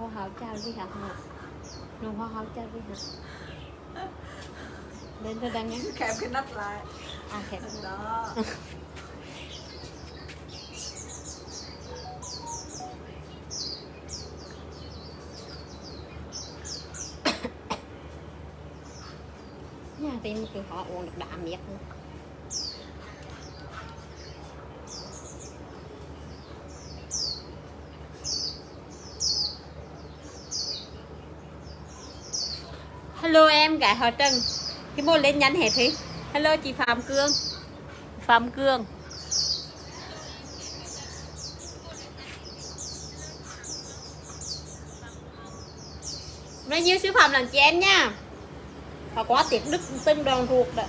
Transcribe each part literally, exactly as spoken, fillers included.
hoa hậu chào đi hả? Nụ hoa hậu chào đi hả? Đến tôi đang nhắn. Kẹp cái nắp lại. À kẹp đó. Nhà tìm cứ họ uống được đạm miết luôn. Hello em gái họ Trần. Cái môn lên nhắn hết thì. Hello chị Phạm Cương. Phạm Cương. Nói nhiêu siêu phẩm làm chị em nha. Và quá tiệt đứt từng đòn ruột đó.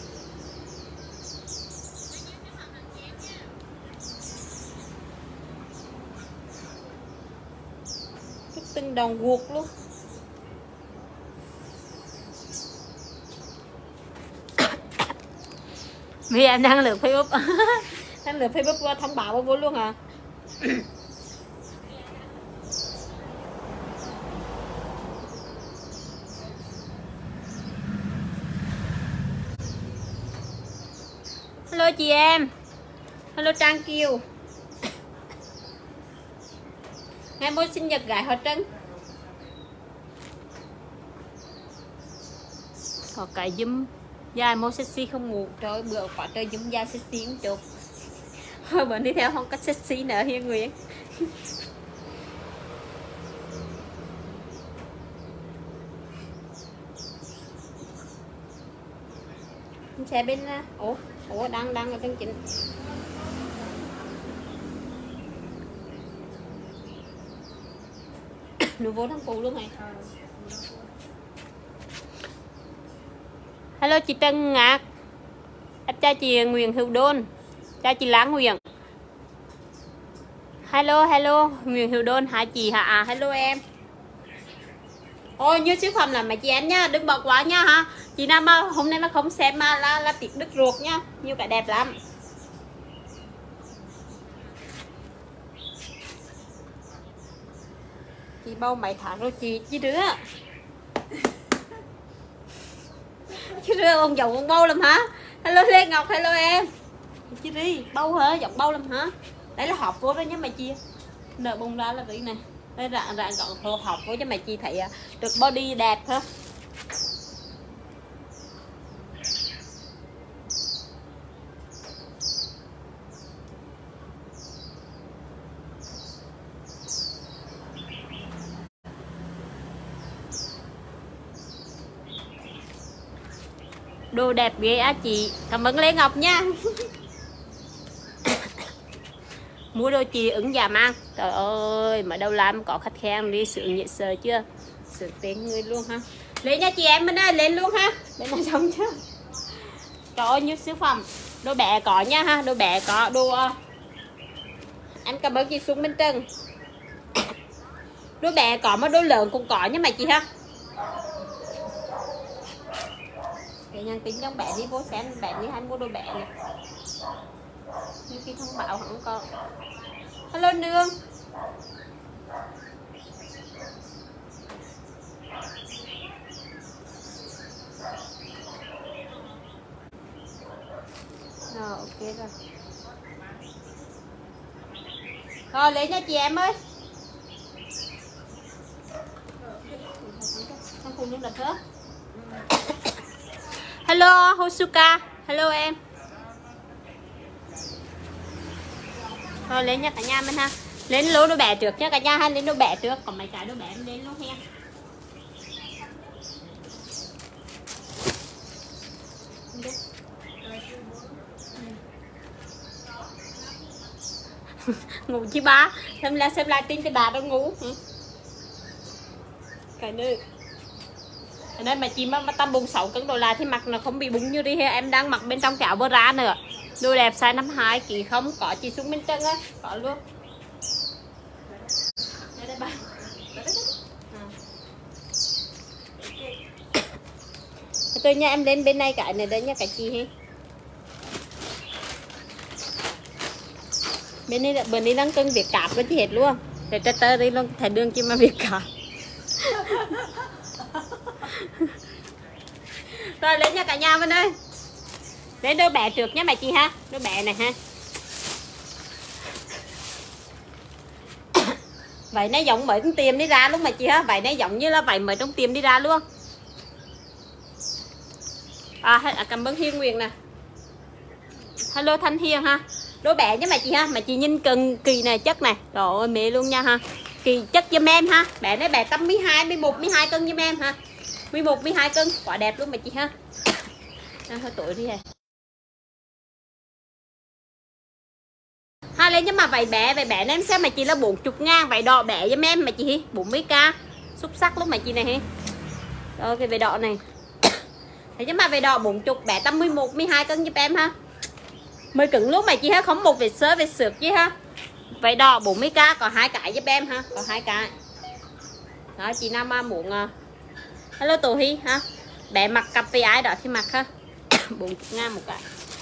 Đứt từng đòn ruột luôn. Vì em đang lượt Facebook. Đang lượt Facebook thông báo vô luôn hả? Hello chị em. Hello Trang Kiều. Ngày môi sinh nhật gái họ Trân. Có cái zoom dài màu sexy không ngủ. Trời ơi, bữa quá trời zoom dài sexy cũng chụp. Thôi bữa đi theo không có sexy nữa Hiên Nguyễn. Xe bên ủa ủa đang đang ở chương trình. Nó vô thằng cụ luôn này. Hello chị Trân Ngạc. Em chào chị Nguyễn Hữu Đôn. Chào chị Lá Nguyễn. Hello hello Nguyễn Hữu Đôn hả chị hả? À, hello em. Ôi như siêu phẩm là mấy chị em nha, đừng bỏ quá nha ha. Chị nào mà hôm nay mà không xem mà là là tiệc đứt ruột nha. Nhiều cái đẹp lắm. Chị bầu mấy tháng rồi chị chị đứa. Chứ đứa ông giọng ông bầu lắm hả? Hello Lê Ngọc, hello em. Chị đi bầu hả? Giọng bầu lắm hả? Đấy là họp vô đó nhá mày chia. Nợ bông ra là tí này. Đây rạng rạng gọn họp vô cho mày chi thấy được body đẹp hả? Đồ đẹp ghê á chị. Cảm ơn Lê Ngọc nha. Mua đồ chị ứng giảm ăn. Trời ơi mà đâu làm có khách khen đi sướng nhẹ sờ chưa? Sướng tiếng người luôn ha. Lên nha chị em mình ơi, lên luôn ha. Lên là xong chưa? Trời ơi như siêu phẩm. Đồ bẻ có nha ha, đồ bẻ có, đồ uh... anh cảm ơn chị Xuân Minh Trân. Đồ bẻ có mà đồ lớn cũng có nha mày chị ha. Để nhắn tin trong bẻ đi vô xem bẻ đi hay mua đồ bẻ này. Như khi thông báo không có. Hello Nương. Rồi ok rồi. Rồi lấy nha chị em ơi. Không cùng luôn đặt hết. Hello Hosuka. Hello em. Rồi lên nha cả nhà mình ha. Lên lô đồ bẻ trước nha cả nhà ha. Lên đồ bẻ trước. Còn mấy cái đồ bẻ em lên luôn ha. Ngủ chi ba. Xem là xem lại tin cái bà đâu ngủ. Cái nữa. Ở đây mà chị mà, mà tầm bụng sáu cân đổ lại thì mặc nó không bị bụng như đi. Em đang mặc bên trong cái áo bơ ra nữa. Đồ đẹp size năm mươi hai ký không có chị xuống bên chân á, có luôn. Đây đây ba. Tôi nha em lên bên này cái này đây nha cái chị hết. Bên này là bên này đang cân việc cạp với chị hết luôn. Để trơ tơ đi luôn thầy đường chi mà việc cả. Rồi lấy nha cả nhà bên ơi. Lấy đôi bẹ trước nhé mẹ chị ha. Đôi bẹ này ha. Vậy nó giống mới trong tiệm đi ra luôn mà chị ha. Vậy nó giống như là vậy mới trong tiệm đi ra luôn. À, à cảm ơn Hiên Nguyện nè. Hello Thanh Hiên ha. Đôi bẹ nhé mẹ chị ha. Mà chị nhìn cần kỳ này chất này. Trời ơi mẹ luôn nha ha. Kỳ chất giùm em ha. Bẹ này bẹ tầm mười hai, mười một, mười hai cân giùm em ha. mười một, mười hai cân. Quả đẹp luôn mẹ chị ha. À, hơi tuổi đi này. Hai lên nhưng mà vậy bẻ vậy bẻ em xem mà chị là bốn mươi ngàn vậy đỏ bẻ giùm em mà chị bốn mươi k xúc sắc lúc mà chị này he. Rồi cái về đỏ này thế chứ mà về đỏ bốn mươi bẻ tầm mười một, mười hai cân giúp em ha. Mới cứng lúc mà chị ha không một vệt sớ vệt sượt chứ ha. Vậy đỏ bốn mươi k có hai cái giúp em ha, có hai cái. Đó chị Nam muốn uh... hello Tổ Hy ha. Bẻ mặc cặp với ai đó thì mặc ha. bốn mươi ngàn một cái.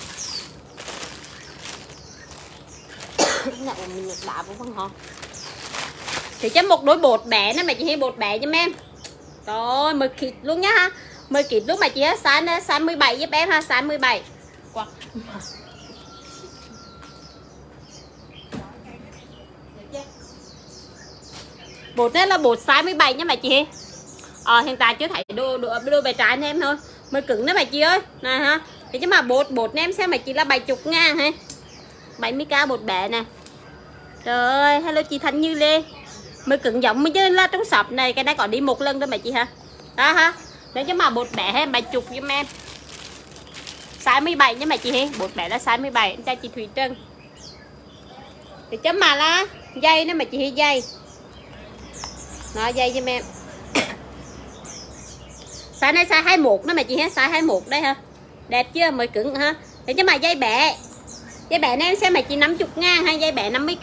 Mình đá cũng không ngon. Thì cho một đôi bột bẻ nữa mà chị hay bột bẻ cho em. Rồi mười kít luôn nhá ha. mười kít lúc mà chị á size size mười bảy giúp em ha, size mười bảy. Wow. Bột này là bột size mười bảy nha mà chị. Ờ hiện tại chưa thấy đồ đồ, đồ bề trái em thôi. Mới cứng đó mà chị ơi. Này ha. Thì chứ mà bột bột em xem mà chị là bảy mươi ngàn ha. bảy mươi k bột bẻ nè. Trời ơi, hello chị Thanh Như Lê. Mới cứng giống mới chứ là trong shop này cái này còn đi một lần thôi mà chị ha. Đó ha. Nếu chứ mà bột bẻ hay bảy mươi giùm em. Size mười bảy nha mà chị ha. Bột bẻ là size mười bảy, em cho chị Thủy Trân. Thì chấm mà là dây nữa mà chị hay dây. Nó dây giùm em. Size này size hai mươi mốt nữa mà chị ha, size hai mươi mốt đây ha. Đẹp chưa? Mới cứng ha. Thì chứ mà dây bẻ. Dây bẻ này em xem mà chị năm mươi ngàn hay dây bẻ năm mươi k.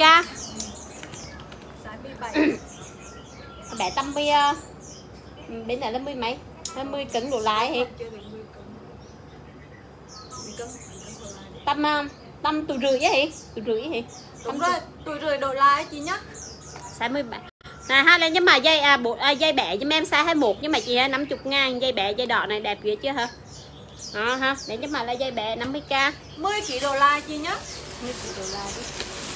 Bẻ tám mươi bên này là mươi mấy, hai mươi cân độ lại hết. Tầm tầm tuổi rưỡi ấy, tuổi rưỡi ấy. Đúng rồi, tuổi rưỡi độ lại chị nhá. sáu mươi bảy. Nè ha lên nhưng mà dây à, bộ à, dây bẻ cho em size hai mươi mốt nhưng mà chị ha năm mươi ngàn dây bẻ dây đỏ này đẹp ghê chưa hả? Đó ha, để nhưng mà là dây bẻ năm mươi k. mười ký đổ lại chị nhá. mười ký đổ lại đi.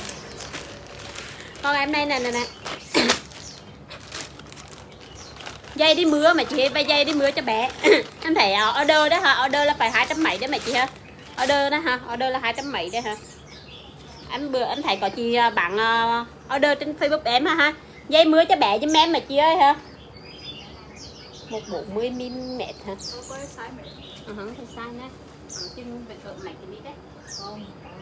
Còn em đây nè nè nè. Dây đi mưa mà chị bay dây đi mưa cho bé. Em thấy order đó hả? Order là phải hai trăm mấy đó mà chị ha. Order đó ha, order là hai trăm mấy đấy hả? Em bữa em thấy có chị bạn order trên Facebook em ha. Dây mưa cho bé cho em mà chị ơi hả? một trăm bốn mươi mi li mét hả? Có size mẹ. Ờ hả, cái size nè. Ờ chứ phải cỡ mấy cái đi đấy. Không.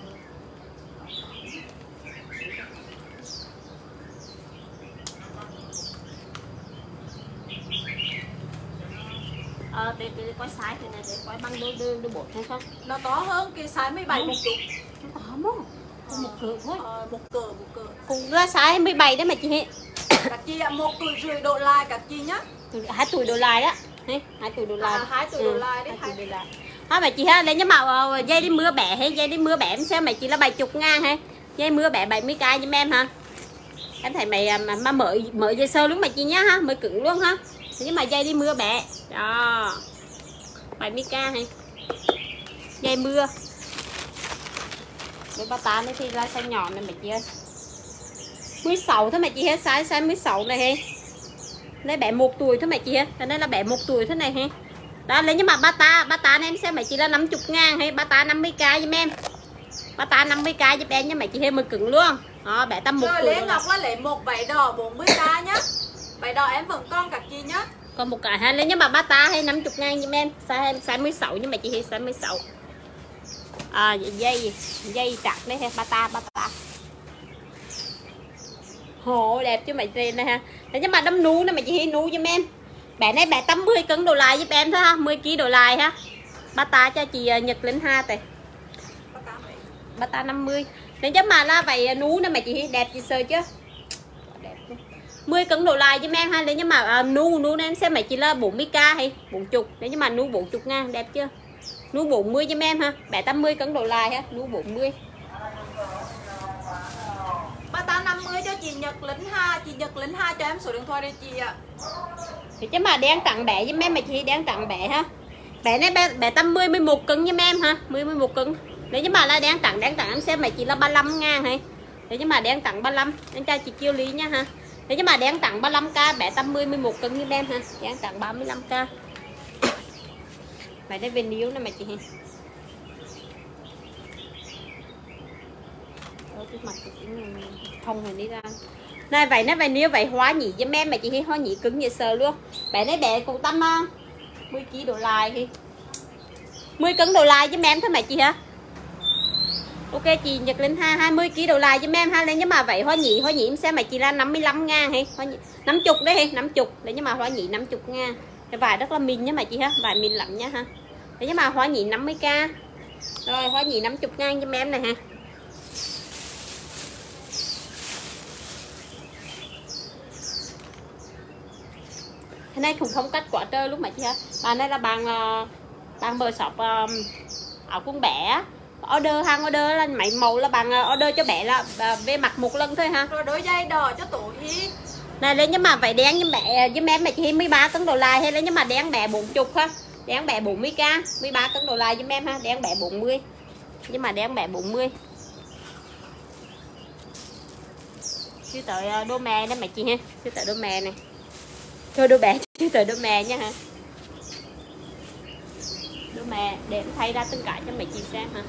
Ờ để để coi size thì này để coi bằng đôi đôi đôi bột hay không? Nó to hơn cái size mười bảy một chút. Nó to không? Ờ, một cỡ thôi. Ờ, một cỡ một cỡ. Cùng là size mười bảy đấy mà chị. Các chị ạ, một tuổi rưỡi độ lại các chị nhá. Hai tuổi đổ lại đó. Hai tuổi đổ lại. À, hai tuổi đổ lại đi. Hai tuổi đổ lại. Ha mà chị ha, lấy nhưng mà dây đi mưa bẻ hay dây đi mưa bẻ em xem mày chị là bảy mươi ngàn ha. Dây mưa bẻ bảy mươi k giùm em ha. Em thấy mày mà, mà mở mở dây sơ luôn mà chị nhá ha, mới cứng luôn ha. Nhưng mà dây đi mưa bẻ. Đó. bảy mươi k ha. Dây mưa. Đôi ba tám thì là size nhỏ này mày chị ơi. mười sáu thôi mày chị hết, size size mười sáu này ha. Đây bé một tuổi thôi mày chị ha. Đây là bé một tuổi thế này ha. Đó lấy nhưng mà ba ta, ba ta em xem mày chị là năm mươi ngàn hay ba ta năm mươi k giùm em. Ba ta năm mươi k giúp em nha mày chị thêm mới cứng luôn. Đó bé tầm một rồi tuổi. Lê Ngọc là lấy một váy đỏ bốn mươi k nhá. Váy đỏ em vẫn còn các chị nhá. Còn một cái ha, lấy nhưng mà ba ta hay năm mươi ngàn giùm em. Size size mười sáu nhưng mà chị hay size mười sáu. À dây dây chặt đấy ha, ba ta ba ta. Hồ đẹp chứ mày trên này ha. Thế nhưng mà đâm nú này mày chị hay nú giùm em. Bé này bé tám mươi cân đồ lại giúp em thôi ha, mười ki lô gam đồ lại ha. Ba ta cho chị Nhật Linh ha tề. Ba ta năm mươi. Nên chứ mà là vậy nú này mày chị đẹp chị sơ chứ. Đẹp. mười cân đồ lại giúp em ha. Nếu như mà uh, nú nú em xem mày chị là bốn mươi k hay bốn mươi. Nếu như mà nú bốn mươi ngàn đẹp chưa? Nú bốn mươi giúp em ha. Bé tám mươi cân đồ lại ha, nú bốn mươi. Ba ta năm mươi cho chị chị Nhật Lính ha, chị Nhật Lính ha cho em số điện thoại đi chị ạ. Thì chứ mà đen tặng bẻ với em mà chị đen tặng bẻ ha. Bẻ này bẻ, bẻ tầm mười mười một cân với em ha, mười mười một cân. Nếu như mà là đen tặng đen tặng em xem mà chị là ba mươi lăm ngàn hay. Nếu như mà đen tặng ba mươi lăm, em cho chị Kiều Lý nha ha. Nếu như mà đen tặng ba mươi lăm k bẻ tầm mười mười một cân với em ha, đen tặng ba mươi lăm k. Vậy đây bên níu này mà chị ha. Cái mặt không hề đi ra này. Vậy nó vậy nếu vậy hóa nhỉ với em mà chị thấy hóa nhỉ cứng như sờ luôn. Bé này bé cũng tầm mười ki lô gam độ lại thì mười cân độ lại với em thôi mà chị hả. Ok chị Nhật Linh ha, hai mươi ki lô gam độ lại với em ha. Lên nhưng mà vậy hóa nhỉ hóa nhỉ em xem mà chị là năm mươi lăm ngàn hay năm mươi đấy hay năm mươi. Đấy nhưng mà hóa nhỉ năm mươi ngàn. Cái vải rất là mịn nhá mà chị ha, vải mịn lắm nhá ha. Đấy nhưng mà hóa nhỉ năm mươi k. Rồi hóa nhỉ năm mươi ngàn cho em này ha. Cái này cũng không cách quá trời lúc mà chị ha. Bạn này là bạn bạn bờ shop um, áo quần bé. Order hàng order là mấy màu là bạn order cho bé là về mặc một lần thôi ha. Rồi đôi giày đỏ cho tổ hi. Này lên nhưng mà phải đen với mẹ với em mà chị mười ba cân độ lại hay lấy nhưng mà đen bẻ bốn mươi ha. Đen bẻ bốn mươi k, mười ba cân độ lại với em ha, đen bẻ bốn mươi. Nhưng mà đen bẻ bốn mươi. Chứ tới đô mè đó mẹ chị ha. Chứ tới đô mè này. Thôi đôi bé chứ tới đôi mè nha ha. Đôi mè để em thay ra tất cả cho mẹ chị xem ha.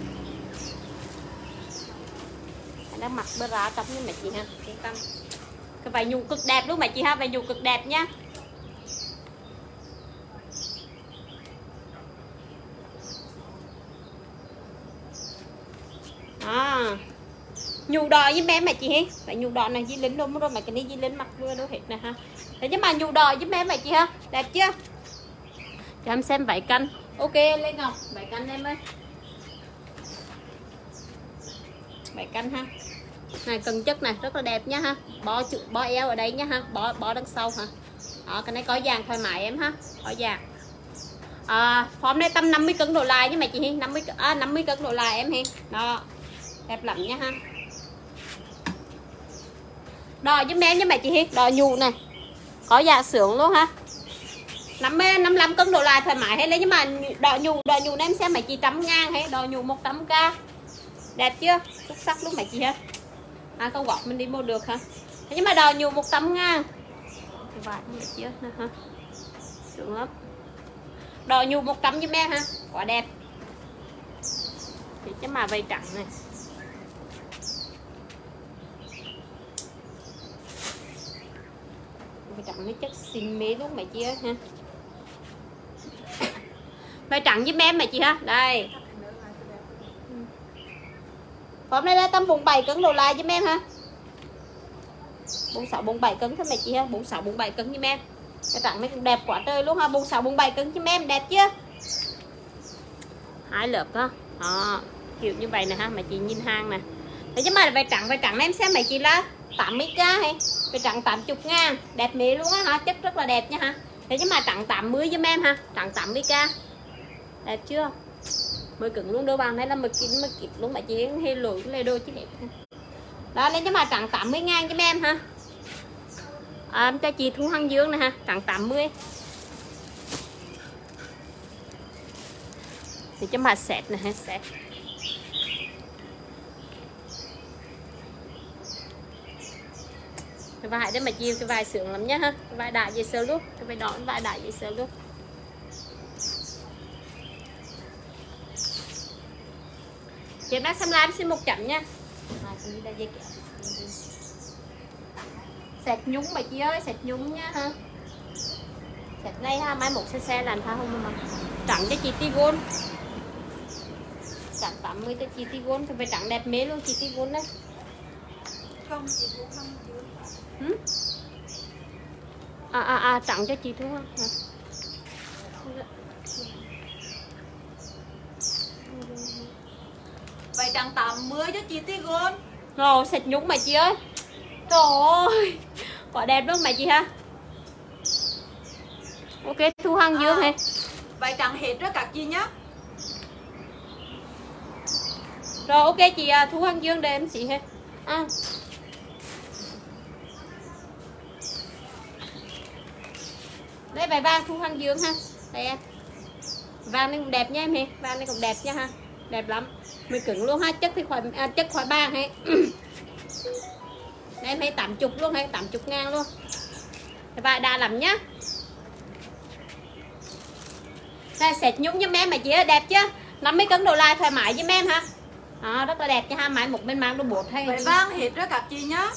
Anh đã mặc bơ ra tóc với mẹ chị ha. Yên tâm. Cái vải nhung cực đẹp luôn mẹ chị ha, vải nhung cực đẹp nhá. À. Nhu đỏ với em mẹ chị ha. Phải nhu đỏ này Di Linh luôn rồi mà cái này Di Linh mặc vừa đâu hết nè ha. Để chứ mà nhu đỏ giúp em mẹ chị ha. Đẹp chưa? Cho em xem vải canh. Ok Lê Ngọc, vải canh em ơi. Vải canh ha. Này cần chất này rất là đẹp nha ha. Bó chữ bó eo ở đây nha ha, bó bó đằng sau ha. Đó, cái này có dàn thoải mái em ha, có dàn. À, form này tầm năm mươi cân độ lại nhưng mà chị năm mươi à, năm mươi cân độ lại em hi. Đó. Đẹp lắm nha ha. Đỏ giúp em nha mẹ chị hi, đỏ nhu này. Có dạ sướng luôn ha. năm mươi lăm cân độ lại thoải mái hay lấy nhưng mà đỏ nhu đỏ nhu em xem mẹ chị trăm ngàn hay đỏ nhu một trăm k. Đẹp chưa? Xuất sắc lúc mẹ chị ha. À con gọt mình đi mua được ha. Thế nhưng mà đòi nhiều một trăm ngàn. Vải như chưa nè ha. Sướng lắm. Đòi nhiều một trăm giúp em ha. Quá đẹp. Thì chứ mà vây trắng này. Vây trắng mấy chất xinh mê luôn mẹ chị ơi ha. Vây trắng giúp em mẹ chị ha. Đây. Hôm nay là tầm bốn mươi bảy cân đồ lại giúp em ha. bốn mươi sáu bốn mươi bảy cân thôi mẹ chị ha, bốn mươi sáu bốn mươi bảy cân giúp em. Cái trắng này cũng đẹp quá trời luôn ha, bốn mươi sáu bốn mươi bảy cân giúp em, đẹp chưa? Hai lớp ha. Đó, kiểu như vậy nè ha, mẹ chị nhìn hàng nè. Thế chứ mà vải trắng vải trắng em xem mẹ chị là tám mươi k hay. Vải trắng tám mươi ngàn, đẹp mê luôn á ha, chất rất là đẹp nha ha. Thế chứ mà trắng tám mươi giúp em ha, trắng tám mươi k. Đẹp chưa? Mới cứng luôn đâu bằng này là mực kín mực kín luôn mà chị hay lỗi cái đồ chứ đẹp. Đó lên cho mà trắng tám mươi ngàn cho em ha. À, cho chị Thu Hằng Dương này ha, trắng tám mươi. Thì cho mà set này ha, set. Cái vải đấy mà chiêu cái vải sướng lắm nhá ha. Cái vải đại dây sơ lúc, cái vải đỏ cái vải đại dây sơ lúc. Chị bác xăm lam xin một chậm nha. À, đi đây dây kẹo. Sẹt nhúng bà chị ơi, sẹt nhúng nha ha. Sẹt đây ha, mai một xe xe làm sao không mà. Trắng cho chị Tigon. Trắng tám mươi cho chị Tigon, thì phải trắng đẹp mê luôn chị Tigon đấy. Không, chị Thu Hằng Dương. À à à trắng cho chị Thu Hằng. Vậy trắng tám mươi cho chị Tigon. Rồi sạch nhúng mà chị ơi. Trời ơi. Quả đẹp luôn mà chị ha. Ok Thu Hằng Dương à, hay. Vậy trắng hết rồi các chị nhá. Rồi ok chị Thu Hằng Dương để em chị ha. À. vải vàng thu Hàng Dương ha. Đây em. Vàng này cũng đẹp nha em he, vàng này cũng đẹp nha ha. Đẹp lắm. Mình cứng luôn ha, chất thì khỏi à, chất khỏi bàng hay. Đây em hay tám mươi luôn hay tám mươi ngàn luôn. Vải đa lắm nhá. Đây sệt nhúng với em mà chị đẹp chứ. năm mươi cân đổ lại thoải mái với em ha. Đó, rất là đẹp nha ha, mãi một bên mang đồ bột hay. Vậy vang hết đó các chị nhá.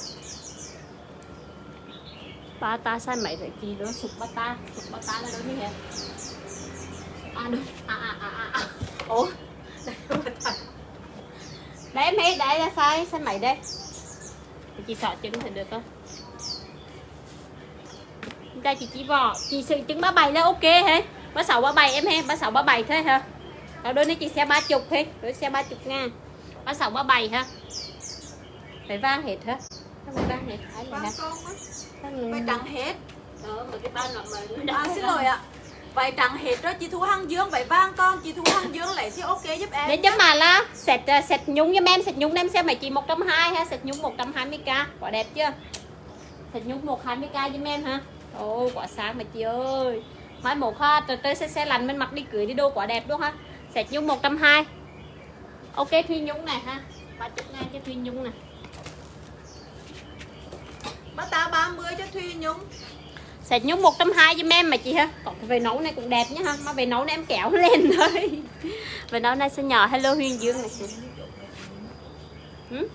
Ba ta sai mấy rồi chị đó sụp ba ta, sụp ba ta là đâu như thế. À đúng. À à à à. à. Ủa. Đấy em thấy đấy là sai sai mấy đây. Chị sợ trứng thì được không? Đây chị chỉ vò, chị sự trứng ba bảy là ok hết. Ba sáu ba bảy em he, ba sáu ba bảy thôi hả? Ở đôi này chị xe ba mươi hết, đôi xe ba mươi ngàn. Ba sáu ba bảy ha. Phải vang hết hả? Phải vang hết. Vang con á. Vậy trắng hết. Ờ, một cái bao nó mà à, xin lỗi ạ. Vậy trắng hết rồi chị Thu Hàng Dương, vậy vang con chị Thu Hàng Dương lấy thì ok giúp em. Để chấm mà là sệt sệt nhúng với em, sệt nhúng em xem mày chị một trăm hai mươi ha, sệt nhúng một trăm hai mươi k, quả đẹp chưa? Sệt nhúng một trăm hai mươi k giúp em ha. Ôi quả sáng mà chị ơi. Mai một ha, từ tới xe xe lạnh bên mặt đi cưới đi đô quả đẹp luôn ha. Sệt nhúng một trăm hai mươi. Ok Thùy nhúng này ha. ba mươi ngàn cho Thùy nhúng này. Bắt ta ba mươi cho Thùy nhúng. Sệt nhúng một trăm hai mươi cho em mà chị ha. Còn về nấu này cũng đẹp nhá ha. Mà về nấu này em kéo lên thôi. Về nấu này sẽ nhỏ. Hello Huyền Dương này. Ừ?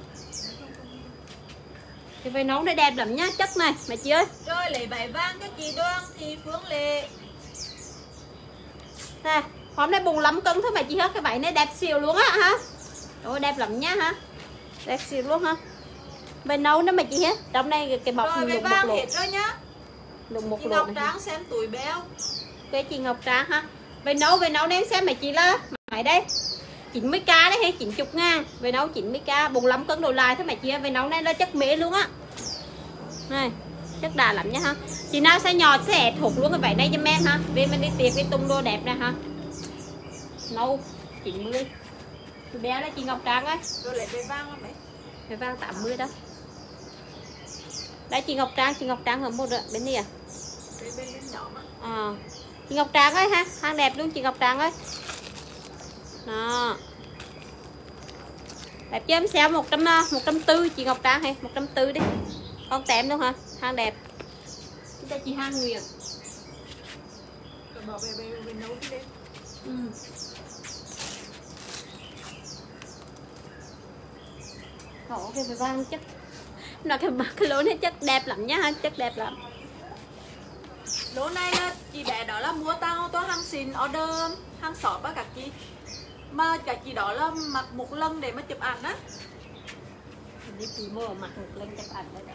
Thì về nấu này đẹp lắm nhá, chất này mà chị ơi. Rồi lấy bảy vang cho chị Đoan thì Phương Lệ. Nè, hôm nay bùng lắm cân thôi mà chị hết, cái váy này đẹp xìu luôn á ha. Ôi đẹp lắm nhá ha. Đẹp xìu luôn ha. Về nấu nữa mà chị hết. Trong đây cái bọc rồi lục một hết lỗ. rồi nhá. Lục một chị lỗ Ngọc này. Tráng xem tuổi béo. Cái chị Ngọc Tráng ha. Về nấu về nấu em xem mà chị là mày đây. chín mươi k đấy hay chín mươi ngàn. Về nấu chín mươi k, bùng lắm cân đồ lại thôi mà chị ơi. Về nấu này là chất mế luôn á. Này, chất đà lắm nha ha. Chị nào sẽ nhỏ sẽ thuộc luôn cái váy này cho em ha. Vì mình đi tiệc cái tung đô đẹp này ha. Nâu chín mươi. Tôi béo đấy chị Ngọc Tráng ơi. Rồi lấy về vang không mấy? Về vang tám mươi đó. Đây chị Ngọc Tráng, chị Ngọc Tráng ở một rồi, bên này à? Bên bên bên nhỏ mà. À. Chị Ngọc Tráng ơi ha, hàng đẹp luôn chị Ngọc Tráng ơi. Đó. Đẹp chứ em xéo một trăm một trăm tư chị Ngọc Tráng hay một trăm tư đi. Con tém luôn hả? Hàng đẹp. Chúng ta chị hàng Nguyệt. Rồi bỏ về về về nấu đi. Ừ. Ồ, cái vang chất nó cái cái lỗ này chất đẹp lắm nhá, chất đẹp lắm. Lỗ này là chị bé đó là mua tao có hàng xịn order hàng shop á các chị. Mà các chị đó là mặc một lần để mà chụp ảnh á. Đi chị mua mặc một lần chụp ảnh đấy.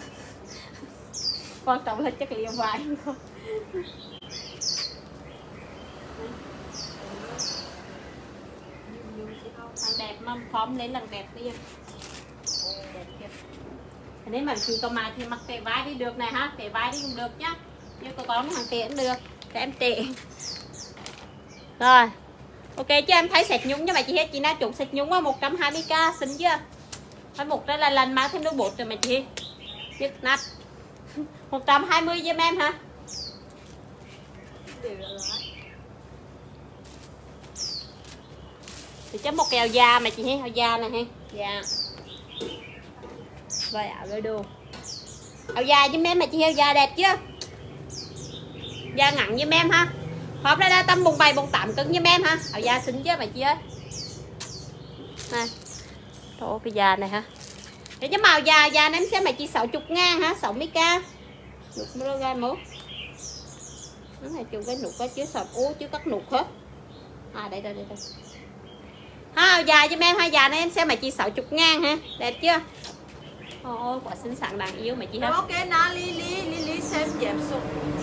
Quan trọng là chất liệu vải không. Hàng đẹp mâm phóm lấy lần đẹp bây giờ. Đẹp kìa. Nếu mà chị có mà thì mặc cái vai đi được này ha, cái vai đi cũng được nhá. Nhưng có con hàng tiền cũng được. Để em tiền. Rồi. Ok chứ em thấy sệt nhúng cho mà chị hết, chị nào chụp sệt nhúng qua một trăm hai mươi k xinh chưa? Phải một đây là lần mang thêm đôi bột rồi mà chị. Nhất nát. một trăm hai mươi giùm em hả? Thì chấm một kèo da mà chị thấy áo da này ha. Dạ. Rồi áo đôi đồ. Áo da với em mà chị áo da đẹp chưa? Da ngắn với em ha. Hộp đây là tầm bùng bảy bùng tám cân với em ha. Áo da xinh chứ mà chị ơi. Này. Thôi cái da này ha. Để cho màu da da em xem mà chị sáu mươi ngàn ha, sáu mươi k. Nụt mưa gai mốt. Nó này chung cái nụt có chứa sọt ú chứ cắt nụt hết. À đây đây đây đây. Ha dài cho em, hai dài này em xem mà chị sáu mươi ngàn ha. Đẹp chưa? Ôi quả xinh xắn đáng yêu mà chị ha. Ok na Lý Lý Lý Lý xem dẹp sụp.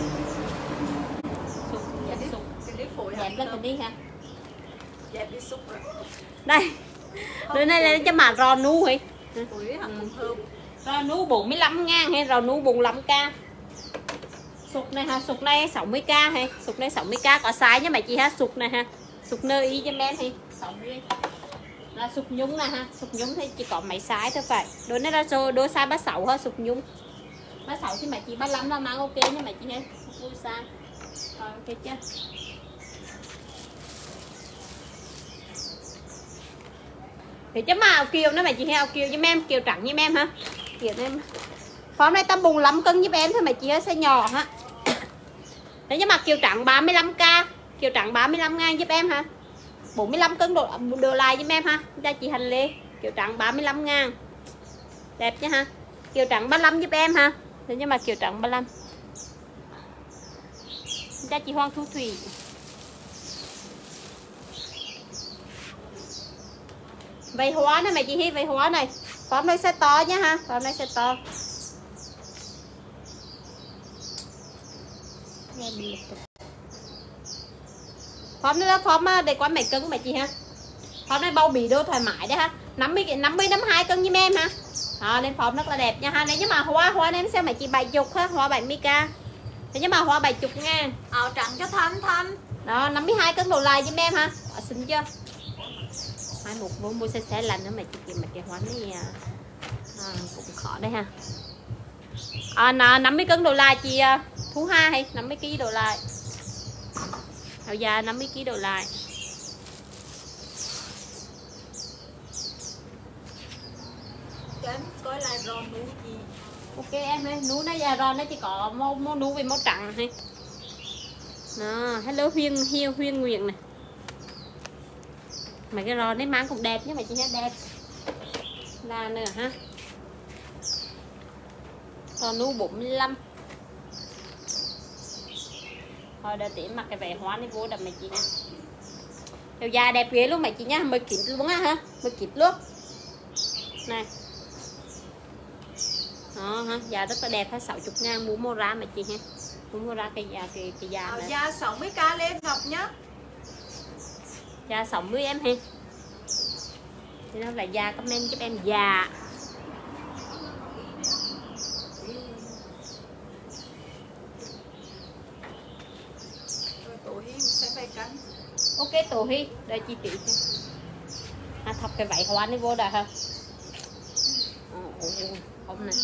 Sụp dẹp sụp. Cái lý phổi dẹp lên mình đi ha. Dẹp đi sụp rồi. Đây. Đứa này lên cho mà rò nu hả? Phổi hẳn cũng thơm. Rò nu bốn mươi lăm ngàn hay rò nu bốn mươi lăm k. Sụp này ha, sụp này sáu mươi k hay, sụp này sáu mươi k có size nha mà chị ha, sụp này ha. Sụp nơ y cho em hay sáu mươi. Là sụp nhúng nè ha, sụp nhúng thì chỉ có mấy size thôi phải. Đôi này là đôi size ba mươi sáu ha, sụp nhúng. ba mươi sáu thì mà chị ba mươi lăm là mang ok nha mà chị nghe. Đôi size. Rồi ok chưa? Thì chấm màu kiều nó mày chị heo kiều với em, kiều trắng với em ha. Kiều em. Form này tầm bùng lắm cân giúp em thôi mày chị ơi, size nhỏ ha. Đấy nhưng mà kiều trắng ba mươi lăm k, kiều trắng ba mươi lăm ngàn giúp em ha. bốn mươi lăm cân độ đồ lại giúp em ha. Cho chị Hành Lê, kiều trắng ba mươi lăm ngàn. Đẹp chứ ha. Kiều trắng ba mươi lăm giúp em ha. Thế nhưng mà kiều trắng ba mươi lăm. Cho chị Hoàng Thu Thủy. Vây hóa này mày chị Hi, vây hóa này. Form này sẽ to nhá ha, form này sẽ to. Form này là form để quán mày cân mày chị ha. Form này bao bì đô thoải mái đấy ha. năm mươi năm mươi năm mươi hai cân như em ha. Đó, nên form rất là đẹp nha ha. Nếu như mà hoa hoa em xem mày chị bảy mươi ha, hoa bảy mươi k. Nếu như mà hoa bảy mươi ngàn. Áo trắng cho Thanh Thanh. Đó, năm mươi hai cân đồ lại giúp em ha. Đó, xinh chưa? Hai một mua mua xe xe lạnh nữa mày chị chị mà cái hoa này à, cũng khó đây ha. À, năm mươi cân đồ lại chị Thu Hà hay năm mươi ki đồ lại. Áo da năm mươi ki đồ lại. Cho em coi lại rồi nú gì. Ok em ơi, nú này già rồi nó chỉ có màu màu nú với màu trắng hay. Đó, hello Huyên Hiêu Huyên Nguyện này. Mấy cái rò đấy mang cũng đẹp nhé mày chị hết đẹp. Là nữa ha. Còn nú bốn mươi lăm. Thôi đợi tí mặc cái vẻ hóa này vô đập mày chị nè. Đầu da đẹp ghê luôn mày chị nhá, mười kính luôn á ha, mười kính luôn. Này. Đó ha, da rất là đẹp ha, sáu mươi ngàn mua mua ra mày chị ha. Mua mua ra cái da cái cái da này. Da sáu mươi k lên Ngọc nhá. Da sáu mươi em ha. Thì nó là da comment giúp em già. Tổ Hi sẽ phải cắn. Ok Tổ Hi, đây chị chị xem. À, thọc cái váy hoa này vô đây ha. Không này.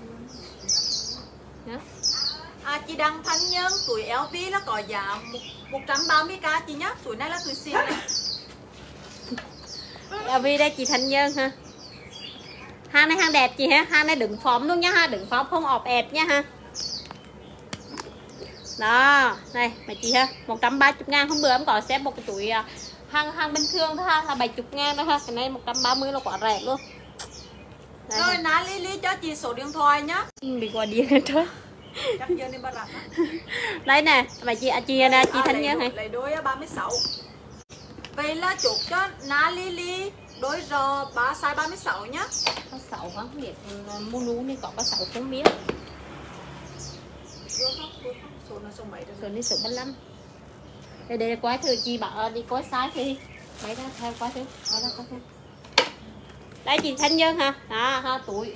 Nhá. À, chị Đăng Thanh Nhân tuổi eo vi là có giá một trăm ba mươi k chị nhá. Tuổi này là tuổi xịn này. eo vi đây chị Thanh Nhân ha. Hàng này hàng đẹp chị ha, hàng này đừng phóng luôn nha ha, đừng phóng không ọp ẹp nha ha. Đó, này mày chị ha, một trăm ba mươi ngàn. Hôm bữa em có xếp một cái túi hàng hàng bình thường thôi ha, là bảy mươi ngàn thôi ha. Cái này một trăm ba mươi là quá rẻ luôn. Đây Rồi ha. ná Lý Lý cho chị số điện thoại nhá. Bị qua điện hết trơn. Chắc giờ nên bà rạp á. Đây nè, mày chị chị nè, chị À, Thanh lấy Nhân đôi- này. lấy đôi ba mươi sáu. Vậy là chụp cho ná Lý Lý đôi rò ba size ba mươi sáu nhá. Có sáu không biết mua nú nên có có sáu không biết. Vừa không, vừa không. Số nó số mấy rồi. Rồi đi số ba mươi lăm. Đây đây quái thử chị bảo đi coi sai thì lấy ra theo quái thử. Đó là coi theo. Đây chị Thanh Nhân ha. Đó ha tuổi.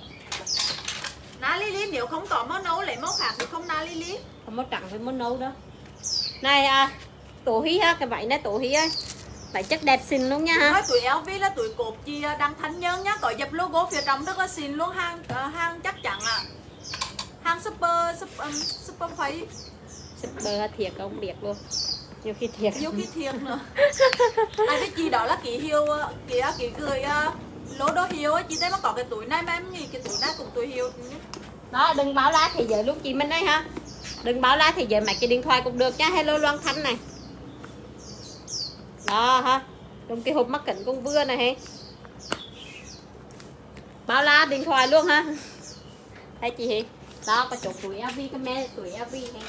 Ná Lý Lý nếu không có màu nấu lấy màu khác được không ná Lý Lý? Không có trắng với món nấu đó. Này à, Tổ Hi ha, cái váy này Tổ Hi ơi. Váy chất đẹp xinh luôn nha ha. Nói tuổi eo vi là tuổi cột chị Đăng Thanh Nhân nhá, có dập logo phía trong rất là xinh luôn, hàng uh, hàng chắc chắn ạ. À. Hàng super super, um, super face. Super thiệt không biết luôn. Nhiều khi thiệt. Nhiều khi thiệt nữa. Tại vì chị đó là kỷ hiệu kỷ kỷ gửi uh, lô đô hiệu ấy, chị thấy mà có cái túi này mà em nghĩ cái túi này cũng túi hiệu. Đó, đừng báo lá thì giờ lúc chị mình đây ha. Đừng báo lá thì giờ mày cái điện thoại cũng được nha. Hello Loan Thanh này. Đó ha. Đúng cái hộp mắc kính con vừa này hay. Báo lá điện thoại luôn ha. Đây chị Hi. Đó có chỗ tuổi eo vi camera tuổi eo vi hay.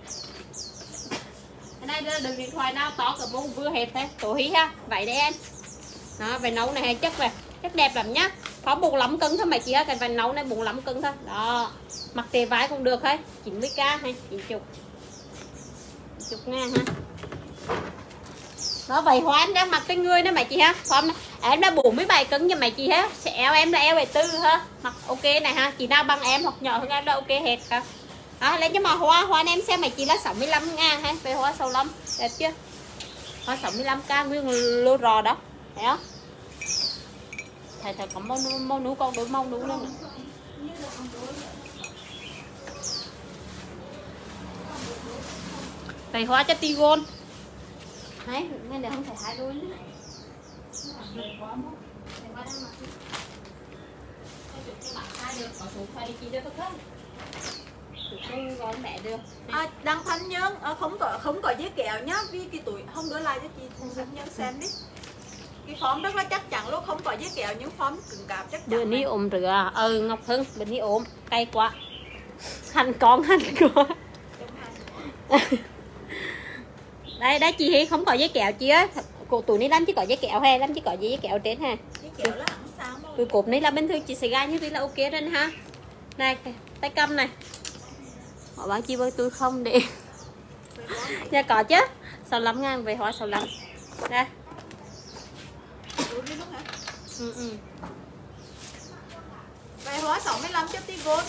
Cái này là đừng điện thoại nào to cả bông vừa hẹp thế. Tổ Hi ha. Vậy đấy em. Đó, về nấu này hay chất về. Chất đẹp lắm nhá. Có bốn mươi lăm cân thôi mày chị ơi, cái vành nấu này bốn mươi lăm cân thôi. Đó. Mặc tề vái cũng được hay. chín mươi k hay chín mươi. chín mươi ngàn ha. Đó vậy hóa em đang mặc cái người đó mày chị ha. Hôm em đã bốn mươi bảy cân nhưng mày chị ha. Sẽ eo em là eo bảy tư ha. Mặc ok này ha. Chị nào bằng em hoặc nhỏ hơn em đó ok hết ha. Đó, lấy cho mà hoa hoa em xem mày chị là sáu mươi lăm ngàn ha. Về hoa sáu mươi lăm đẹp chưa? Hoa sáu mươi lăm k nguyên lô rò đó. Thấy không? Thầy thầy có màu nú, màu nú con đối màu nú luôn. Vậy hóa cho Tigon. Đấy, nên để không phải hai đôi nữa. À, Đăng Thanh Nhân à, không có không có giấy kẹo nhá, vì cái tuổi không đưa lại cho chị Thanh Nhân xem đi. Cái form rất là chắc chắn luôn, không có giấy kẹo những form cứng cáp chắc chắn. Bữa ní ôm rửa, ừ Ngọc Hưng, bữa ní ôm, cay quá. Hành con hành quá. Đây, đây chị Hi không có giấy kẹo chị á. Cô tụi ní lắm chỉ có giấy kẹo hay lắm chỉ có giấy kẹo trên ha. Giấy kẹo là không sao đâu. Tụi cột ní là bình thường chị sẽ gai như thế là ok rồi ha. Này, tay cầm này. Họ bảo chị với tôi không để. Dạ có chứ. sáu mươi lăm ngàn về hóa sáu mươi lăm. Đây. Ừ, ừ. Về hóa sáu mươi lăm cho Tigon.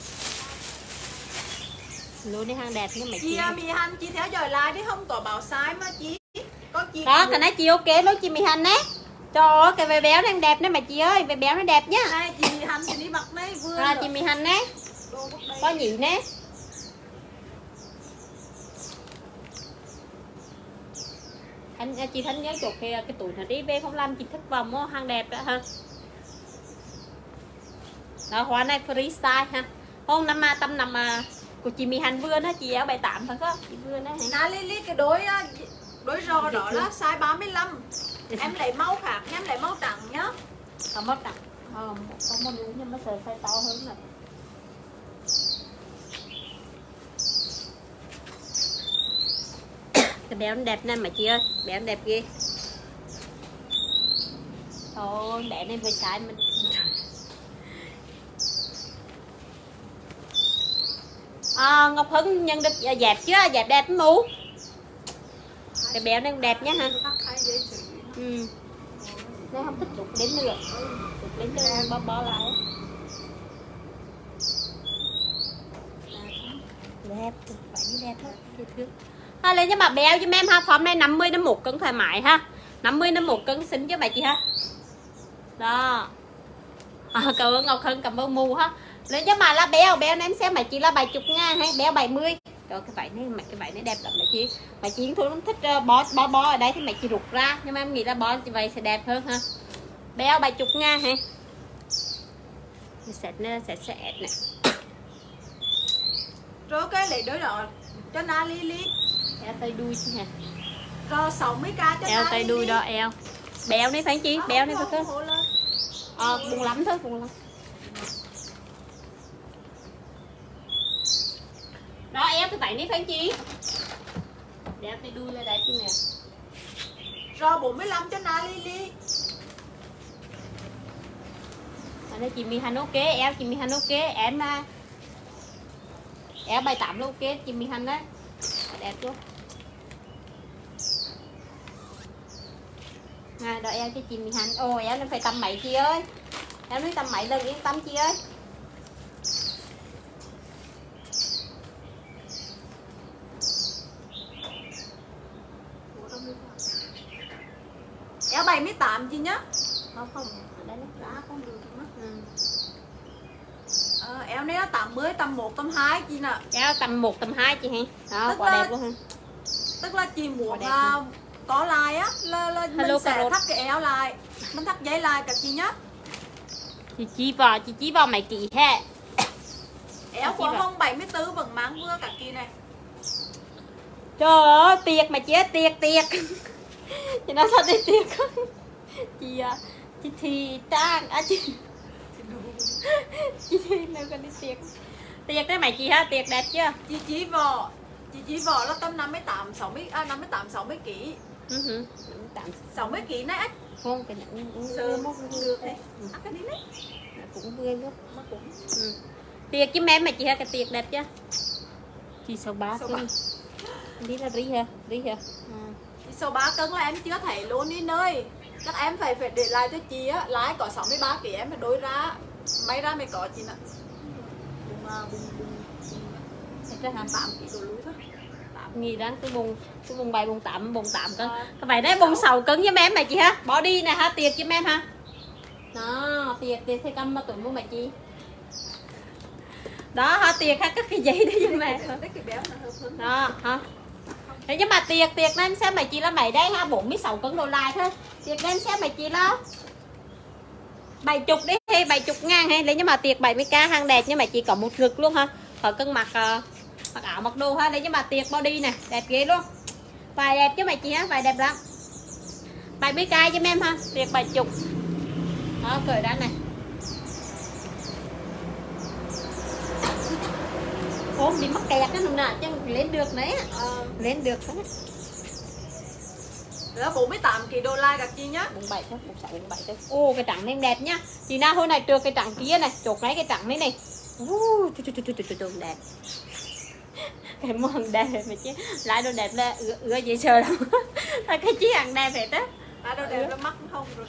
Luôn đi hàng đẹp nhưng mà chị chị Mì Hành chị theo dõi lại đi, không có bảo sai mà chị. Có chị đó cái này chị ok đó chị Mì Hành đấy. Trời ơi cái váy béo đang đẹp đấy mà chị ơi, váy béo nó đẹp nhá. Này chị Mì Hành chị đi mặc đấy vừa. À, chị Mì Hành đấy. Có nhị nè. Anh chị Thanh nhớ chụp cái cái tuổi nó đi về không làm chị thất vọng á, hàng đẹp đó ha. Đó hoa này freestyle ha. Hôm năm mà tâm nằm mà của chị Mì Hành vươn á, chị áo bảy tám phải không? Chị vươn đấy. Nà Lily cái đôi đôi rò đó là size ba mươi lăm. Em lấy màu khác, em lấy màu trắng nhá. Không mất trắng. Không, không màu đúng nhưng nó sẽ size to hơn này. Cái béo nó đẹp nè mà chị ơi, béo nó đẹp ghê. Thôi để nên với trái mình. À, Ngọc Hưng nhận được dẹp chưa? Dẹp đẹp mũ. Cái béo này đẹp nhá ha. Ừ. Nó không thích trục đến nữa. Trục đến nữa bó bó lại. Đẹp, phải như đẹp hết. Thương. Ha, lên cho bà béo cho em ha, form này năm mươi đến một cân thoải mái ha. năm mươi đến một cân xinh cho bà chị ha. Đó. À, cảm ơn Ngọc Hân, cảm ơn Mù ha. Lên cho mà là béo, béo em xem mà chị là bảy mươi ngàn hay béo bảy mươi. Trời cái vải này, cái vải này đẹp lắm mà chị. Mà chị thôi không thích bó bó bó ở đây thì mày chị rụt ra, nhưng mà em nghĩ là bó như vậy sẽ đẹp hơn ha. Béo bảy mươi ngàn ha. Sẽ sẽ sẽ nè. Rồi cái lấy đôi đó cho Na Lily. Eo tay đuôi chứ hả? Rồi sáu mươi k cho eo Na tay Lily. đuôi đó eo. Béo này phải chị, béo này phải không? Ờ, buồn lắm thôi, buồn lắm. Đó eo cái vải này phải chị. Đeo tay đuôi lên đây chứ nè. Rồi bốn mươi lăm cho Na Lily. Ở đây chị Mì Hành ok, eo chị Mì Hành ok, em eo bảy tám là ok, chị Mì Hành đấy. Đẹp luôn. À, đó eo cho chị Mì Hành. Ồ eo nó phải tầm mấy chị ơi. Eo nói tầm mấy lần yên tâm chị ơi. Eo bảy mươi tám chị nhá. Không không, ở đây nó Đã không được mất. ừ. Ờ, eo này nó tám mươi, tầm một, tầm hai chị nè. Eo tầm một, tầm hai chị hả? Đó, Tức quả là- đẹp luôn ha. Tức là chị muốn đẹp à, có lại á là, là mình Hello, sẽ Carol. thắt cái eo lại, mình thắt dây lại các chị nhá. Chị chỉ vào, chị chỉ vào mày kỹ ha. Eo Chị của bảo. mông bảy mươi tư vẫn mang vừa các chị này. Trời ơi, tiệc mà chị ơi, tiệc tiệc. Chị nói sao đi tiệc không? Chị à, chị thì trang à chị. Chị thì đâu có đi tiệc. Tiệc đấy mày chị ha, tiệc đẹp chưa? Chị chỉ vỏ, chị chỉ vỏ là tầm năm mươi tám, sáu mươi à năm mươi tám, sáu mươi kg. Ừ, tạm sáu mươi kg này không cái này sơ mốc được đấy. Ăn cái đi đấy. cũng vui luôn. Nó cũng Ừ. Tiệc chứ em mà chị ha, cái tiệc đẹp chưa? Chị số ba Số cân. Đi là rí ha, rí ha. Ừ. chị số ba cân là em chưa thấy luôn đi nơi. Chắc em phải phải để lại cho chị á, lái có sáu mươi ba kg em phải đối ra. May ra mới có chị nè. Bùng à, bùng bùng. Thế hả? tám kg đồ lúa thôi. Nghi đáng cái vùng cái vùng bảy vùng tám vùng tám cân. À, Cái vậy đấy vùng sáu cân với em mà chị ha. Bỏ đi nè ha, tiệc cho em ha. Đó, tiệc tiệc thì cầm mà tuổi mua mày chi. Đó ha, tiệc ha, cất cái giấy đấy cho mẹ. Cái cái béo là hợp hơn. Đó ha. Thế nhưng mà tiệc tiệc nên xem mày chị là mày đây ha, bốn mươi sáu cân đồ lại thôi. Tiệc nên xem mày chị là bảy mươi đi hay bảy mươi ngàn hay lấy, nhưng mà tiệc bảy mươi k hàng đẹp, nhưng mà chị có một ngực luôn ha, khỏi cân mặc uh, mặc áo mặc đồ ha. Lấy nhưng mà tiệc body này đẹp ghê luôn, vài đẹp chứ mày chị ha, vài đẹp lắm. bảy mươi k cho em ha, tiệc bảy mươi. Đó, cởi ra này. Ôm bị mắc kẹt cái nào chứ lên được đấy, ờ. lên được đó. Đó, bốn mươi tám ki lô like gặp chị nhá. bốn mươi bảy thôi, bốn mươi sáu, bốn mươi bảy thôi. Ô cái trắng này đẹp nhá. Chị nào hôm nay trượt cái trắng kia này, chột lấy cái trắng này này. Uh, trời, trời, trời, trời, trời, đẹp. Cái món đẹp mà chứ. Lại đồ đẹp là ưa, ưa dễ sợ lắm. Cái chiếc hàng đẹp hết á. Lại đồ đẹp nó mắc không rồi.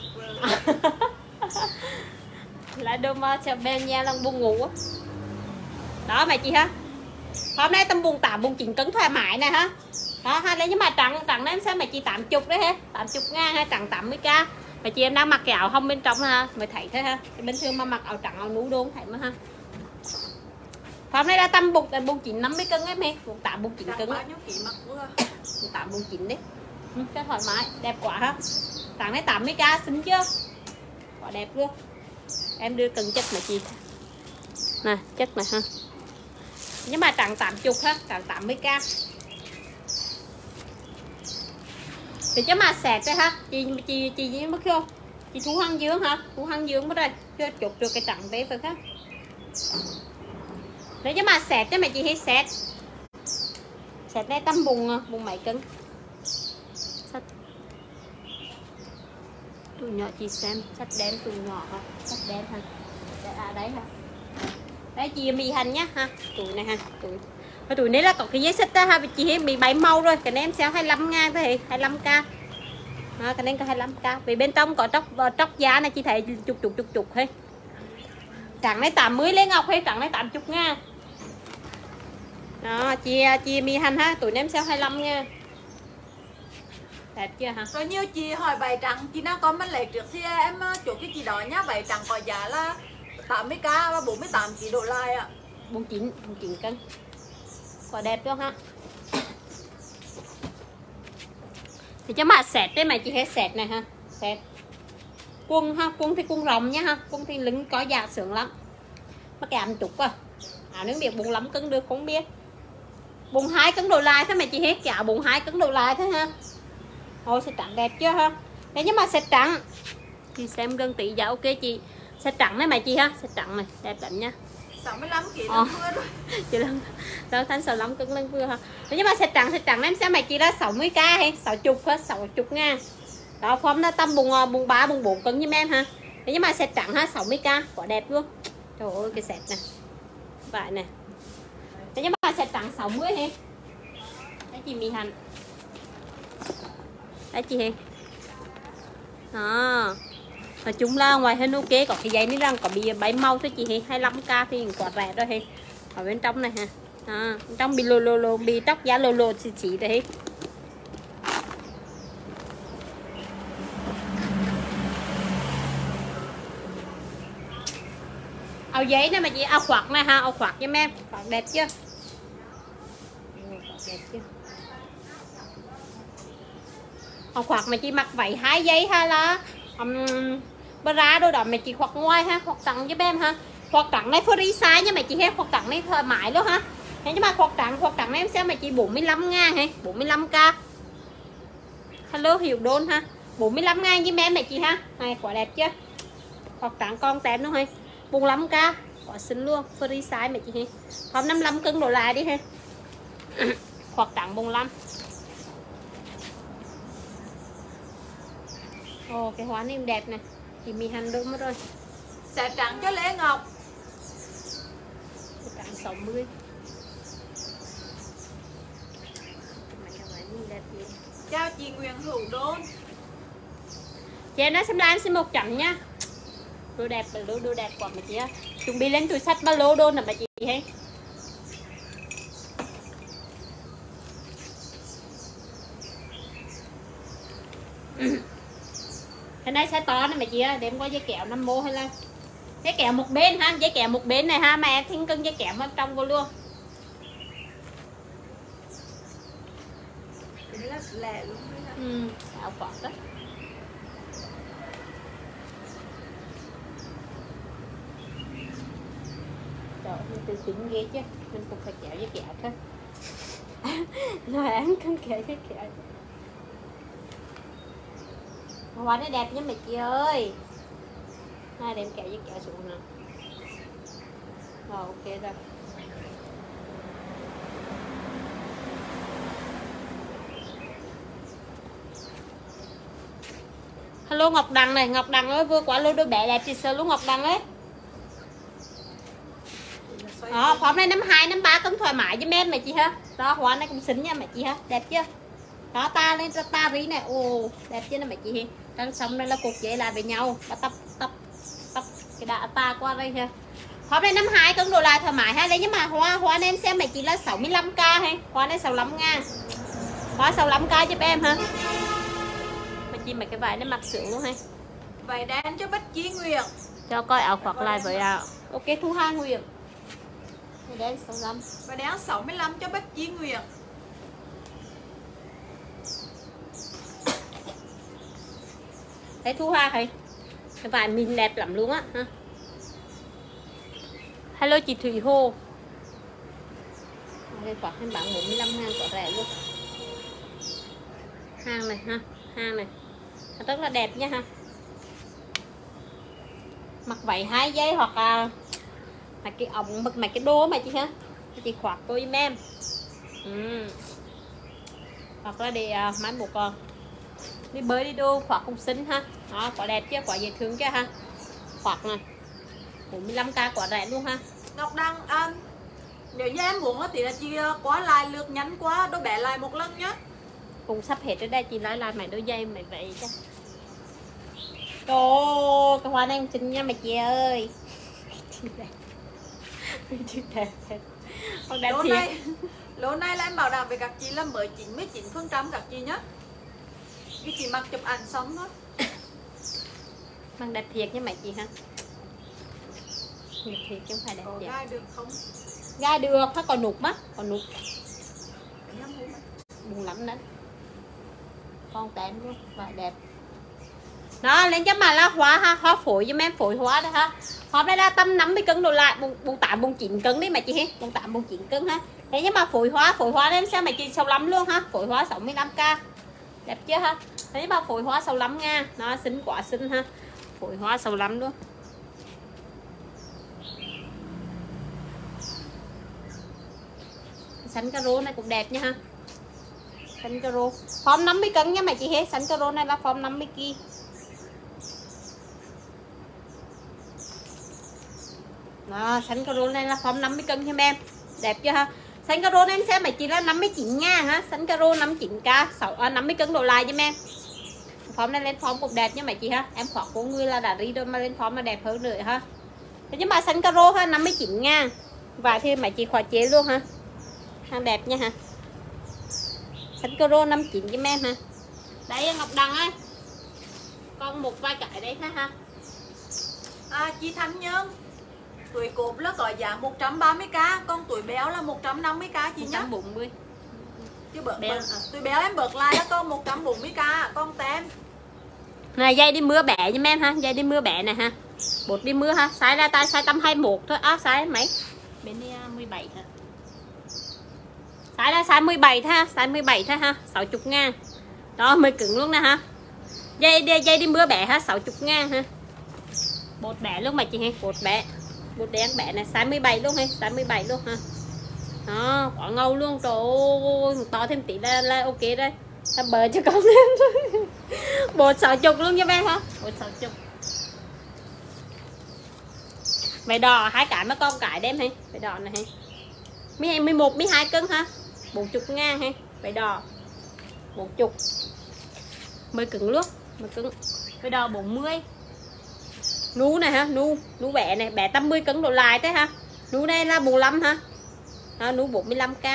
Lại đồ mà cho bên nha lần buồn ngủ á. Đó mày chị ha. Hôm nay tầm buồn tám, buồn chín cân thoải mái này ha. Đó ha, lấy nhưng mà trắng trắng em xem mày chị tám mươi đấy ha, tám mươi ngàn ha, trắng tám mươi k. Mà chị em đang mặc cái áo hông bên trong ha, mày thấy thế ha. Cái bình thường mà mặc áo trắng áo nú đôn thấy mà ha. Hôm nay đã tầm bụng tại bụng chín năm mươi cân em he, bụng tám bụng chín cân. Bao nhiêu ký mặc vừa? Bụng tám bụng chín đấy. Ừ, cái thoải mái, đẹp quá ha. Trắng này tám mươi k xinh chưa? Quá đẹp luôn. Em đưa cần chất mà chị. Nè, chất này ha. Nhưng mà trắng tám mươi ha, trắng tám mươi k. Thì chứ mà sẹt đây ha, chị chị chị gì mất không? Chị Thu Hằng Dương hả? Thu Hằng Dương mất đây. Chưa chụp được cái trắng bé phải khác. Nếu chứ mà sẹt chứ mày chị thấy sẹt. Sẹt đây tầm bùng bùng mấy cân. Sách. Tụi nhỏ chị xem, sách đen tụi nhỏ ha, sách đen ha. À đấy ha. Đấy chị mì hành nhá ha. Tụi này ha, tụi Và tụi này là có cái giấy xích đó ha, chị thấy bị bảy màu rồi, cái này em sale hai mươi lăm ngàn thôi, hai mươi lăm k. Đó, cái này có hai mươi lăm k. Vì bên trong có tróc tróc giá này chị thấy chục chục chục chục hay. Trắng này tám mươi lấy ngọc hay trắng này tám mươi ngàn. Đó, chị chị mì hành ha, tụi em sale hai mươi lăm nha. Đẹp chưa hả? Rồi nhiều chị hỏi váy trắng, chị nào có mình lấy trước thì em chốt cái chị đó nhá, váy trắng có giá là tám mươi k và bốn mươi tám ki lô like ạ. bốn mươi chín, bốn mươi chín cân. Quá đẹp luôn ha. Thì cho mà sẹt đấy mà chị thấy sẹt này ha, sẹt. Quần ha, quần thì quần rộng nhá ha, quần thì lưng có dạ sướng lắm. Mà cái ẩm trục à. Áo nước biết bốn mươi lăm cân được không biết. bốn mươi hai cân đồ lại thế mà chị hết cái áo bốn mươi hai cân đồ lại thế ha. Ôi sẹt trắng đẹp chưa ha. Đấy nhưng mà sẹt trắng. Chị xem gần tí dạ ok chị. Sẹt trắng này mà chị ha, sẹt trắng này, đẹp lắm nha. sáu mươi lăm ki lô lần vừa rồi. Chị lần đó thanh sáu mươi lăm cân lần vừa ha. Nhưng mà sẹt trắng sẹt trắng em xem mày chị là sáu mươi k hay sáu mươi hết, sáu mươi ngàn. Đó form nó tầm bùng bùng ba bùng bốn cân như em ha. Nhưng mà sẹt trắng ha, sáu mươi k, quá đẹp luôn. Trời ơi cái sẹt này. Vậy này. Nhưng mà sẹt trắng sáu mươi hay. Đấy chị mì hành. Đấy chị Hiền. Đó. Nói chung là ngoài hình ok, có cái giấy ní rằng có bị bảy màu thôi chị Hiền, hai mươi lăm k thì quá rẻ rồi Hiền. Ở bên trong này ha. À, bên trong bị lồ lồ lồ, bị tóc giá lồ lồ xì xì đấy. Áo giấy này mà chị, áo khoác này ha, áo khoác cho em, khoác đẹp chưa? Khoác đẹp chưa? Áo khoác mà chị mặc vậy hai giấy ha là um, bra đôi đó mà chị khoác ngoài ha, khoác trắng giúp em ha. Khoác trắng này free size nhưng mà chị hết khoác trắng này thoải mái luôn ha. Thế nhưng mà khoác trắng, khoác trắng này em xem mà chị bốn mươi lăm ngàn hay bốn mươi lăm k. Hello Hiểu Đôn ha, bốn mươi lăm ngàn giúp em mà chị ha. Này quá đẹp chưa? Khoác trắng con tém luôn hay bốn mươi lăm k, quá xinh luôn, free size mà chị ha. Còn năm mươi lăm cân đổ lại đi ha. Khoác trắng bốn mươi lăm. Ồ cái hoa này đẹp nè, chị mì hành đúng mất rồi. Sẹt trắng cho Lê Ngọc. Trắng sáu mươi. Đẹp gì? Chào chị Nguyễn Hữu Đôn. Chị em đã xem live xin một chấm nha. Đồ đẹp là đồ, đồ đẹp quá mà chị á. Chuẩn bị lên túi sách ba lô đôn là bà chị hay. Cái này sẽ to này mà chị á, để em có dây kẹo năm mô hay là dây kẹo một bên ha, dây kẹo một bên này ha, mà em thiên cân dây kẹo vào trong vô luôn. Tính là lẻ luôn đấy. Ừ, áo khoác đó. Trời, mình tự tính ghê chứ. Mình cũng phải kéo với kéo thôi. Nói án không kéo với kéo. Hoa nó đẹp nha mày chị ơi. Hai đem kéo với kéo xuống nè. Rồi ok rồi. Hello Ngọc Đằng này, Ngọc Đằng ơi, vừa quả lô đôi bẹ đẹp chị sơ luôn Ngọc Đằng ấy. Đó, form này năm hai, năm ba cân thoải mái với em mày chị ha. Đó, hoa này cũng xinh nha mày chị ha, đẹp chưa? Đó, ta lên ta rí này, ồ, đẹp chưa nè mày chị. Đang xong đây là cột dây lại với nhau, và tóc tóc tóc cái đã ta qua đây ha. Form này năm hai cân đồ lại thoải mái ha. Đấy nhưng mà hoa hoa này em xem mày chị là sáu mươi lăm k hay. Hoa này sáu mươi lăm ngàn. Hoa sáu mươi lăm k giúp em ha. Mày chị mày cái vải này mặc sướng luôn hay. Váy đen cho Bích Chi Nguyệt. Cho coi áo khoác lại với áo. Ok Thu Hà Nguyệt. Váy đen sáu mươi lăm. Váy đen sáu mươi lăm cho Bích Chi Nguyệt. Thấy Thu Hoa hay. Cái vải mình đẹp lắm luôn á ha. Hello chị Thủy Hồ. Đây khoảng em bán bốn mươi lăm ngàn có rẻ luôn. Hàng này ha, hàng này rất là đẹp nha ha. Mặc váy hai giây hoặc là mặc cái ống mặc cái đố mà chị ha. Chị khoác tôi với em. Ừ. Hoặc là để uh, mai một con đi bơi đi đô khoác cũng xinh ha. Đó, quả đẹp chứ, quả dễ thương chứ ha. Khoác này bốn mươi lăm k quả rẻ luôn ha. Ngọc Đăng anh, nếu như em muốn thì là chị quá lại lượt nhắn quá đôi bé lại một lần nhá. Cũng sắp hết ở đây chị lấy lại mày đôi dây mày vậy chứ. Trời, cái hoa này cũng xinh nha mày chị ơi. Lô này, lô này là em bảo đảm với các chị là mới chín mươi chín phần trăm các chị nhá. Vì chị mặc chụp ảnh xong thôi. Mang đẹp thiệt nha mày chị ha. Đẹp thiệt chứ không phải đẹp Có thiệt. gai được không? Gai được, nó còn nụt mắt, còn nụt. Buồn lắm đấy. Con tém luôn, vải đẹp. Đó, lên cho mà là hoa ha, hoa phổi cho em phổi hoa đó ha. Hoa đây là tầm năm mươi cân đổ lại, bốn tám bốn chín cân đi mày chị ha, bốn tám bốn chín cân ha. Thế nhưng mà phổi hoa, phổi hoa em xem mày chị sáu mươi lăm luôn ha, phổi hoa sáu mươi lăm k. Đẹp chưa ha? Thế nhưng mà phổi hoa sáu mươi lăm nha, nó xinh quá xinh ha. Phổi hoa sáu mươi lăm luôn. Xanh caro này cũng đẹp nha ha. Xanh caro form năm mươi cân nha mày chị hết. Xanh caro này là form năm mươi ki. Đó, xanh caro này là form năm mươi cân cho em. Đẹp chưa ha? Xanh caro này em xem mày chị là năm mươi chín ngàn ha. Xanh caro năm mươi chín k, sáu à, năm mươi cân đổ lại cho em. Form này lên form cũng đẹp nha mày chị ha. Em khoác của người là đã đi rồi mà lên form là đẹp hơn nữa ha. Thế nhưng mà xanh caro ha, năm mươi chín ngàn. Và thì mày chị khoác chế luôn ha. Hàng đẹp nha ha. Xanh caro năm mươi chín cho em ha. Đây Ngọc Đằng ơi. Còn một vài cái đây ha ha. À, chị Thanh Nhân, tuổi cốp là có giá một trăm ba mươi k, còn tuổi béo là một trăm năm mươi k chị nhé. một trăm bốn mươi. Chứ bớt Béo. bớt, tuổi béo em bớt lại là còn một trăm bốn mươi k, con tem. Này dây đi mưa bẻ cho em ha, dây đi mưa bẻ này ha. Bột đi mưa ha, size ra tay size một trăm hai mươi mốt thôi, á à, size mấy? Bên đây mười bảy thôi. Size là size mười bảy thôi ha, size mười bảy thôi ha, sáu mươi ngàn. Đó mới cứng luôn nè ha. Dây dây, dây đi mưa bẻ ha, sáu mươi ngàn ha. Bột bẻ luôn mà chị ha, bột bẻ. Bột đen bẻ này size mười bảy luôn ha, size mười bảy luôn ha. Đó, quả ngầu luôn, trời ơi, to thêm tí là, là ok đây. Ta bờ cho con em. Bột sáu mươi luôn cho em hả? Bột sáu mươi. Váy đỏ hai cái mà con cái đem hay. Váy đỏ này hay. mười một, mười hai cân ha. bốn mươi ngàn hay. Váy đỏ bốn mươi. Mới cứng luôn, mới cứng. Váy đỏ bốn mươi. Nú này ha, nú, nú bẻ này, bẻ tám mươi cân độ lại thế ha. Nú đây là bốn mươi lăm ha. Đó, nú bốn mươi lăm k.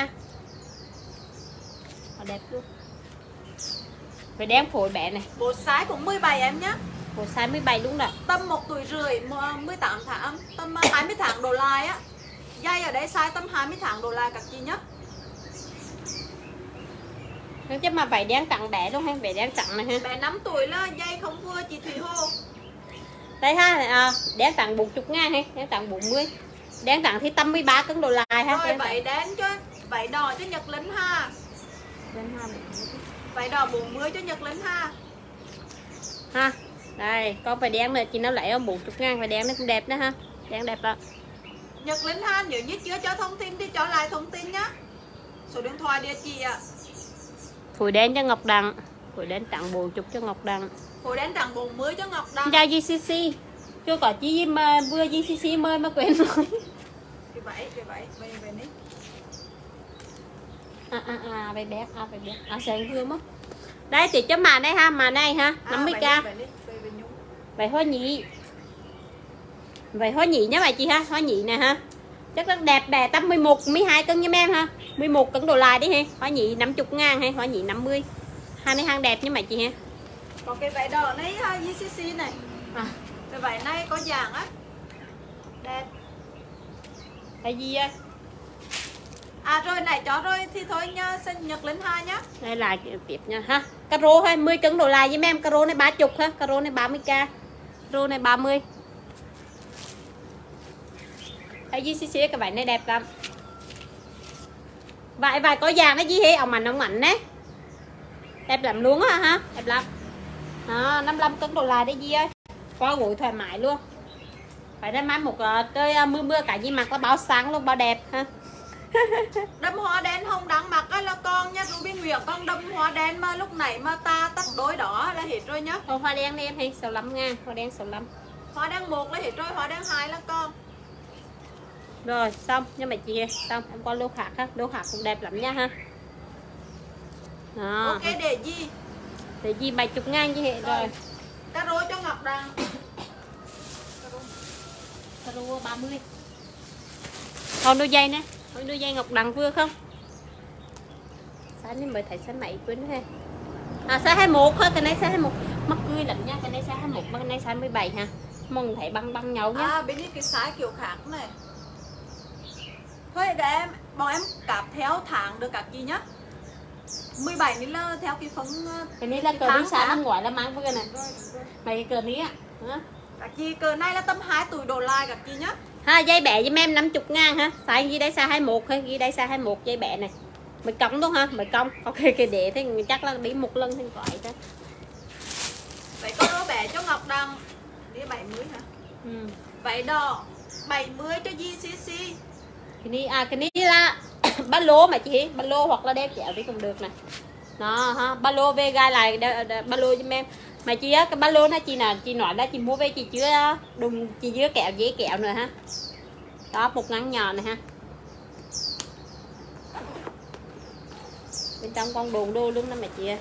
Nó đẹp luôn. Phải đem phổi bẻ này. Bộ size cũng mười bảy em nhé. Bộ size mười bảy đúng rồi. Tầm một tuổi rưỡi, mười tám tháng, tầm hai mươi tháng đổ lại á. Dây ở đây size tầm hai mươi tháng đổ lại các chị nhé. Chứ mà vậy đen tặng bẻ luôn ha, vậy đen tặng này ha. Bé năm tuổi là dây không vừa chị Thủy Hồ. Đây ha, à, đen tặng bốn mươi ngàn hay, đen tặng bốn mươi. Đen tặng thì tám mươi ba cân đồ lại ha. Rồi vậy đen cho vậy đỏ cho Nhật Linh ha. Vậy đỏ bốn mươi cho Nhật Linh ha. Ha. Đây, con phải đen này chị nó lại bốn mươi ngàn, phải đen nó cũng đẹp đó ha. Đen đẹp đó. Nhật Linh ha, nếu như chưa cho thông tin thì cho lại thông tin nhá. Số điện thoại địa chỉ ạ. À. Phủi đen cho Ngọc Đằng. Phủi đen tặng bốn mươi cho Ngọc Đằng. Phủi đen tặng bốn mươi cho Ngọc Đằng. Chào giê xê xê. Chưa có chi mà vừa giê xê xê mời mà quên rồi. Cái vậy, cái vậy, về về đi. À à à, về bé, à về bé. À sáng vừa mất. Đây thì chấm màn đây ha, màn này ha, năm mươi k. À, vậy hoa nhị. Vậy hoa nhị nhá bà chị ha, hoa nhị nè ha. Chắc rất đẹp bè tầm mười một, mười hai cân nha em ha. mười một cân đồ lại đi ha. Hoa nhị năm mươi ngàn hay hoa nhị năm mươi. Hai này hàng đẹp nha bà chị ha. Còn cái váy đỏ này ha, giê xê xê này. À. Cái váy này có dạng á. Đẹp. Cái gì ơi? À rồi này cho rồi thì thôi nha, xin Nhật Linh hai nhá. Đây là tiếp nha ha. Caro hai mươi cân đồ lại với em, caro này ba mươi ha, caro này ba mươi k. Caro này ba mươi. Cái gì xí xí cái váy này đẹp lắm. Vậy vài có vàng nó gì hết, ông ảnh ông ảnh đấy. Đẹp lắm luôn á ha, đẹp lắm. Đó, năm mươi lăm cân đồ lại đấy gì ơi. Có gối thoải mái luôn. Phải đây mai một tới mưa mưa cả gì mặc là bao sáng luôn, bao đẹp ha. Đâm hoa đen không đáng mặc á là con nha, Ruby Nguyệt con đâm hoa đen mà lúc nãy mà ta tắt đôi đỏ là hết rồi nhá. Thôi hoa đen đi em hay sáu mươi lăm ngàn, hoa đen sáu mươi lăm. Hoa đen một là hết rồi, hoa đen hai là con. Rồi xong nha mày chị, xong em qua lô khác ha, lô khác cũng đẹp lắm nha ha. Đó. Ok để gì? Để gì bảy mươi ngàn chứ hệ rồi. Caro cho Ngọc Đằng. Caro ba mươi. Còn đôi giày nè, còn đôi giày Ngọc Đằng vừa không? Sáng nên mới thấy sáng mày quên ha. À size hai mươi mốt thôi, cái này size hai mươi mốt. Mắc cười lắm nha, cái này size hai mươi mốt, cái này size hai mươi bảy ha. Mong thấy băng băng nhau nhá. À bênนี้cái size kiểu khác này. Thôi để em, bọn em cạp theo tháng được các gì nhá. mười bảy này là theo cái phấn. Cái này là cờ đi xa năm ngoái là mang với cái này. Mày cờ ní á. Các chị cờ này là tầm hai tuổi đổ lại các chị nhá. Ha dây bẹ với em năm mươi ngàn ha. Size ghi đây size hai mươi mốt hay ghi đây size hai mươi mốt dây bẹ này. Mày cong luôn ha, mày cong. Ok cái để thế chắc là đi một lần thì gọi đó. Vậy có đố bẻ cho Ngọc Đằng. Đi bảy mươi hả? Ừ. Vậy đỏ bảy mươi cho giê xê xê. Cái này à cái này là ba lô mà chị, ba lô hoặc là đeo chéo đi cũng được này. Đó ha, ba lô về gai lại ba lô cho em. Mà chị á cái ba lô nó chị nào chị nói là chị mua về chị chưa đùng chị chưa kẹo giấy kẹo nữa ha. Đó một ngắn nhỏ này ha. Bên trong con đồ đô luôn đó mà chị ơi.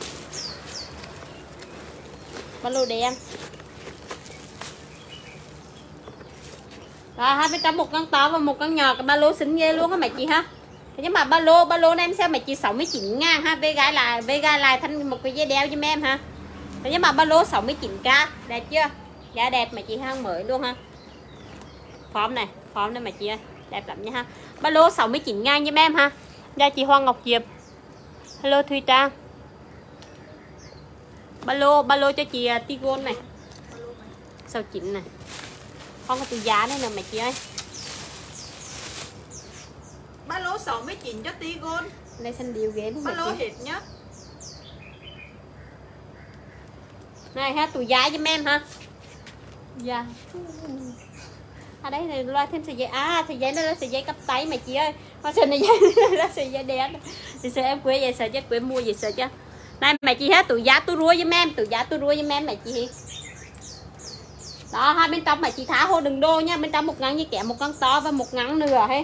Ba lô đen. Rồi hai bên trong một con to và một con nhỏ, cái ba lô xinh ghê luôn á mày chị ha. Nhưng mà ba lô ba lô này em xem mày chị sáu mươi chín ngàn ha, về gai lại về gai lại thành một cái dây đeo cho em ha. Nhưng mà ba lô sáu mươi chín k đẹp chưa, giá đẹp mà chị ha, mới luôn ha. Form này form này mà chị ơi, đẹp lắm nha ha. Ba lô sáu mươi chín ngàn cho em ha. Dạ chị Hoàng Ngọc Diệp, hello Thùy Trang. Ba lô ba lô cho chị uh, Tigon này sáu chín này, không có từ giá này nè mày chị ơi. Ba lô sáu mươi chín cho Tigon. Đây xanh điều ghế ba lô hết nhá. Này ha, tụi giá cho em ha. Dạ. À đấy thì loa thêm sợi dây. À sợi dây nó là sợi dây cặp tay mày chị ơi. Hoa sợi này dây là sợi dây đen. Thì sợ em quê vậy sợ chứ quê mua vậy sợ chứ. Này mày chị hết tụi giá tôi rua cho em, tụi giá tôi rua cho em mày chị. Đó hai bên trong mày chị thả hô đừng đô nha, bên trong một ngắn như kẻ một con to và một ngắn nửa hết.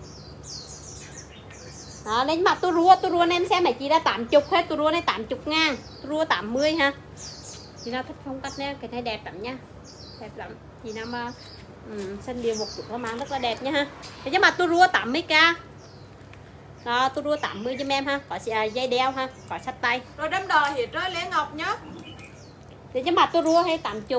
Đó đến mặt tôi rua tôi rua em xem mày chị đã tám mươi hết, tôi rua này tám mươi ngàn, tôi rua tám mươi ha. Chị nào thích phong cách nè, cái này đẹp lắm nha, đẹp lắm. Chị nào mà um, xanh điều một chút nó mang rất là đẹp nha ha. Thế chứ mà tôi rua tám mươi k. Đó tôi rua tám mươi cho em ha, có dây đeo ha, có sắt tay. Rồi đâm đò hết rồi Lê Ngọc nhá. Thế chứ mà tôi rua hay tám mươi.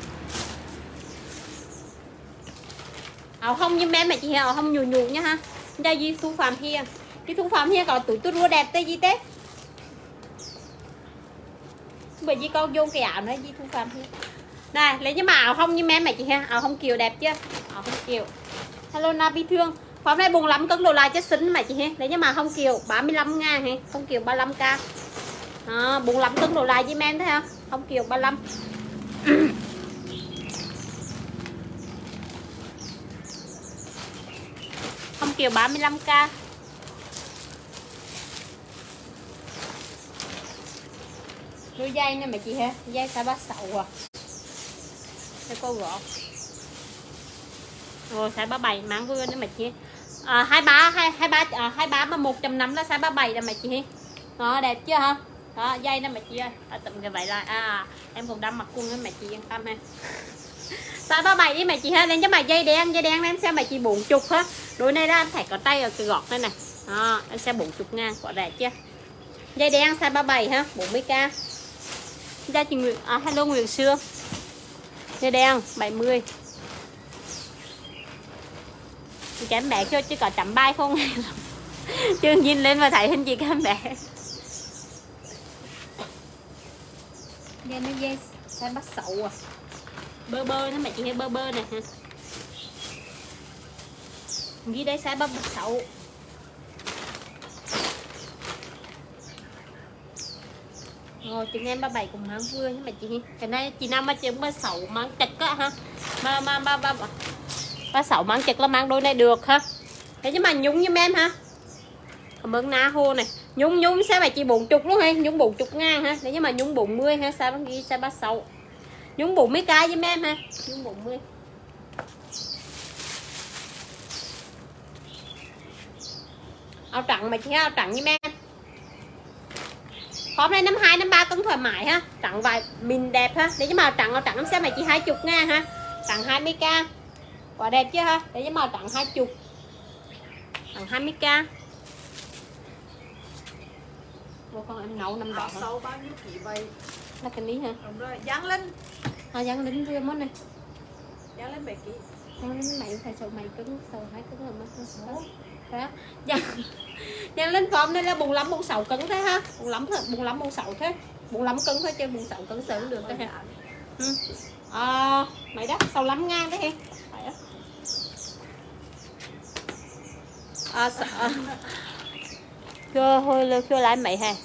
Áo hông như em mà chị áo hông nhù nhù nha ha. Đây gì Thu Phạm Hiền. Đi Thu Phạm Hiền có túi tôi rua đẹp tới gì thế. Bởi vì con vô cái áo nữa gì Thu Phạm Hiền. Này lấy nhưng mà áo không như em mày chị ha. Áo không kiều đẹp chưa. Áo không kiều. Hello Na Bi Thương. Hôm nay buồn lắm cân đồ lại chất xính mày chị ha. Lấy nhưng mà không kiều ba mươi lăm ngàn hay. Không kiều ba mươi lăm k. À, buồn lắm cân đồ lại với em thấy không. Không kiều ba mươi lăm. Không kiều ba mươi lăm k. Đôi dây nè mày chị ha. Dây sao bác sậu à. Để cô gõ. Rồi size ba mươi bảy mang vui nữa mày chị. À, hai mươi ba hai mươi ba à, hai mươi ba mà một trăm năm là size ba mươi bảy là mày chị. Đó đẹp chưa hả? Đó dây nè mày chị ơi. À, tụm cái vậy là à em cũng đang mặc quần với mày chị yên tâm ha. Size ba mươi bảy đi mày chị ha, lên cho mày dây đen, dây đen em xem mày chị bốn mươi ha. Đôi này ra em phải có tay ở cái gọt đây này. Đó, em xem bốn mươi ngàn quả đẹp chưa? Dây đen size ba mươi bảy ha, bốn mươi k. Ra chị Nguyễn à, hello Nguyễn Sương. Dây đen bảy mươi. Cái em bé cho chứ có chấm bài không. Chứ nhìn lên mà thấy hình gì cái em bé. Dây nó dây size bắt sậu à. Bơ bơ nó mày chị hay bơ bơ này ha. Ghi đây size bắt sậu. Rồi chị em ba mươi bảy cùng mang vừa nhưng mà chị cái này chị nào mà chị ba mươi sáu mang chật á ha. Mà mà ba ba ba mươi sáu mang chật là mang đôi này được ha. Thế nhưng mà nhúng như em ha. Cảm ơn Na Hô này. Nhúng nhúng sao mà chị bốn mươi luôn hay nhúng bốn mươi ngàn ha. Nếu như mà nhúng bốn mươi ha sao nó ghi size ba mươi sáu. Nhúng bốn mươi k với em ha. Nhúng bốn mươi. Áo trắng mà chị áo trắng với em. Hôm nay năm hai năm ba cân thoải mái ha. Trắng vài mình đẹp ha. Để cho màu trắng áo trắng em xem mà chị hai mươi ngàn ha. Trắng hai mươi k. Quả đẹp chưa ha. Để cho màu trắng hai mươi. Trắng hai mươi k. Vô con em nấu năm đỏ. Sâu bao nhiêu kỷ vậy? Là cái ní hả? Đúng rồi, Giang Linh. À Giang Linh vừa món này. Giang Linh bảy ký. Giang Linh mày phải sầu mày cứng, sầu hai cứng rồi mất. Đó. Giang Giang Linh form đây là bốn mươi lăm bốn mươi sáu cứng thế ha. bốn mươi lăm thôi, bốn mươi lăm bốn mươi sáu thế. bốn mươi lăm cứng thôi chứ bốn mươi sáu cứng sớm được thế ha. Ừ. À, mày đó sáu mươi lăm ngàn đấy hen. Phải đó. À sợ. Chưa hơi chưa lại mày ha.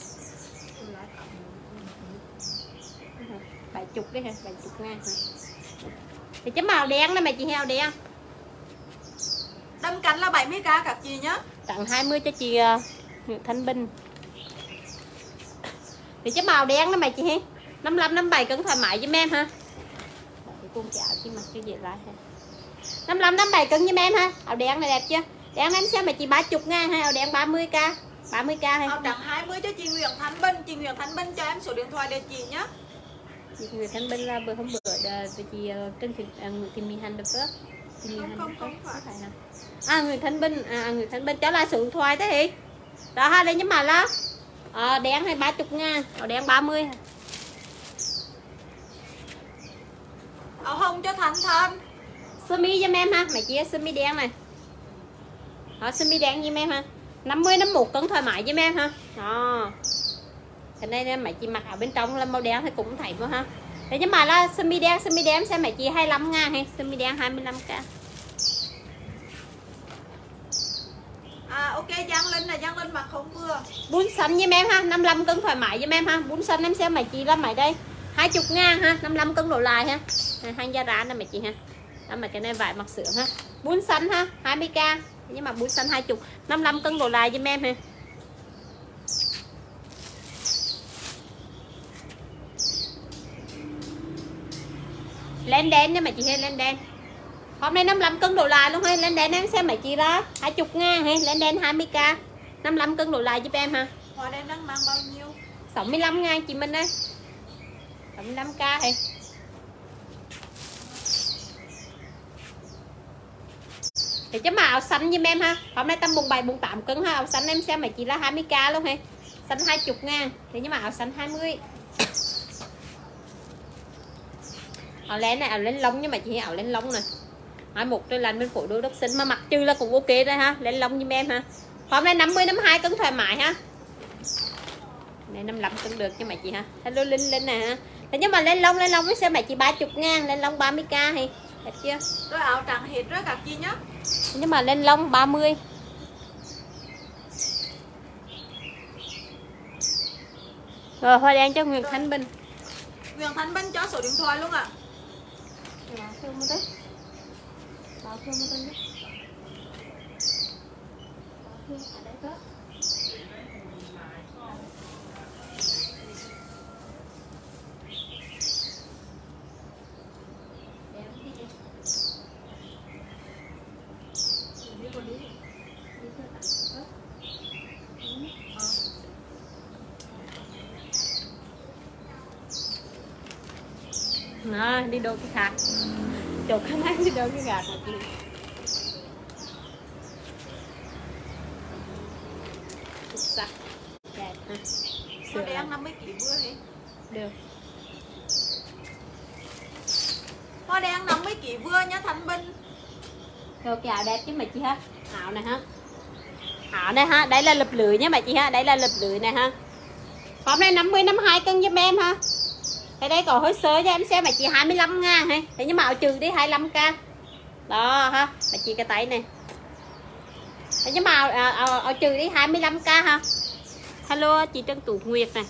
bảy mươi đấy ha, bảy mươi ngàn ha. Thì chấm màu đen đó mày chị heo đen. Đâm cánh là bảy mươi k các chị nhá. Tặng hai mươi cho chị uh, Nguyễn Thanh Bình. Thì chấm màu đen đó mày chị heo. năm mươi lăm năm mươi bảy cân thoải mái với em ha. Cái con chị áo chị mặc cái gì lại ha. năm mươi lăm năm mươi bảy cân với em ha. Áo đen này đẹp chưa? Đen em xem mà chị ba mươi ngàn ha, áo đen ba mươi k. ba mươi k hay. Áo trắng hai mươi cho chị Nguyễn Thanh Bình, chị Nguyễn Thanh Bình cho em số điện thoại để chị nhá. Chị Nguyễn Thanh Bình là bữa hôm bữa với chị Trần Thị Nguyễn Thị Mỹ Hạnh được đó. Không không không phải. phải hả? À Nguyễn Thanh Bình, à Nguyễn Thanh Bình cho là số điện thoại thế thì. Đó ha đây nhưng mà là à, đen hay ba mươi ngàn, áo đen ba mươi. Áo hồng cho Thanh Thanh. Sơ mi cho em ha, mày chia sơ mi đen này. Đó sơ mi đen cho em ha. năm mươi năm mươi mốt cân thoải mái cho em ha. Đó. Cái này mày chị mặc ở bên trong là màu đen thì cũng thấy quá ha. Đấy nhưng mà là sơ mi đen, sơ mi đen xem mày chị hai mươi lăm ngàn hay sơ mi đen hai mươi lăm k. À ok Giang Linh là Giang Linh mặc không vừa. Bún xanh với em ha, năm mươi lăm cân thoải mái với em ha. Bún xanh em xem mày chị là mày đây hai mươi ngàn ha, năm mươi lăm cân đổ lại ha. Hai giá rán nè mày chị ha. Đó mà cái này vải mặc sữa ha. Bún xanh ha, hai mươi k. Nhưng mà bún xanh hai mươi, năm mươi lăm cân đổ lại với em ha. Lên đen nha mày chị hay lên đen. Hôm nay năm mươi lăm cân đổ lại luôn hay lên đen em xem mày chị đó hai mươi ngàn hay lên đen hai mươi k. năm mươi lăm cân đổ lại giúp em ha. Hoa đen đang mang bao nhiêu? sáu mươi lăm ngàn chị Minh ơi. sáu mươi lăm k hay. Thì chứ mà áo xanh với em ha. Hôm nay tầm bốn mươi bảy bốn mươi tám cân ha. Áo xanh em xem mày chị là hai mươi k luôn hay. Xanh hai mươi ngàn. Thế nhưng mà áo xanh hai mươi. Áo len này áo len lông nhưng mà chị áo len lông này. hai một tôi làm bên phổi đô đốc xinh mà mặc chư là cũng ok đấy ha. Lên lông giùm em ha. Hôm nay năm mươi năm mươi hai cân thoải mái ha. Này năm mươi lăm cân được cho mẹ chị ha. Hello Linh Linh nè ha. Thế nhưng mà lên lông lên lông với sao mẹ chị ba mươi ngàn, lên lông ba mươi k hay đẹp chưa? Tôi áo trắng hết rồi các chị nhá. Nhưng mà lên lông ba mươi. Rồi hoa đen cho Nguyễn Thanh Bình. Nguyễn Thanh Bình cho số điện thoại luôn ạ. À. Thương một tí. Bảo thương một tí nhé. Thương ở đây có. Đó, đi đâu cái khác chỗ khả năng đi đâu cái gạt mà chị sắc đẹp ha. Sữa đen năm mươi ki lô gam vừa đi. Được. Hoa đen năm mươi ki lô gam vừa nhá Thanh Bình. Rồi cái áo đẹp chứ mày chị ha. Áo này ha. Áo này ha, đây là lập lưới nhá mày chị ha, đây là lập lưới này ha. Hôm nay năm mươi năm mươi hai cân giúp em ha. Cái đây còn hơi sơ cho em xem mà chị hai mươi lăm ngàn hay. Thế nhưng mà áo trừ đi hai mươi lăm k. Đó ha, mà chị cái tay này. Thế nhưng mà áo, áo, áo trừ đi hai mươi lăm k ha. Hello chị Trân Tú Nguyệt này.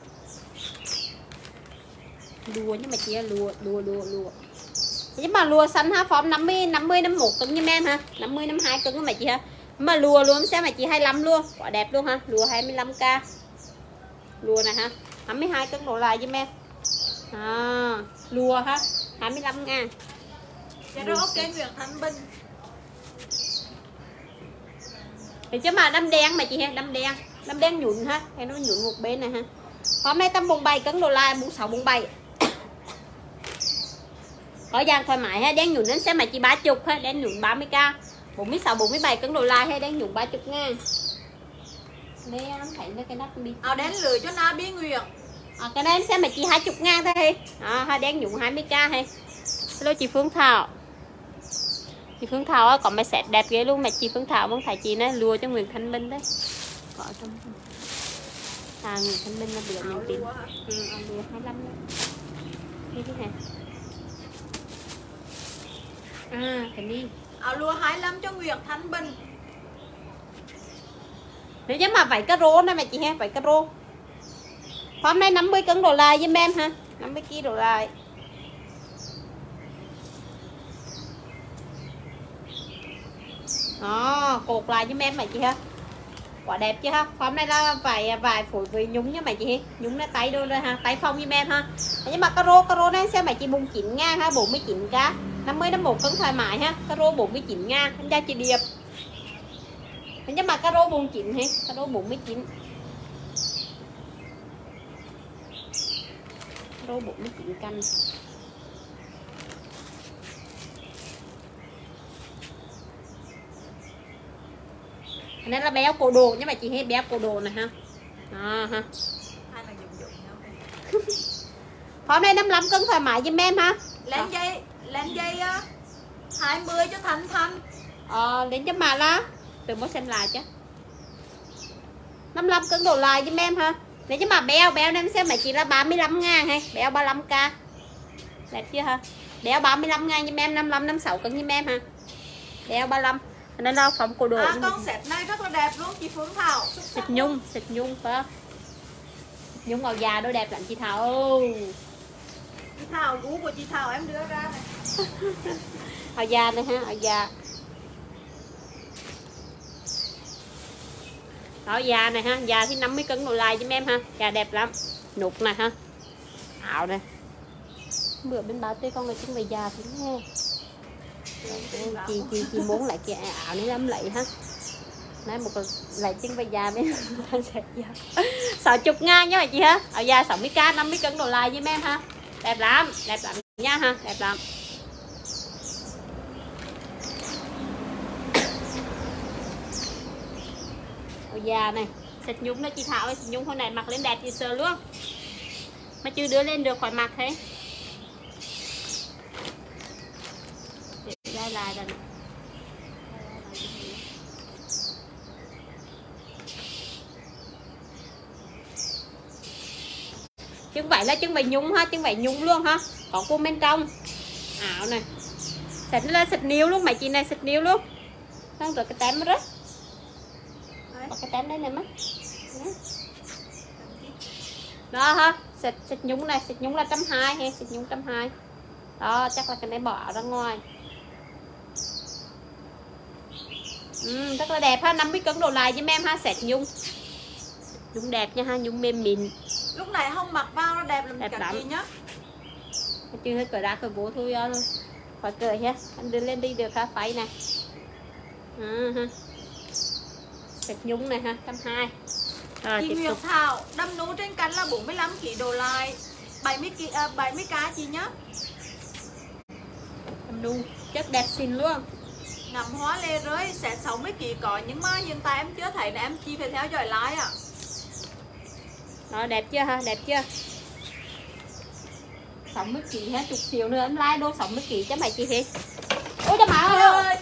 Lùa nhưng mà chị lùa lùa lùa lùa. Thế nhưng mà lùa xanh ha, form năm mươi năm mươi năm mươi mốt cân như em ha, năm mươi năm mươi hai cân với mẹ chị ha. Mà lùa luôn xem mà chị hai mươi lăm luôn, quả đẹp luôn ha, lùa hai mươi lăm k. Lùa này ha, năm mươi hai cân đổ lại giùm em. À, lùa ha, hai mươi lăm ngàn. Dạ rồi ok Nguyễn Thanh Bình. Thì chứ mà đâm đen mà chị ha, đâm đen, đâm đen nhụn ha, hay nó nhụn một bên này ha. Hôm nay tầm bốn mươi bảy cân đổ lại, bốn mươi sáu bốn mươi bảy. Có dàn thoải mái ha, đen nhụn đến xem mà chị ba mươi ha, đen nhụn ba mươi k. bốn mươi sáu bốn mươi bảy cân đổ lại hay đen nhụn ba mươi ngàn. Đây em thấy nó cái nắp đi. Áo đen lười cho Na Bi Nguyễn. À, cái này em xem mà chị hai mươi ngàn thôi. À, hai đen nhụn hai mươi k hay. Hello chị Phương Thảo. Chị Phương Thảo á, có mấy set đẹp ghê luôn mà chị Phương Thảo muốn thấy chị nó lùa cho Nguyễn Thanh Minh đấy. Có trong à Nguyễn Thanh Minh là được mình tìm. Ừ, lùa hai mươi lăm đó. Đây thế này. À, cái đi. Áo lùa hai mươi lăm cho Nguyễn Thanh Bình. Nếu như mà váy caro này mà chị ha, váy caro. Hôm nay năm mươi cân đổ lại với em ha, năm mươi ki lô gam đổ lại. Đó, cột lại với em mà chị ha. Quả đẹp chứ ha. Hôm nay là vài vài phổi với nhúng nha mày chị. Nhúng nó tay đôi rồi ha, tay phong với em ha. Nhưng mà caro caro này xem mày chị bốn mươi chín ngàn ha, bốn mươi chín k. năm mươi năm mươi mốt cân thoải mái ha. Caro bốn mươi chín ngàn, em ra chị điệp. Nhưng mà caro bốn mươi chín hay, caro bốn mươi chín. Caro bốn mươi chín cân. Nên là béo cổ đồ nhưng mà chị hay béo cổ đồ này ha. À, ha. Hai là dùng dụng nhau. Hôm nay năm mươi lăm cân thoải mái giùm em ha. Lên dây, lên dây á. hai mươi cho Thanh Thanh. Ờ, đến cho mà lá. Từ mới xem lại chứ. năm mươi lăm cân đổ lại giùm em ha. Nếu chứ mà béo béo em xem mà chị là ba mươi lăm ngàn hay, béo ba mươi lăm k. Đẹp chưa ha? Béo ba mươi lăm ngàn giùm em, năm mươi lăm năm mươi sáu cân giùm em ha. Béo ba mươi lăm. Nên là phòng cổ đồ. À con set này rất là đẹp luôn chị Phương Thảo. Xịt nhung, xịt nhung phải không? Nhung màu già đôi đẹp lắm chị Thảo ơi. Chị Thảo, gú của chị Thảo em đưa ra này. Áo da này ha, áo da. Áo da này ha, da thì năm mươi cân đổ lại cho em ha. Da đẹp lắm. Nụt này ha. Áo này. Bữa bên báo tươi con người trưng về da thì nghe. Chị chị chị muốn lại cái áo này em lấy ha. Nói một lại trưng về da bên sáu mươi ngàn nha chị ha. Áo da sáu mươi k, năm mươi cân đổ lại với em ha. Đẹp lắm, đẹp lắm nha ha, đẹp lắm. Áo da này, xịt nhung đó chị Thảo ơi, xịt nhung hôm nay mặc lên đẹp thì sờ luôn. Mà chưa đưa lên được khỏi mặc thế. Để ra lại lai đây này. Trưng vải là trưng vải nhung ha, trưng vải nhung luôn ha, có cung bên trong áo này, xịt là xịt níu luôn mấy chị này, xịt níu luôn, không rồi cái tem nó rớt, có cái tem đây này mất, đó ha, xịt xịt nhung này, xịt nhung là trăm hai hay xịt nhung trăm hai, đó chắc là cái này bỏ áo ra ngoài, ừ, rất là đẹp ha, năm mươi cân đổ lại với em ha, xịt nhung, nhung đẹp nha ha, nhung mềm mịn. Lúc này không mặc vào nó đẹp làm Đẹp cả lắm. gì nhá. Chưa hết cởi ra cởi bố thôi luôn. Khỏi cởi ha. Anh đưa lên đi được ha, váy này. À, ha. Sạch nhúng này ha, trăm hai. Rồi Chị tiếp Nguyệt tục. Thảo đâm nú trên cánh là bốn mươi lăm ki lô gam đồ lại bảy mươi ki à, bảy mươi k chị nhá. Đâm đu, chất đẹp xinh luôn. Ngắm hóa lê rơi sẽ sáu mươi ki lô gam có, nhưng mà hiện tại em chưa thấy là em chỉ phải theo dõi lại à. Rồi đẹp chưa ha, đẹp chưa? sáu mươi ki lô gam ha, chục triệu nữa em like đô sáu mươi ki lô gam cho mày chị Thị. Ôi cho má ơi.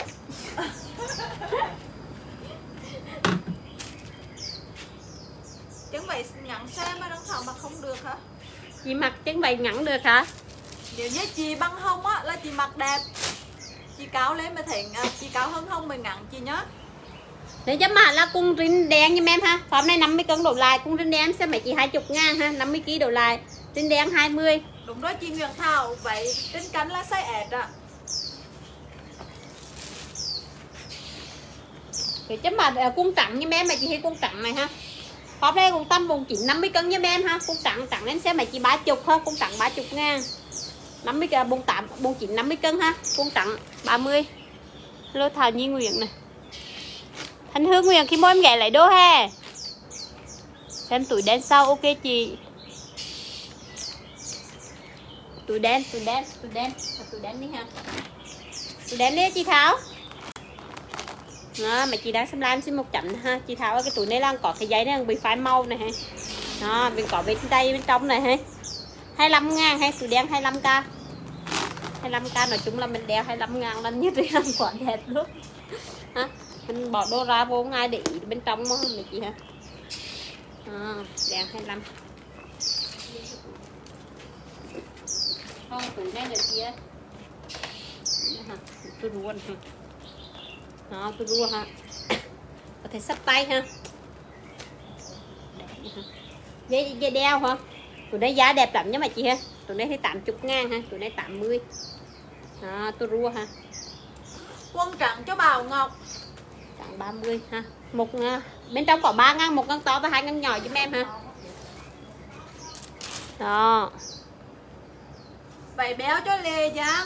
Chẳng vậy ngắn xe mà Đăng Thảo mặc không được hả? Chị mặc chân vậy ngắn được hả? Nếu như chị băng hông á là chị mặc đẹp. Chị cáo lên mà thấy à, chị cáo hơn hông mình ngắn chị nhá. Để cho mà là cung rin đen như em ha. Hôm nay năm mươi cân đổ lại, cung rin đen xem mày chị hai mươi ngàn ha, năm mươi ki lô gam đổ lại. Rin đen hai mươi. Đúng rồi chị Nguyệt Thảo, vậy trên cánh là size S ạ. Thì chứ mà uh, cung trắng như em mày chị thấy cung trắng này ha. Hôm nay cung tâm vùng chín năm mươi cân như em ha. Cung trắng trắng em xem mày chị ba mươi ha, cung trắng ba mươi ngàn. năm mươi bông tám bông chín năm mươi cân ha, cung trắng ba mươi. Hello Thảo Nhi Nguyễn này. Thanh Hương Nguyễn khi mua em ghé lại đô ha. Xem túi đen sau ok chị. Túi đen, túi đen, túi đen, túi đen đi ha. Túi đen đi chị Thảo. Đó, mà chị đang xem live xin một chấm ha. Chị Thảo ơi, cái túi này là có cái giấy này bị phai màu này ha. Đó, mình có bên đây bên trong này ha. hai mươi lăm ngàn hay túi đen hai mươi lăm k. hai mươi lăm k nói chung là mình đeo hai mươi lăm ngàn là nhất là quả đẹp luôn. Ha, mình bỏ đô ra vô ngay để ý bên trong đó này chị ha. À, đen hai mươi lăm. Không, túi này được chị ơi. Tôi ruồn ha. Đó, tôi rua ha. Có thể sắp tay ha. Dây, dây đeo hả? Tụi này giá đẹp lắm nha mà chị ha. Tụi này thì tám mươi ngàn ha, tụi này tám mươi. Đó, tôi rua ha. Quân trắng cho Bảo Ngọc. Trắng ba mươi ha. Một bên trong có ba ngăn, một ngăn to và hai ngăn nhỏ giúp em ha. Đó. Vậy béo cho Lê Giang.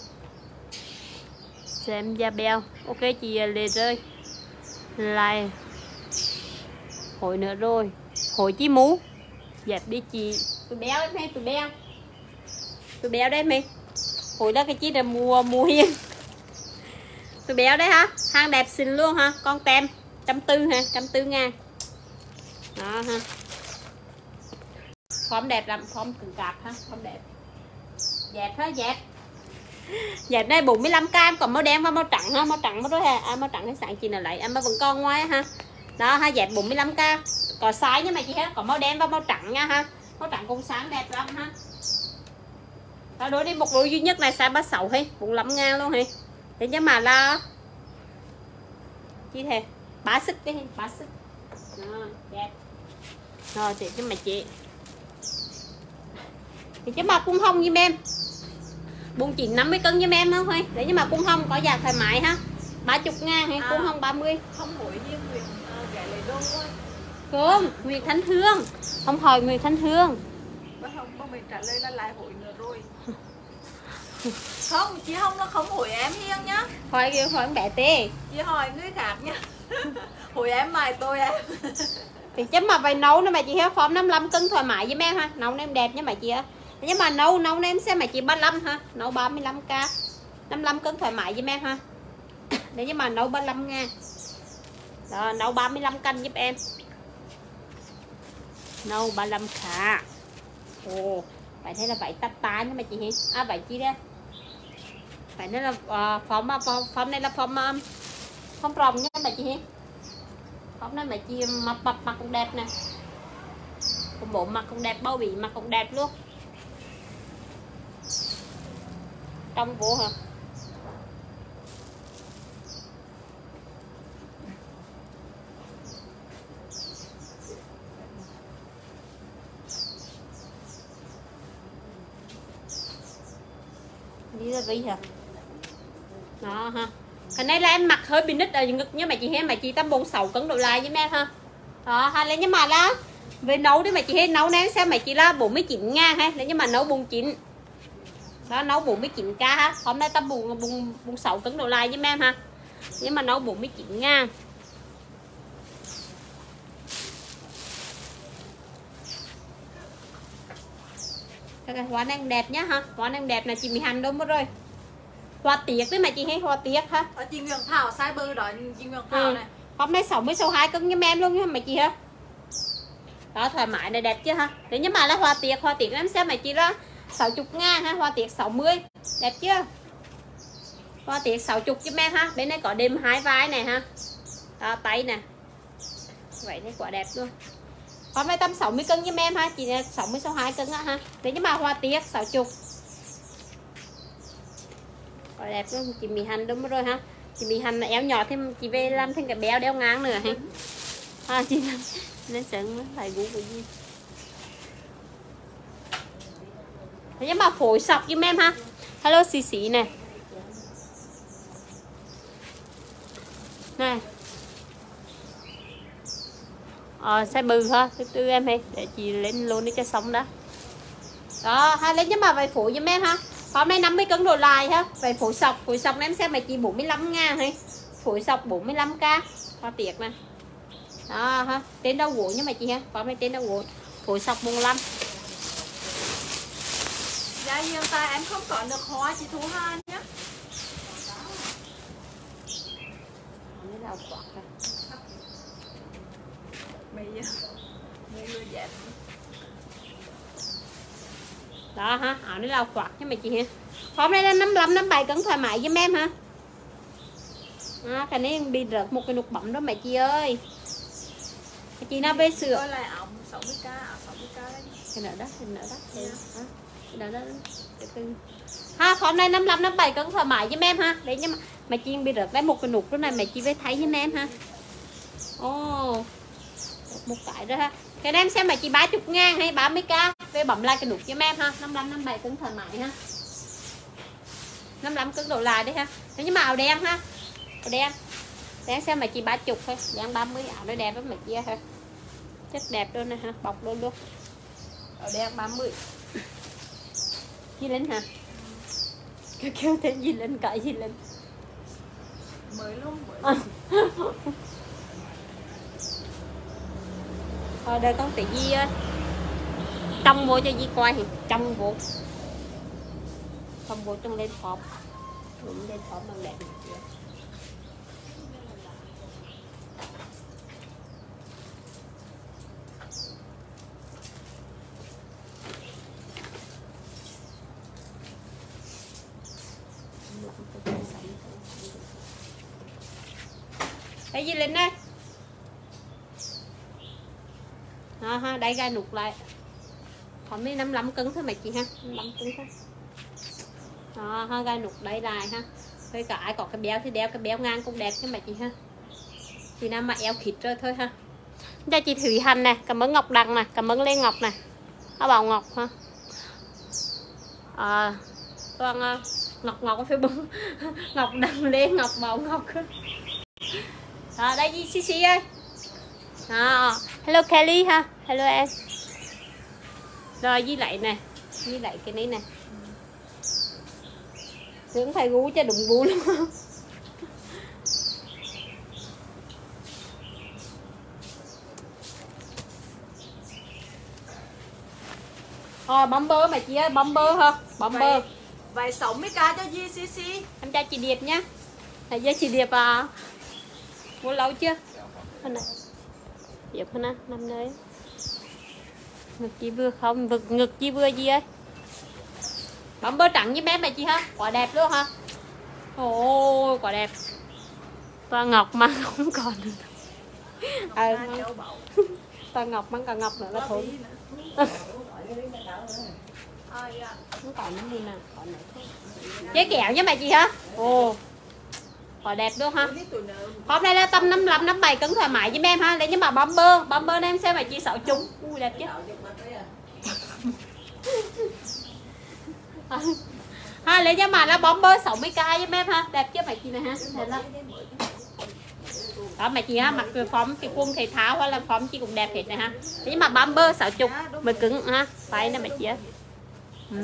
Xem da beo. Ok chị Lê rơi. Like. Hồi nữa rồi. Hồi chi mú. Dẹp đi chị. Tụi béo em hay tụi béo. Tụi béo đấy mày. Hồi đó cái chi là mùa mùa hiên. Tụi béo đấy ha. Hàng đẹp xinh luôn ha. Con tem. Trăm tư ha. Trăm tư ngàn. Đó ha. Form đẹp lắm. Form cứng cạp ha. Form đẹp. Dẹp ha. Dẹp. Dẹp đây bốn mươi lăm k em còn màu đen và màu trắng ha. Màu trắng màu đôi ha. À, màu trắng cái sẵn chị nào lấy. Em vẫn còn ngoài ha. Đó ha. Dẹp bốn mươi lăm k. Có size nha mày chị ha. Có màu đen và màu trắng nha ha. Màu trắng cũng sáng đẹp lắm ha. Đó, đối đi một đôi duy nhất này size ba mươi sáu hay bốn mươi lăm ngàn luôn hay. Thế nhưng mà là chi thế ba sức đi, ba sức. Đó, đẹp. Rồi thì cho mày chị. Thì chứ mà cung hông như em. Buông chỉ năm mươi cân như em không hay. Để nhưng mà cung hông có giá thoải mái ha. ba mươi ngàn hay à, cung hông ba mươi. Không hỏi riêng Nguyệt uh, ghé lấy đô thôi. Không, Nguyệt Thanh Hương. Không hỏi Nguyệt Thanh Hương. Bà không, bà mình trả lời là lại hỏi nữa rồi. Không, chị không nó không hỏi em Hiên nhá. Hỏi kêu hỏi bé tê. Chị hỏi người khác nhá. Hỏi em mày tôi em. Thì chứ mà phải nấu nữa mà chị ha, form năm mươi lăm cân thoải mái với em ha. Nấu em đẹp nha mà chị á. Nhưng mà nấu nấu em xem mà chị ba mươi lăm ha. Nấu ba mươi lăm k. năm mươi lăm cân thoải mái với em ha. Để nhưng mà nấu ba mươi lăm ngàn. Đó, nấu ba mươi lăm canh giúp em. Nấu ba mươi lăm k. Ồ, vậy thế là vậy tách tá nhưng mà chị hiền. À vậy chi ra. Phải nói là uh, form, form, form này là form um, form rồng nhé bà chị. Form này bà chị mặc mặc mặc cũng đẹp nè. Bộ mặt cũng đẹp, bao bì mặt cũng đẹp luôn. Trong vô hả? Đi ra vi hả? Đó ha. Cái này là em mặc hơi bị nít ở ngực nhé mà chị hết, mà chị tầm bốn sáu cân độ lại với em ha. Đó, hay là nhưng mà là về nấu đi mà chị hết, nấu ném xem mà chị là bốn mươi chín ngàn ha. Nếu như mà nấu bốn chín. Đó, nấu bốn mươi chín k ha. Hôm nay tầm bốn bốn bốn sáu cân độ lại với em ha. Nhưng mà nấu bốn mươi chín ngàn. Cái hoa này đẹp nhá ha. Hoa này đẹp là chị Mỹ Hành đâu mất rồi. Hoa tiết đấy mà chị hay hoa tiết ha. Ở chị Nguyễn Thảo size bự đó, chị Nguyễn Thảo ừ. này. Hôm nay sáu mươi sáu hai cân như em luôn nha mà chị ha. Đó, thoải mái này đẹp chưa ha. Nếu như mà là hoa tiết, hoa tiết em xem mà chị đó sáu mươi ngàn ha, hoa tiết sáu mươi. Đẹp chưa? Hoa tiết sáu mươi cho em ha. Bên này có đêm hai vai này ha. Đó, tay nè. Vậy này quả đẹp luôn. Hôm nay tầm sáu mươi cân với em ha, chị sáu mươi sáu hai cân á ha. Nếu như mà hoa tiết sáu mươi. Quả đẹp luôn, chị Mỹ Hành đúng rồi ha. Chị Mỹ Hành là eo nhỏ thêm, chị về làm thêm cái béo đeo ngang nữa ha. À, chị nên sẵn phải gú của gì. Thế nhưng mà phối sọc với em ha. Hello xì xì nè. Này. Ờ, size bự ha, từ từ em hay để chị lên luôn đi cho xong đó. Đó, hai lên nhưng mà phải phối với em ha. Hôm nay năm mươi cân đồ lại ha. Phải phối sọc, phối sọc em xem mà chị bốn mươi lăm ngàn hay. Phối sọc bốn mươi lăm k. Hoa tiệc nè. Đó ha, trên đầu gối nhưng mà chị ha. Hôm nay trên đầu gối. Phối sọc bốn mươi lăm. Dạ hiện tại em không có được hoa chị Thu Hà nhé. Đây là quạt này. Bây giờ mấy người dẹp. Đó ha, áo này là quạt cho mày chị ha. Hôm nay là năm mươi lăm năm mươi bảy cân thoải mái với em ha. À, cái này bị rớt một cái nút bấm đó mày chị ơi. Chị nào về sửa. Coi lại áo sáu mươi k, áo sáu mươi k đấy. Cái nợ đó, cái nợ đó. Cái nợ đó. Ha, hôm nay năm mươi lăm năm mươi bảy cân thoải mái với em ha. Đấy nhưng mà mày chị bị rớt lấy một cái nút đó này mày chị về thấy với em ha. Ồ. Một cái đó ha. Cái này em xem mà chị ba mươi ngàn hay ba mươi k. Về bấm lại cái nút cho em ha. năm mươi lăm năm mươi bảy cân thoải mái ha. năm mươi lăm cân đổ lại đi ha. Nếu như mà áo đen ha. Áo đen. Đen xem mà chị ba mươi thôi. Đen ba mươi áo nó đẹp lắm mà chia ha. Chất đẹp luôn nè ha. Bọc luôn luôn. Áo đen ba mươi. Di Linh hả? Kêu kêu tên Di Linh cãi Di Linh. Mới luôn mới luôn. Thôi đây con tỷ Di ơi. Trong vô cho Di coi thì trong vô. Trong vô trong lên phọp. Đúng lên phọp bằng đẹp. Đây Di Linh đây. À, ha, đây gai nút lại. Còn mấy năm mươi lăm cân thôi mày chị ha. năm mươi lăm cân thôi. Đó, ha, gai nút đây lại ha. Thôi cả ai có cái béo thì đeo cái béo ngang cũng đẹp chứ mày chị ha. Chị nào mà eo khít rồi thôi ha. Cho chị Thủy Hành nè, cảm ơn Ngọc Đăng nè, cảm ơn Lê Ngọc nè. Có Bảo Ngọc ha. À, toàn uh, Ngọc Ngọc phải bưng. Ngọc Đăng, Lê Ngọc, Bảo Ngọc. À, đây Di Xi ơi. À, hello Kelly ha, hello em. Rồi với lại nè, với lại cái này nè. Tưởng phải gu cho đụng gu luôn. Ờ, bumper mà chị ơi, bumper ha, bumper. Vậy, vậy sáu mươi k cho Di Xi Xi. Em cho chị Điệp nhá. Này giờ chị Điệp à. Mua lâu chưa? Hôm nay. Điệp hôm nay năm nay. Ngực chị vừa không, ngực ngực chị vừa gì ơi. Bấm bơ trắng với bé mày chị ha, quả đẹp luôn ha. Ôi quả đẹp. Toàn ngọc mà không còn nữa. Ờ, toàn ngọc măng cả ngọc nữa là thôi. Không còn nữa đi nè, còn nữa thôi. Chế kẹo với mày chị hả? Ồ. Quả đẹp luôn ha. Hôm nay là tầm năm mươi lăm năm mươi bảy cân thoải mái với em ha. Để nhưng mà bomber, bomber em xem mà chị sáu mươi. Ui đẹp chứ. Ha lấy cho mà là bomber sáu mươi k với em ha. Đẹp chứ mày chị này ha. Đẹp lắm. Đó mày chị ha, mặc form thì quân thể thao hoặc là form chị cũng đẹp hết này ha. Nhưng mà bomber sáu mươi mới cứng ha. Phải nè mày chị á. Ừ.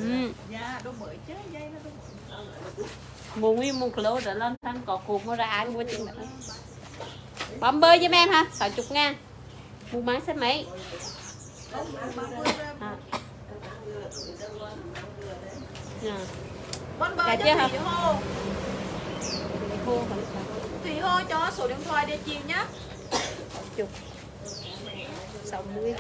Mua nguyên một kilo rồi lên thằng có cuộn nó ra ăn qua chuyện nữa. Bomber với em ha, sáu mươi ngàn. Mua bán xe mấy. À. Bomber cho Thủy Hô. Thủy Hô cho số điện thoại để chị nhá. Chục sáu mươi.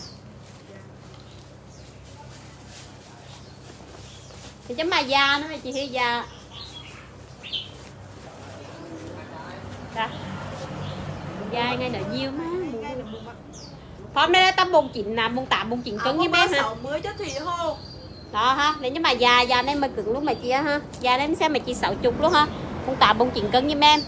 Thì chấm mà da nó chị thấy da. Đó. Da ngay đợi nhiêu má. Hôm nay tầm bốn chín là bốn tám bốn chín cân với em ha. sáu mươi cho Thủy Hô. Đó ha, nếu như mà da da này mà cứng lúc mà chị ha. Da này em xem mà chị sáu mươi luôn ha. bốn tám bốn chín cân với em.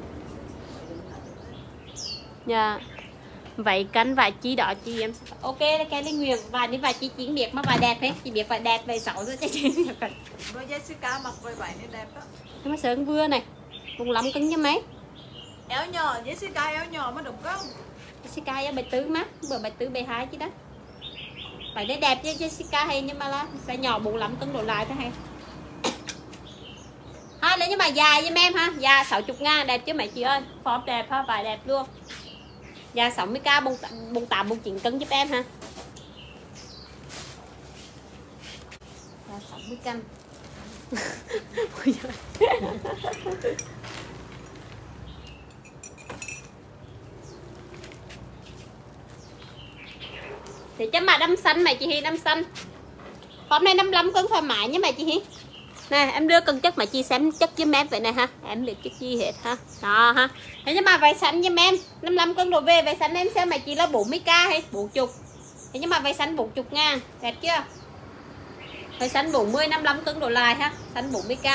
Dạ. Vậy cánh vài chi đó chị em ok cái lên Nguyên và đi vài chi chỉ biết mà vài đẹp hết chị biết vài đẹp vài xấu rồi chị với Jessica mặc vài vải này đẹp đó nhưng mà sớm vừa này cùng lắm cứng như mấy áo nhỏ Jessica áo nhỏ mà đúng không Jessica áo bảy tứ má bữa bảy tứ bảy hai chứ đó phải đấy đẹp với Jessica hay nhưng mà là sẽ nhỏ bụng lắm cứng độ lại thế hay ha lấy nhưng mà dài với em ha da sáu mươi ngàn đẹp chứ mày chị ơi form đẹp ha vải đẹp luôn da sáu mươi k bốn tám bốn chín cân giúp em ha da sáu mươi cân thì chắc mà đâm xanh mày chị Hi đâm xanh hôm nay năm mươi lăm cân thoải mái nhé mày chị Hi nè em đưa cân chất mà chị xem chất với em vậy này ha em được chất gì hết ha đó ha thế nhưng mà váy xanh với em năm mươi lăm cân đồ về váy xanh em xem mà chị là bốn mươi k hay bốn mươi thế nhưng mà váy xanh bốn mươi ngàn đẹp chưa váy xanh bốn mươi năm mươi lăm cân đồ lại ha xanh bốn mươi k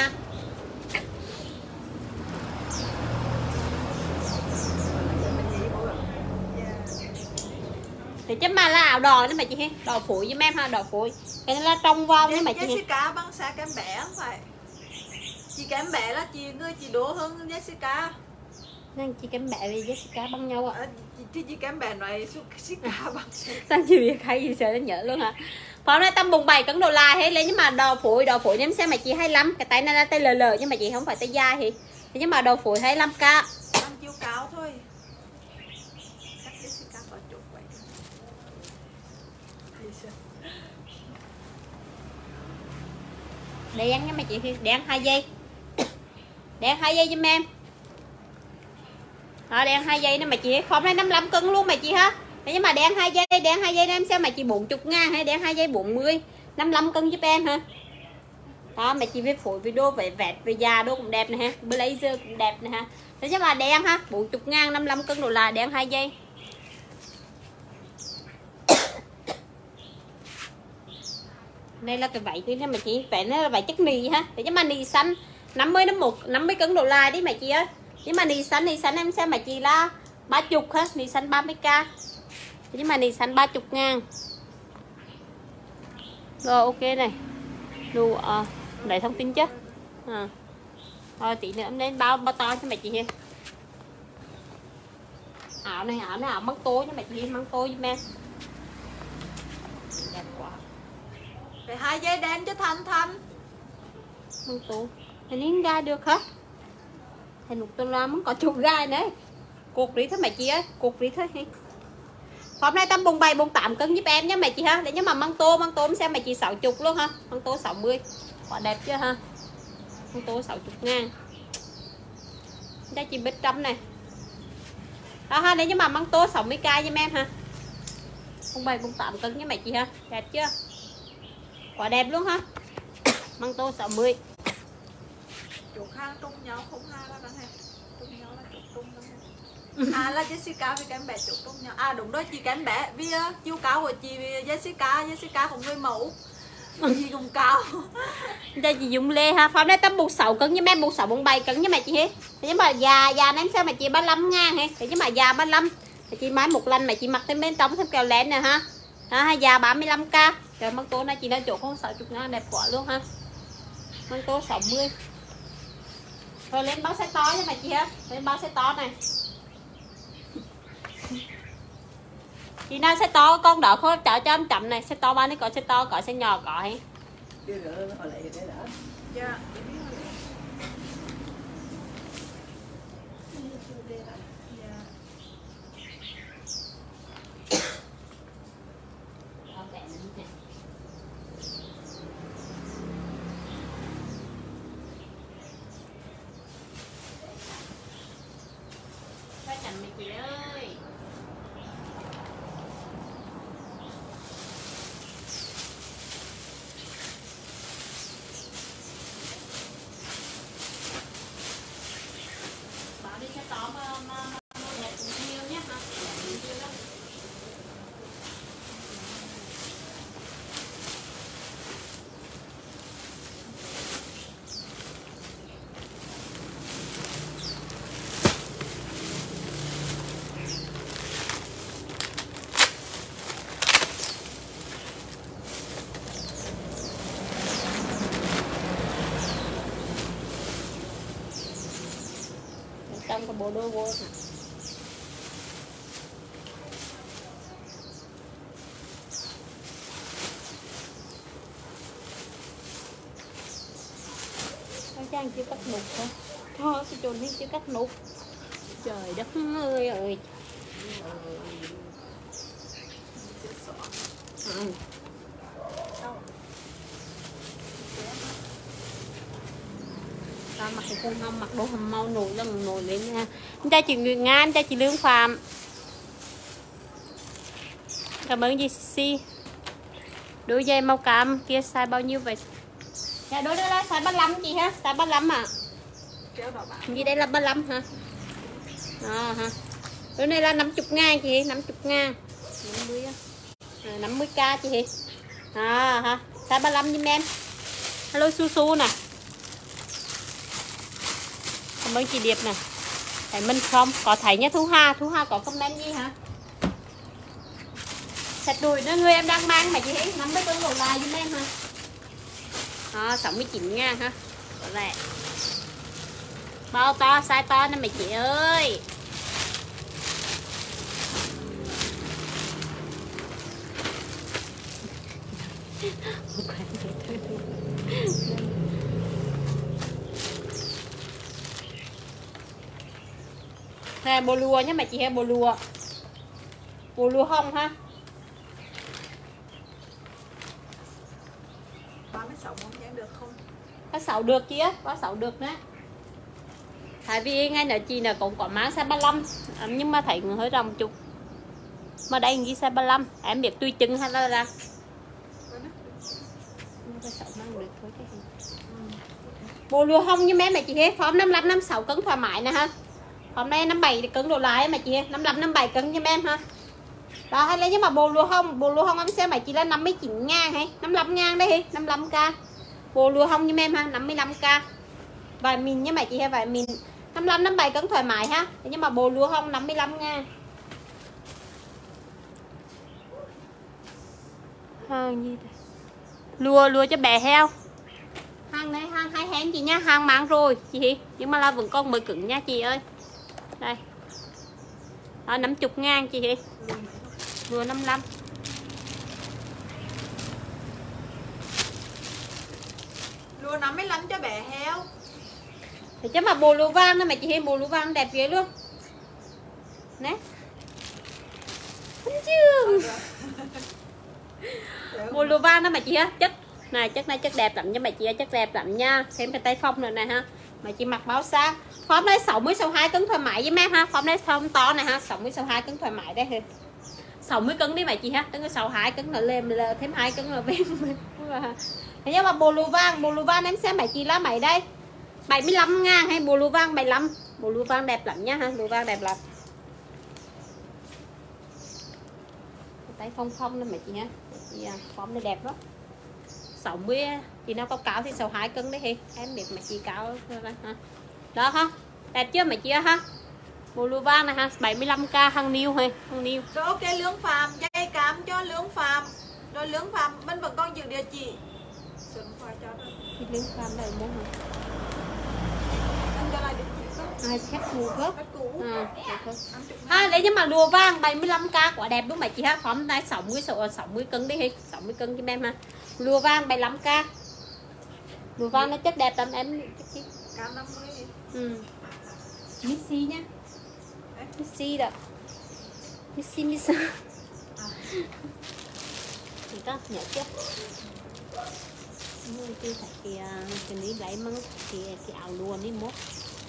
thì chứ mà là áo đỏ nữa mà chị Hi đỏ phủi với em ha đỏ phủi cái này là trong vào nữa mà chị Jessica băng xa kém bé không phải chị kém bé là chị người chị đố hơn Jessica nên chị kém bé với Jessica bằng nhau ạ à, thì chị kém bé nói Jessica bằng xa ta chỉ biết hay gì sợ nó nhớ luôn hả pháo này tầm bùng bảy cân đồ lai hết lấy nhưng mà đồ phủi đồ phủi em xem mà chị hai mươi lăm cái tay này là tay lờ lờ nhưng mà chị không phải tay dài thì nhưng mà đồ phủi hai mươi lăm k ăn chiều cao thôi đen nha mà chị đen hai giây đen hai giây giùm em đó, đen hai giây nữa mà chị không hay năm mươi lăm cân luôn mà chị ha thế nhưng mà đen hai giây đen hai giây em xem mà chị bốn mươi ngàn hay đen hai giây bốn mươi năm mươi lăm cân giúp em ha đó mà chị với phổi video về vẹt về da đô cũng đẹp này ha blazer cũng đẹp này ha thế nhưng mà đen ha bốn mươi ngàn năm mươi lăm cân đồ là đen hai giây đây là cái vải tí mà chị vải nó là vải chất nì ha để cho mà nì xanh năm mươi đến một năm mươi cân độ lai đi mà chị ơi nhưng mà nì xanh nì xanh em xem mà chị là ba mươi ha nì xanh ba mươi k nhưng mà nì xanh ba mươi ngàn rồi ok này đủ à, để thông tin chứ à. Rồi tí nữa em lên bao bao to cho mẹ chị Hiền áo này áo này áo măng tối cho mẹ chị Hiền măng tối giúp em đẹp quá để hai dây đen cho thanh thanh măng tối thì nín gai được hả thì một tuần ra muốn có chục gai nữa cột đi thôi mẹ chị ơi cột đi thôi hôm nay tầm bùng bảy bùng tám cân giúp em nhé mẹ chị ha để nhưng mà măng tô măng tô xem mẹ chị sáu mươi luôn ha măng tô sáu mươi quả đẹp chưa ha măng tô sáu mươi ngàn cho chị bít trăm này đó ha nếu như mà măng tô sáu mươi k cho em ha bùng bảy bùng tám cân với mẹ chị ha đẹp chưa quả đẹp luôn ha măng tô sáu mươi chuột khang trung nhau không hai là bạn hay trung nhau là chuột trung bạn hay à là Jessica với cái em bé chuột trung nhau à đúng rồi chị cái em bé vì chiều cao của chị Jessica Jessica cũng người mẫu gì cũng cao. Đây chị dùng lê ha, form này tấm buộc sáu cân nhưng em buộc sáu bốn bảy cân nhưng mà chị hết. Thế nhưng mà già già em sao mà chị ba mươi lăm ngàn hay. Thế nhưng mà già ba mươi lăm thì chị máy một lần mà chị mặc thêm bên trong thêm kèo len nè ha. Đó, già ba mươi lăm k. Rồi măng tố này chị đang chỗ không sáu mươi ngàn đẹp quá luôn ha. Măng tố sáu mươi. Rồi lên báo size to nha mà chị ha. Lên báo size to này. Chị nào size to con đỡ khó chở cho em chậm này, size to bán đi có size to có size nhỏ có hay. Dạ. Trong cái bộ đồ vô hả? Con Trang chưa cắt nút hả? Thôi cái chồn này chưa cắt nút. Trời đất ơi ơi. Ừ. Ta mặc cái con hông mặc đồ hầm mau nổi lên nổi lên nha. Anh trai chị Nguyễn Nga, anh trai chị Lương Phạm. Cảm ơn chị Sisi. Đôi giày màu cam kia size bao nhiêu vậy? Dạ đôi đây là size ba mươi lăm chị ha, size ba mươi lăm ạ. À. Gì đây là ba mươi lăm hả? À, hả? Đôi này là năm mươi ngàn chị, năm mươi ngàn. năm mươi á. À, năm mươi k chị. À ha, size ba mươi lăm giùm em. Hello Su Su nè. Cảm ơn chị Điệp nè. Thấy mình không? Có thấy nhá Thu Hà. Thu Hà có comment gì hả? Sạch đùi nữa người em đang mang mà chị thấy năm mươi cân đồ lại giùm em hả? À, sáu mươi chín ngàn ha. Có rẻ. Bao to, size to nè mày chị ơi. Nè bồ lùa nhé mày chị hay bồ lùa. Bồ lùa hông ha. ba mươi sáu không dán được không? Có sáu được chị á, có sáu được đó. Tại vì ngay nợ chị nè cũng có máng size ba mươi lăm nhưng mà thấy hơi rộng chút. Mà đây ghi size ba mươi lăm, em biết tùy chân hay là ra. Bồ lùa hông như mấy mày chị hết, form năm mươi lăm năm mươi sáu cân thoải mái nè ha. Hôm nay năm mươi bảy cân đồ lại mà chị năm mươi lăm năm mươi bảy cân cho em ha. Đó hay là nhưng mà bồ lùa hông, bồ lùa hông em xem mày chị là năm mươi chín ngàn hay năm mươi lăm ngàn đây năm mươi lăm k. Bồ lùa hông như em ha, năm mươi lăm k. Vài mình nhé mày chị hay vài mình năm mươi lăm năm mươi bảy cân thoải mái ha. Nhưng mà bồ lùa hông năm mươi lăm ngàn. Hàng gì đây? Lùa lùa cho bé heo. Hàng này hàng hai hén chị nha, hàng mang rồi chị. Nhưng mà là vẫn còn mới cứng nha chị ơi. Đây. Đó, năm mươi ngàn chị. Lùa năm mươi lăm. Lùa năm mươi lăm cho bé heo. Thì chứ mà bồ lúa vàng đó mà chị, bồ lúa vàng đẹp ghê luôn. Nè. Chưa. Bồ lúa vàng đó mà chị á, chất này chất này chất đẹp lắm nha mà chị, chất đẹp lắm nha. Thêm cái tay phong nữa này ha. Mà chị mặc báo xa. Form này sáu mươi sáu mươi hai cân thoải mái với em ha. Form này form to này ha, sáu mươi sáu mươi hai cân thoải mái đây ha. sáu mươi cân đi mà chị ha, tới cái sáu mươi hai cân là lên là thêm hai cân là bên. Thế nhưng mà bồ lúa vàng, bồ lúa vàng em xem mày chị lá mày đây. bảy mươi lăm ngàn hay bộ lúa vàng bảy mươi lăm. Bộ lúa vàng đẹp lắm nha ha, lúa vàng đẹp lắm. Tay phong phong đó mẹ chị nha. Chị à, form này đẹp đó. sáu mươi chị nào có cao thì sáu mươi hai cân đấy thì em biết mà chị cao ha. Đó ha. Đẹp chưa mẹ chị ha? Bộ lúa vàng này ha, bảy mươi lăm k hàng niêu hay, hàng niêu. Rồi ok lương phàm, dây cám cho lương phàm. Rồi lương phàm mình vẫn còn giữ địa chỉ. Số điện thoại cho thôi. Lương phàm đây muốn hả? Anh cho lại địa chỉ không? Ai khách mua gấp. Khách cũ. À, à đấy nhưng mà lúa vàng bảy mươi lăm k quả đẹp đúng mày chị ha, phóng đây sáu mươi sáu mươi cân đi, sáu mươi cân cho em ha. Lúa vàng bảy mươi lăm k. Lúa vàng nó chất đẹp lắm em. Cam năm mươi. Ừ. Missy nha. Missy đó. Missy Missy. Thì có nhớ chưa? Người kia phải kìa cái ní lấy măng thì cái áo luôn đi mốt.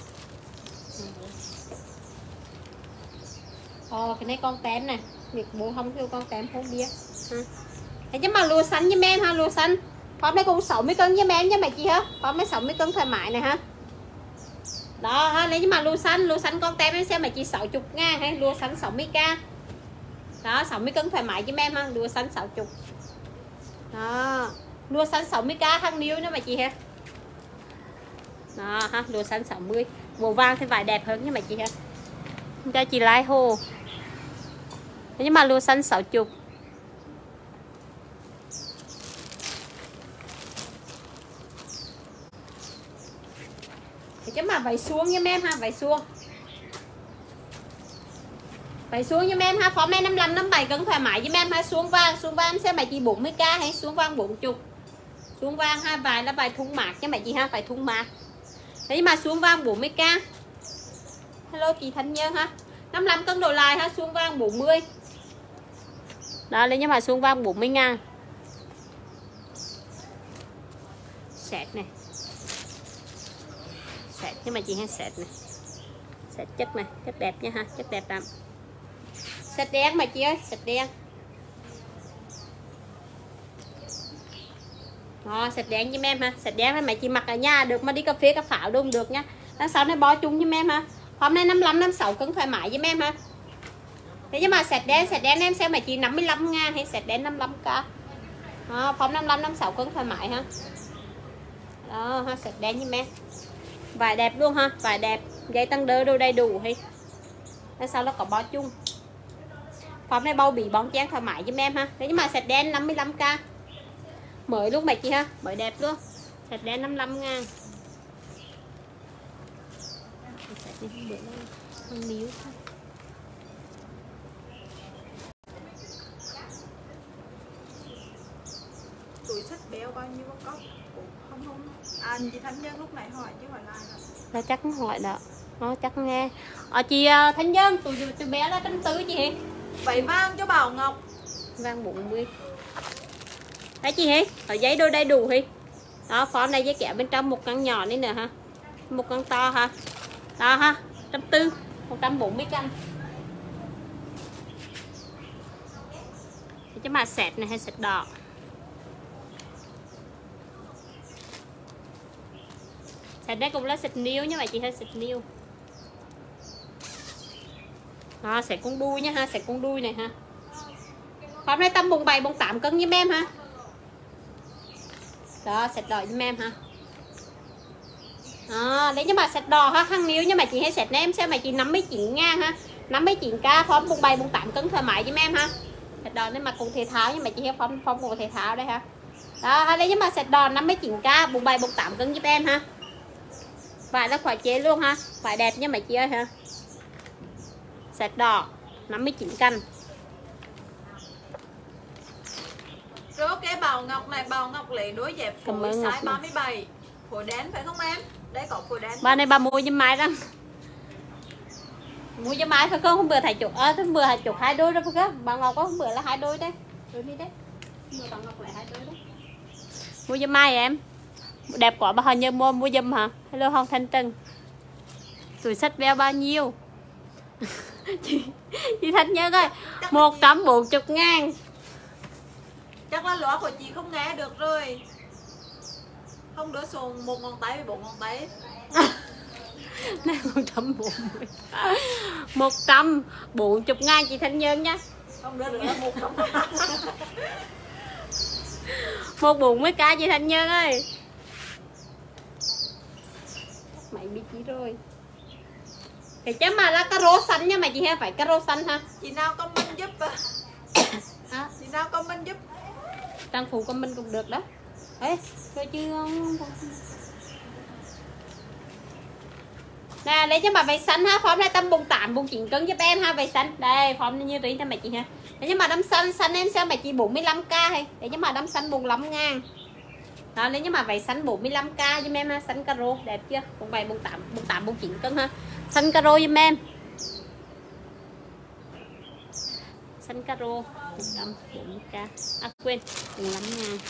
Ờ cái này con tém này, việc bố không kêu con tém không bia. Thế chứ mà lúa xanh với em ha, lúa xanh. Con này cũng sáu mươi cân với em nha mày chị hả? Con mấy sáu mươi cân thoải mái này ha. Đó ha, lấy nhưng mà lúa xanh, lúa xanh con tem em xem mà chị sáu mươi ngàn hay lúa xanh sáu mươi k. Đó, sáu mươi cân thoải mái với em ha, lúa xanh sáu mươi. Đó. Lúa xanh sáu mươi k hàng niêu nữa mà chị ha. Đó ha, lúa xanh sáu mươi. Màu vàng thì vải đẹp hơn nha mà chị ha. Cho chị lái hồ. Nhưng mà lúa xanh sáu mươi. Chứ mà vải xuống với em ha, vải xuống. Vải xuống với em ha, phó em năm mươi lăm năm mươi bảy cân thoải mái với em ha, xuống vàng, xuống vàng xem mày chị bốn mươi k hay xuống vàng bốn mươi. Xuống vàng ha, vải là vải thun mạc chứ mày chị ha, vải thun mạc. Thế nhưng mà xuống vàng bốn mươi k. Hello chị Thanh Nhân ha. năm mươi lăm cân đồ lại ha, xuống vàng bốn mươi. Đó lấy nhưng mà xuống vàng bốn mươi ngàn. Sẹt này. Sẹt nhưng mà chị ha, sẹt này. Sẹt chất này, chất đẹp nha ha, chất đẹp lắm. Sẹt đen mà chị ơi, sẹt đen. Đó, sẹt đen với em ha, sẹt đen này mày chị mặc ở nhà được mà đi cà phê cà pháo đâu được nha. Tháng sau này bó chung với em ha. Hôm nay năm mươi lăm năm mươi sáu cân thoải mái với em ha. Thế nhưng mà sẹt đen, sẹt đen em xem mày chị năm mươi lăm ngàn hay sẹt đen năm mươi lăm k. Đó, phóng năm mươi lăm năm mươi sáu cân thoải mái ha. Đó ha, sẹt đen với em. Vải đẹp luôn ha, vải đẹp, dây tăng đơ đâu đầy đủ hay. Tháng sau nó có bó chung. Phóng này bao bì bóng chén thoải mái với em ha. Thế nhưng mà sẹt đen năm mươi lăm k. Mới luôn mày chị ha, mới đẹp luôn. Sẹt đen năm mươi lăm ngàn. Không miếu thôi. Túi sách béo bao nhiêu có không không à, chị Thanh Nhân lúc này hỏi chứ hỏi lại rồi. Là chắc nó hỏi đó. Nó chắc nghe. Ờ chị Thanh Nhân, tụi tụi bé là trăm tư chị. Vậy vang cho Bảo Ngọc. Vang bốn mươi. Đấy chị hả? Ở giấy đôi đầy đủ hì. Đó, form này giấy kẹo bên trong một căn nhỏ nữa nè ha. Một căn to ha. Đó ha, trăm tư, một trăm bốn mươi cân. Chứ mà sẹt này hay sẹt đỏ. Sẹt đây cũng là sẹt niêu nhưng mà chị hơi sẹt niêu. Đó, sẹt con đuôi nha ha, sẹt con đuôi này ha. Hôm nay tầm bốn mươi bảy, bốn mươi tám cân với em ha. Đó, sẹt đỏ với em ha. Đó, đấy nhưng mà sẹt đỏ ha, hàng niêu nhưng mà chị hay sẹt này em xem mà chị năm mươi chín ngàn ha. năm mươi chín k, form bốn mươi bảy, bốn mươi tám cân thoải mái với em ha. Sẹt đỏ nên mà cùng thể thao nhưng mà chị hay form form cùng thể thao đây ha. Đó, đấy nhưng mà sẹt đỏ năm mươi chín k, bốn mươi bảy, bốn mươi tám cân giúp em ha. Vải là khỏi chế luôn ha, vải đẹp nhưng mà chị ơi ha. Sẹt đỏ năm mươi chín cân. Rồi ok Bảo Ngọc này, Bảo Ngọc lấy đôi dép phối size ba mươi bảy. Phối đen phải không em? Đây có phối đen. Bà này bà mua cho mai răng. Mua cho mai phải không? Hôm bữa thầy chụp, ơ, à, bữa thầy chụp hai đôi đó phải không? Bà Ngọc có hôm bữa là hai đôi đấy. Đôi đi đấy. Bữa bà Ngọc lại hai đôi đấy. Mua cho mai em. Đẹp quá bà Hân Như mua mua giùm hả? Hello Hồng Thanh Trần. Tuổi sách béo bao nhiêu? chị, chị Thanh Nhân ơi, một trăm bốn mươi ngàn. Chắc là loa của chị không nghe được rồi. Không đỡ xuồng một ngón tay với bốn ngón tay. Này một trăm bốn mươi. một trăm bốn mươi ngàn chị Thanh Nhân nhá. Không đưa được một trăm. một bốn mươi k chị Thanh Nhân ơi. Mày biết gì rồi. Thì chứ mà là caro xanh nha mà chị ha, phải caro xanh ha. Chị nào comment giúp à? Hả? Chị nào comment giúp. Trang phụ comment cũng được đó. Ê, thôi chứ không. Nè, lấy cho bà váy xanh ha, form này tầm bùng tám, bùng chín cân giúp em ha, váy xanh. Đây, form như tí cho mẹ chị ha. Để cho mà đâm xanh, xanh em xem mẹ chị bốn mươi lăm k hay. Để cho mà đâm xanh bốn mươi lăm ngàn. Đó, nếu như mà váy xanh bốn mươi lăm k cho em ha, xanh caro đẹp chưa? Bùng bảy, bùng tám, bùng tám, bùng chín cân ha. Xanh caro cho em. Xanh caro một trăm bốn mươi k. À quên, bốn mươi lăm ngàn.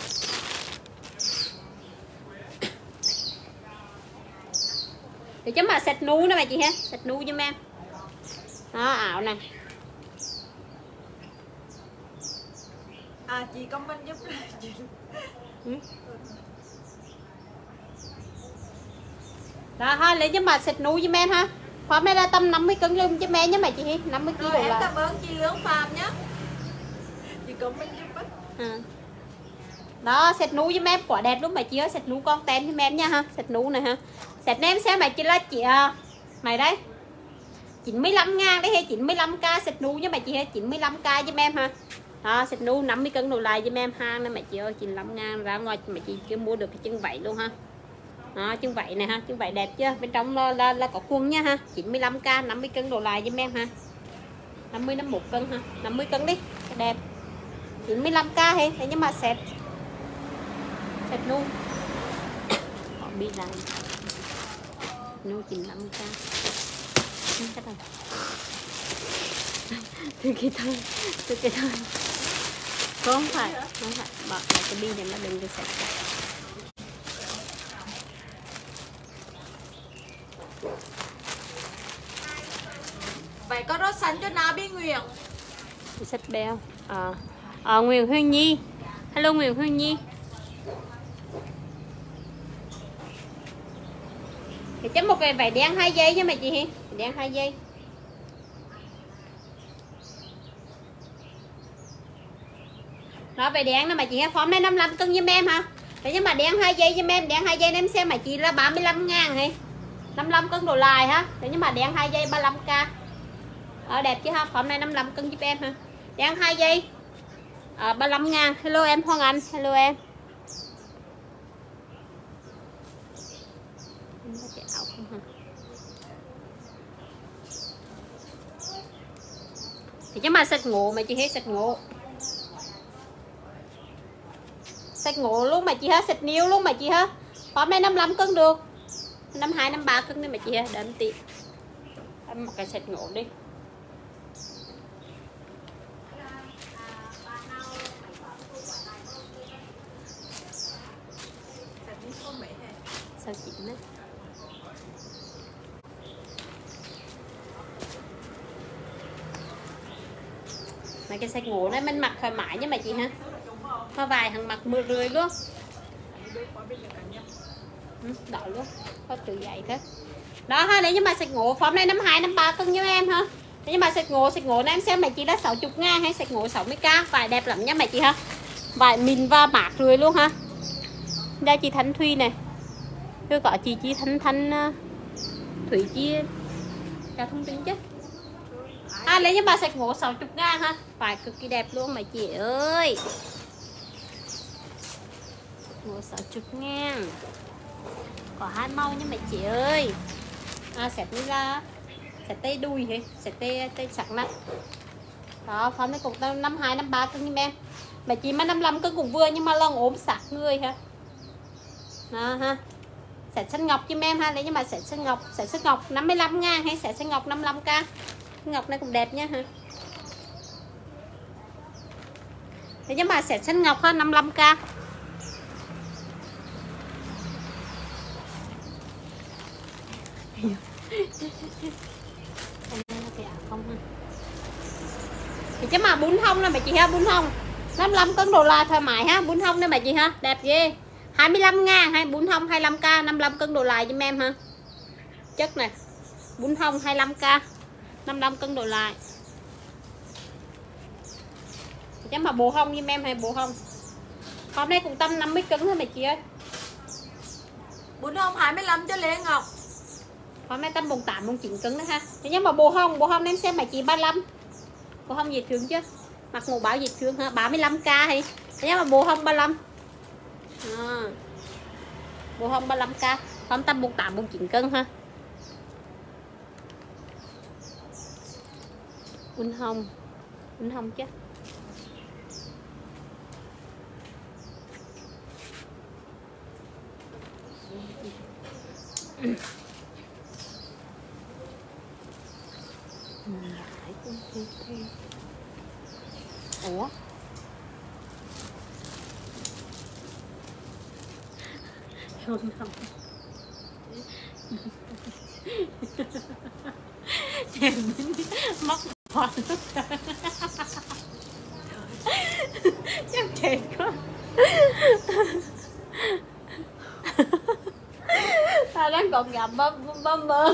Để chấm mà sạch nu nữa mày chị ha, sạch nu cho em. Đó, ảo nè. À chị comment giúp chị. Ừ. Đó ha, lấy cho mà sạch nu cho em ha. Hôm nay là tầm năm mươi cân luôn cho em nhé mày chị hi, năm mươi ki lô Rồi em là. cảm ơn chị Lương Phạm nhé. Chị comment giúp á. À. Đó, sạch nu cho em quả đẹp lúc mà chị ơi, sạch nu con tem cho em nha ha, sạch nu này ha. Sạch em xem mày chị là chị à, mày đấy chín mươi lăm ngàn đấy hay chín mươi lăm k sạch nu với mày chị hay chín mươi lăm k cho em ha. Đó, sạch nu năm mươi cân đồ lại cho em ha, nên mày chị ơi chín mươi lăm ngàn ra ngoài mày chị chưa mua được cái chân vảy luôn ha. Đó, chân vảy này ha, chân vảy đẹp chưa, bên trong là, là, là có khuôn nha ha, chín mươi lăm k năm mươi cân đồ lại cho em ha, năm mươi, năm mươi mốt cân ha, năm mươi cân đi đẹp, chín mươi lăm k hay thế nhưng mà sạch sạch nu họ bị lại nu chín mươi lăm k cái này từ cái thôi từ cái thôi không phải không phải bỏ lại cái bi này nó đừng được sạch. Vậy có rốt xanh cho nào bi Nguyễn Sạch bèo à, à Nguyễn Huyên Nhi, hello Nguyễn Huyên Nhi. Thì chấm một cái vải đen hai giây nha mày chị Hiền, đen hai giây. Đó vải đen nè mày chị ha, form này năm mươi lăm cân giùm em ha. Thế nhưng mà đen hai giây giùm em, đen hai giây em xem mày chị là ba mươi lăm ngàn hay năm mươi lăm cân đồ lại ha. Thế nhưng mà đen hai giây ba mươi lăm k. Ờ, đẹp chứ ha, form này năm mươi lăm cân giúp em ha. Đen hai giây à, ba mươi lăm ngàn. Hello em Hoàng Anh, hello em. Thì chứ mà sạch ngộ mà chị hết sạch ngộ. Sạch ngộ luôn mà chị hết, sạch niêu luôn mà chị hết. Form này năm mươi lăm cân được. năm mươi hai, năm mươi ba cân đi mà chị hết, đến tiện. Em mặc cái sạch ngộ đi. Sao chị nữa? Mấy cái sạch ngủ đấy mình mặc thoải mái nha mà chị ha. Hoa vài thằng mặc mưa rưỡi luôn. Ừ, đỏ luôn. Có từ dậy thế. Đó ha, nếu như mà sạch ngủ form này năm mươi hai, năm mươi ba cân như em ha. Nếu như mà sạch ngủ, sạch ngủ này em xem mày chị đã sáu mươi ngàn hay sạch ngủ sáu mươi k. Vải đẹp lắm nha mày chị ha. Vải mịn và mát rưỡi luôn ha. Đây chị Thanh Thùy này. Tôi có chị chị Thanh Thanh Thủy Chi cho thông tin chứ. À, lấy cho bà sạch ngủ sáu mươi ngàn ha. Vải cực kỳ đẹp luôn mà chị ơi. Ngủ sáu mươi ngàn. Có hai màu nha mày chị ơi. À, xẹt đi ra. Xẹt tay đùi hay xẹt tay, tay sẵn nè. Đó, form này cũng năm mươi hai, năm mươi ba cân em. Mà chị mà năm mươi lăm cân cũng vừa nhưng mà lòng ốm sạc người ha. Đó ha. Sạch xanh ngọc cho em ha, lấy nhưng mà sạch xanh ngọc, sạch xanh ngọc năm mươi lăm ngàn hay sạch xanh ngọc năm mươi lăm k. Ngọc này cũng đẹp nha ha. Thế nhưng mà sạch xanh ngọc ha, năm mươi lăm k. Thì chứ mà bún hông nè mày chị ha, bún hông năm mươi lăm cân đồ là thoải mái ha, bún hông nè mày chị ha, đẹp ghê. hai mươi lăm ngàn hay bún hông hai mươi lăm k, năm mươi lăm cân đồ lại cho em ha. chất này. Bún hông hai mươi lăm k, năm mươi lăm cân đổ lại. Chứ mà bồ hông như em hay bồ hông. Hôm nay cũng tầm năm mươi cân thôi mày chị ơi. Bún hông hai mươi lăm cho Lê Ngọc. Hôm nay tầm bốn tám, bốn chín cân nữa ha. Thế nhưng mà bồ hông, bồ hông em xem mày chị ba mươi lăm. Bồ hông dễ thương chứ. Mặc ngủ báo dễ thương ha, ba mươi lăm k hay. Thế nhưng mà bồ hông ba mươi lăm. À. Bồ hông ba mươi lăm k, hôm tầm bốn tám, bốn chín cân ha. Bún hông, bún hông chứ. Ủa không không móc vào chắc chết quá. Ta đang còn gặp bơm bơm bơm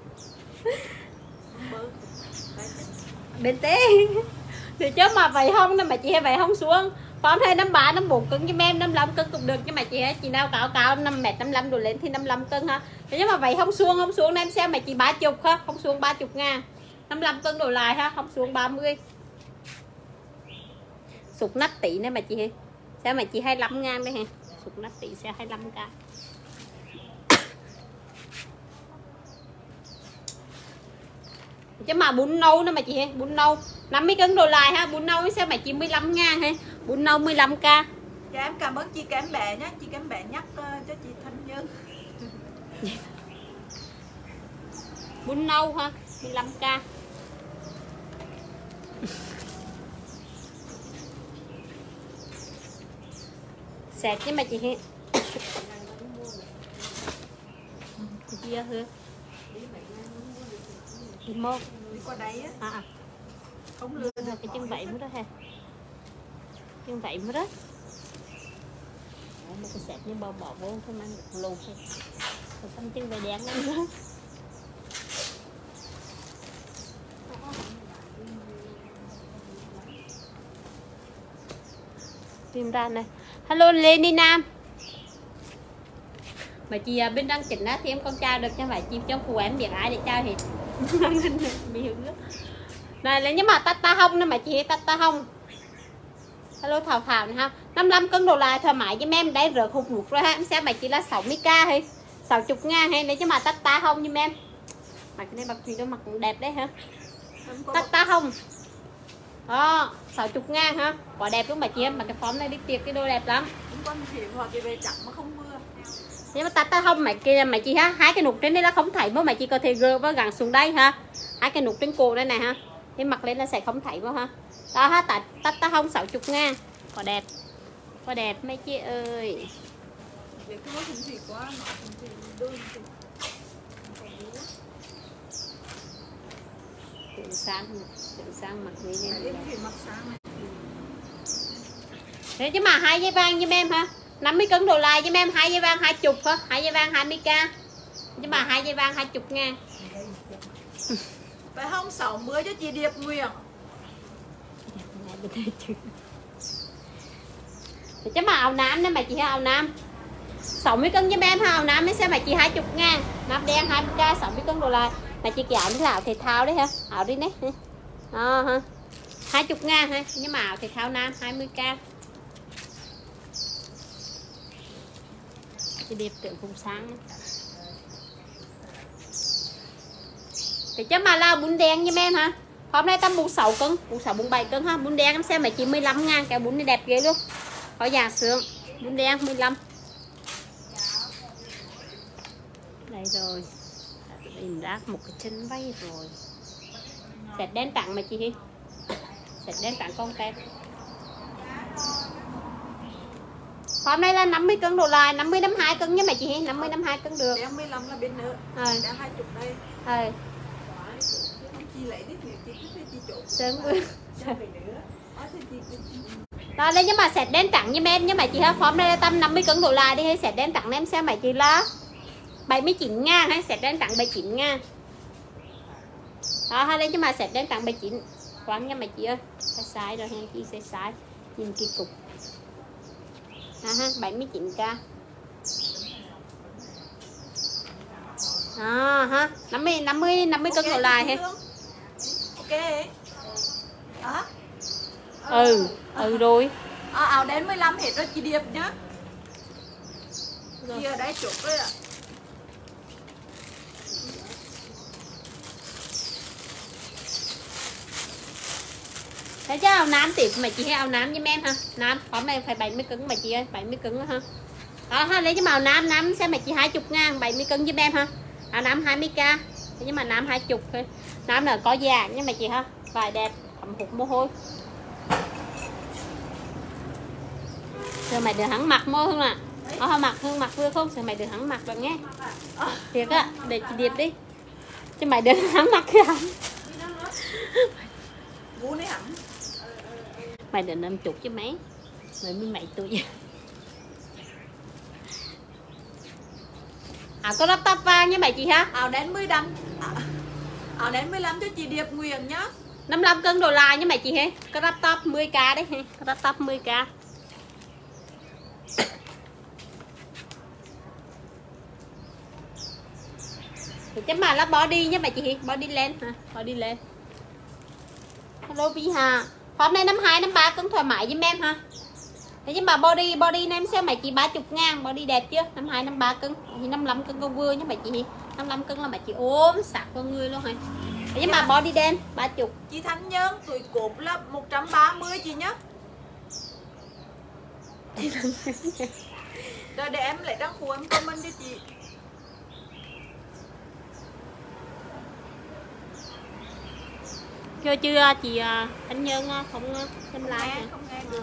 bên té thì chứ mà vậy không nên mà chị hay vậy không xuống phóng thêm năm ba năm bốn cân với em năm mươi lăm cân cũng được, nhưng mà chị chị nào cao cao năm mét năm mươi lăm độ lên thì năm mươi lăm cân ha. Thế nhưng mà vậy không xuống không xuống em xem mà chị ba chục ha, không xuống ba chục ngàn, năm mươi lăm cân đổ lại ha, không xuống ba mươi. Sụt nách tỷ nữa mà chị xem mà chị hai mươi lăm ngàn đây ha, sụt nách tỷ sẽ hai mươi lăm k. Chứ mà bún nâu nữa mà chị bún nâu năm mươi cân đổ lại ha, bún nâu xem mà chị mười lăm ngàn hay bún nâu mười lăm k. Dạ em cảm ơn chị Kém Bé nhé, chị Kém Bé nhắc uh, cho chị Thanh Nhân. Bún nâu ha, mười lăm k. Sẹt chứ mà chị hết. Chị hả? Đi mô. Đi qua đây á. À. Không lừa được cái chân vậy mới đó ha. Chân vậy mới đó. Một cái sẹt như bò bỏ vô không ăn được luôn thôi. Rồi tâm chân vậy đen lắm đó. Tìm ra này. Hello Lê Nam. Mà chị bên đăng chỉnh á thì em con trai được, chứ phải chim trong phù em biết ai để trao thì bị hướng nước. Này là nhưng mà tắt ta hông nè mà chị tắt ta hông. Hello Thảo Thảo này ha, năm mươi lăm cân đồ lại thoải mái với em đấy rửa hụt hụt rồi ha, em xem mà chị là sáu mươi k hay sáu mươi ngàn hay nếu chứ mà tắt ta hông như em. Mà cái này bạc thủy đôi mặt cũng đẹp đấy ha. Tắt ta hông. Đó, sáu mươi ngàn ha. Quá đẹp luôn mà chị em, mà cái form này đi tiệc cái đôi đẹp lắm. Đúng con thì hoặc thì về chẳng mà không mưa. Nhưng mà tắt ta hông mày kia mày chị ha, hai cái nút trên đây là không thấy mà mày chỉ có thể gỡ và gắn xuống đây ha. Hai cái nút trên cổ đây này ha. Cái mặt lên là sẽ không thấy vào ha. Đó ha, tắt tắt ta hông sáu mươi ngàn. Quá đẹp. Quá đẹp mấy chị ơi. Để cái mối thủy quá mà thủy đơn thì tự sáng tự sáng mặt đi lên mặt sáng. Thế chứ mà hai dây vàng với em ha, năm mươi cân đồ lại với em, hai dây vàng hai mươi hả, hai dây vàng hai mươi k, chứ mà hai dây vàng hai mươi ngàn. Phải không sáu mươi cho chị Điệp Nguyệt. Chứ mà áo nam đấy mà chị áo nam sáu mươi cân với em ha, áo nam mới xem mà chị hai mươi ngàn, nắp đen hai mươi k, sáu mươi cân đồ lại mà chị cái áo đi là áo thể thao đấy ha, áo đi nè à, ha hai mươi ngàn ha, nhưng mà áo thể thao nam hai mươi k. Chị đẹp tượng vùng sáng thì chứ mà là bún đen với em ha, hôm nay tầm bốn sáu cân, bốn sáu bốn bảy cân ha, bún đen em xem mà chị mười lăm ngàn, cái bún này đẹp ghê luôn, có già sướng, bún đen mười lăm. Đây rồi, tìm rác một cái chân vay rồi, sẹt đen tặng mà chị, sẹt đen tặng con tép. Hôm nay là năm mươi cân đồ lại, năm mươi năm mươi hai cân nhé mà chị, năm mươi năm mươi hai cân được. Đen mười lăm là bên nữa. À. Đen hai mươi đây. À. Chị lấy đi thì chị cứ chị trộn. Sớm quá. Đó đây nhưng mà sẹt đen trắng như em, nhưng mà chị ha, form đây là tầm năm mươi cân đổ lại đi, hay sẹt đen trắng em xem mày chị là bảy mươi chín ngàn hay set đen trắng bảy mươi chín ngàn. Đó hai lên chứ mà set đen trắng bảy mươi chín. Quán nha mày chị ơi. Sai sai rồi hen chị sai sai. Nhìn kỳ cục. À ha, bảy mươi chín k. À ha, năm mươi năm mươi năm mươi cân đổ lại ha. Ok. Đó. Ừ, ừ rồi. À, áo đến mười lăm hết rồi chị Điệp nhá. Chị ở đây chụp rồi ạ. Thấy chứ áo nam tiếp mà chị hay áo nam với em ha. Nam, phóng này phải bảy mươi cân mà chị ơi, bảy mươi cân ha. Đó ha, lấy cho màu nam, nam xem mà chị hai mươi ngàn, bảy mươi cân với em ha. Áo nam hai mươi k. Nhưng mà nam hai mươi thôi. Nam là có dạng nhưng mà chị ha. Vải đẹp, thấm hụt mồ hôi. Giờ mày được hắn mặc mơ không ạ? À? Ờ mặc hơn mặc vừa không? Giờ mày được hắn mặc rồi nghe. Thiệt á, để chị Điệp đi. Chứ mày được hắn mặc kìa. Vú này hẳn. Mày được năm chục chứ mấy. Mày mới mày tôi. À có lắp tóc vàng với mày chị ha. Áo đến mười lăm. Áo đến mười lăm cho chị Điệp Nguyễn nhá. năm mươi lăm cân đổ lại với mày chị ha. Có lắp tóc mười k đấy ha. Có lắp tóc mười k. Thì chắc mà lắp body nhé mày chị, body lên hả? Body lên. Hello Vi Hà. Hôm nay năm hai năm ba cân thoải mái với em ha. Thế nhưng mà body body em xem mày chị ba mươi ngàn, body đẹp chưa? năm hai năm ba cân, thì năm mươi lăm cân con vừa nhé mày chị. năm mươi lăm cân là mày chị ốm sạc con người luôn hả? Thế nhưng mà body đen ba mươi. Chị Thanh Nhân tuổi cột là một trăm ba mươi chị nhá. Rồi để em lại đăng phụ em comment cho chị. Chưa chưa chị Thanh Nhân không xem like nghe, không nghe được.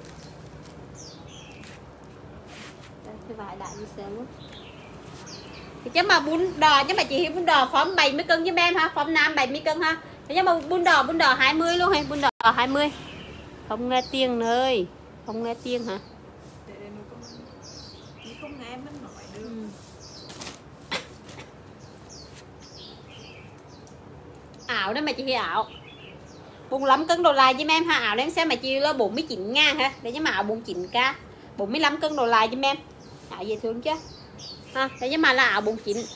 Cái vải đại như sớm quá. Thì chứ mà bún đò chứ mà chị bún đò phóng bảy mươi cân với em ha, phóng nam bảy mươi cân ha. Thế nhưng mà bún đò bún đò hai mươi luôn hay bún đò hai mươi. Không nghe tiếng nơi, không nghe tiếng hả? Để để nó không chị không nghe em nói được. Ừ. Ảo đó mà chị ảo. bốn mươi lăm cân đồ lại với em ha, ảo em xem mà chị là bốn mươi chín ngàn ha. Để chứ mà ảo bốn mươi chín k. bốn mươi lăm cân đồ lại với em. Ảo dễ thương chứ. Ha, để chứ mà là ảo bốn mươi chín.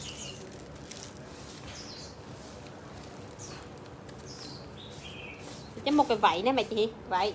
Chứ một cái váy này mà chị, vậy.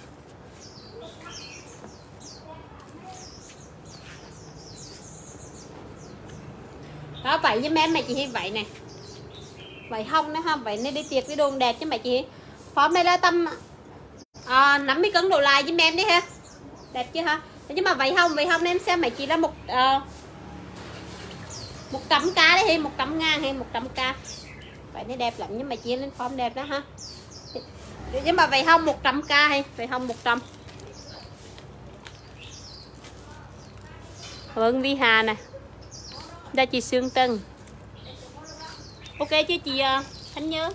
Đó vậy với em mà chị vậy nè. Vậy không nữa ha, vậy nên đi tiệc đi đồ đẹp chứ mày chị. Phóm này là tầm à, năm mươi cân đồ lại với em đi ha. Đẹp chưa ha? Thế nhưng mà vậy không, vậy không em xem mày chị là một uh, một trăm k đấy hay một trăm ngàn hay một trăm k. Vậy nó đẹp lắm nhưng mà chị lên phóm đẹp đó ha. Nhưng mà vậy không một trăm k hay vậy không một trăm. Vâng Vi Hà nè. Đây chị Sương Tân. Ok chứ chị uh, Thanh Nhớ.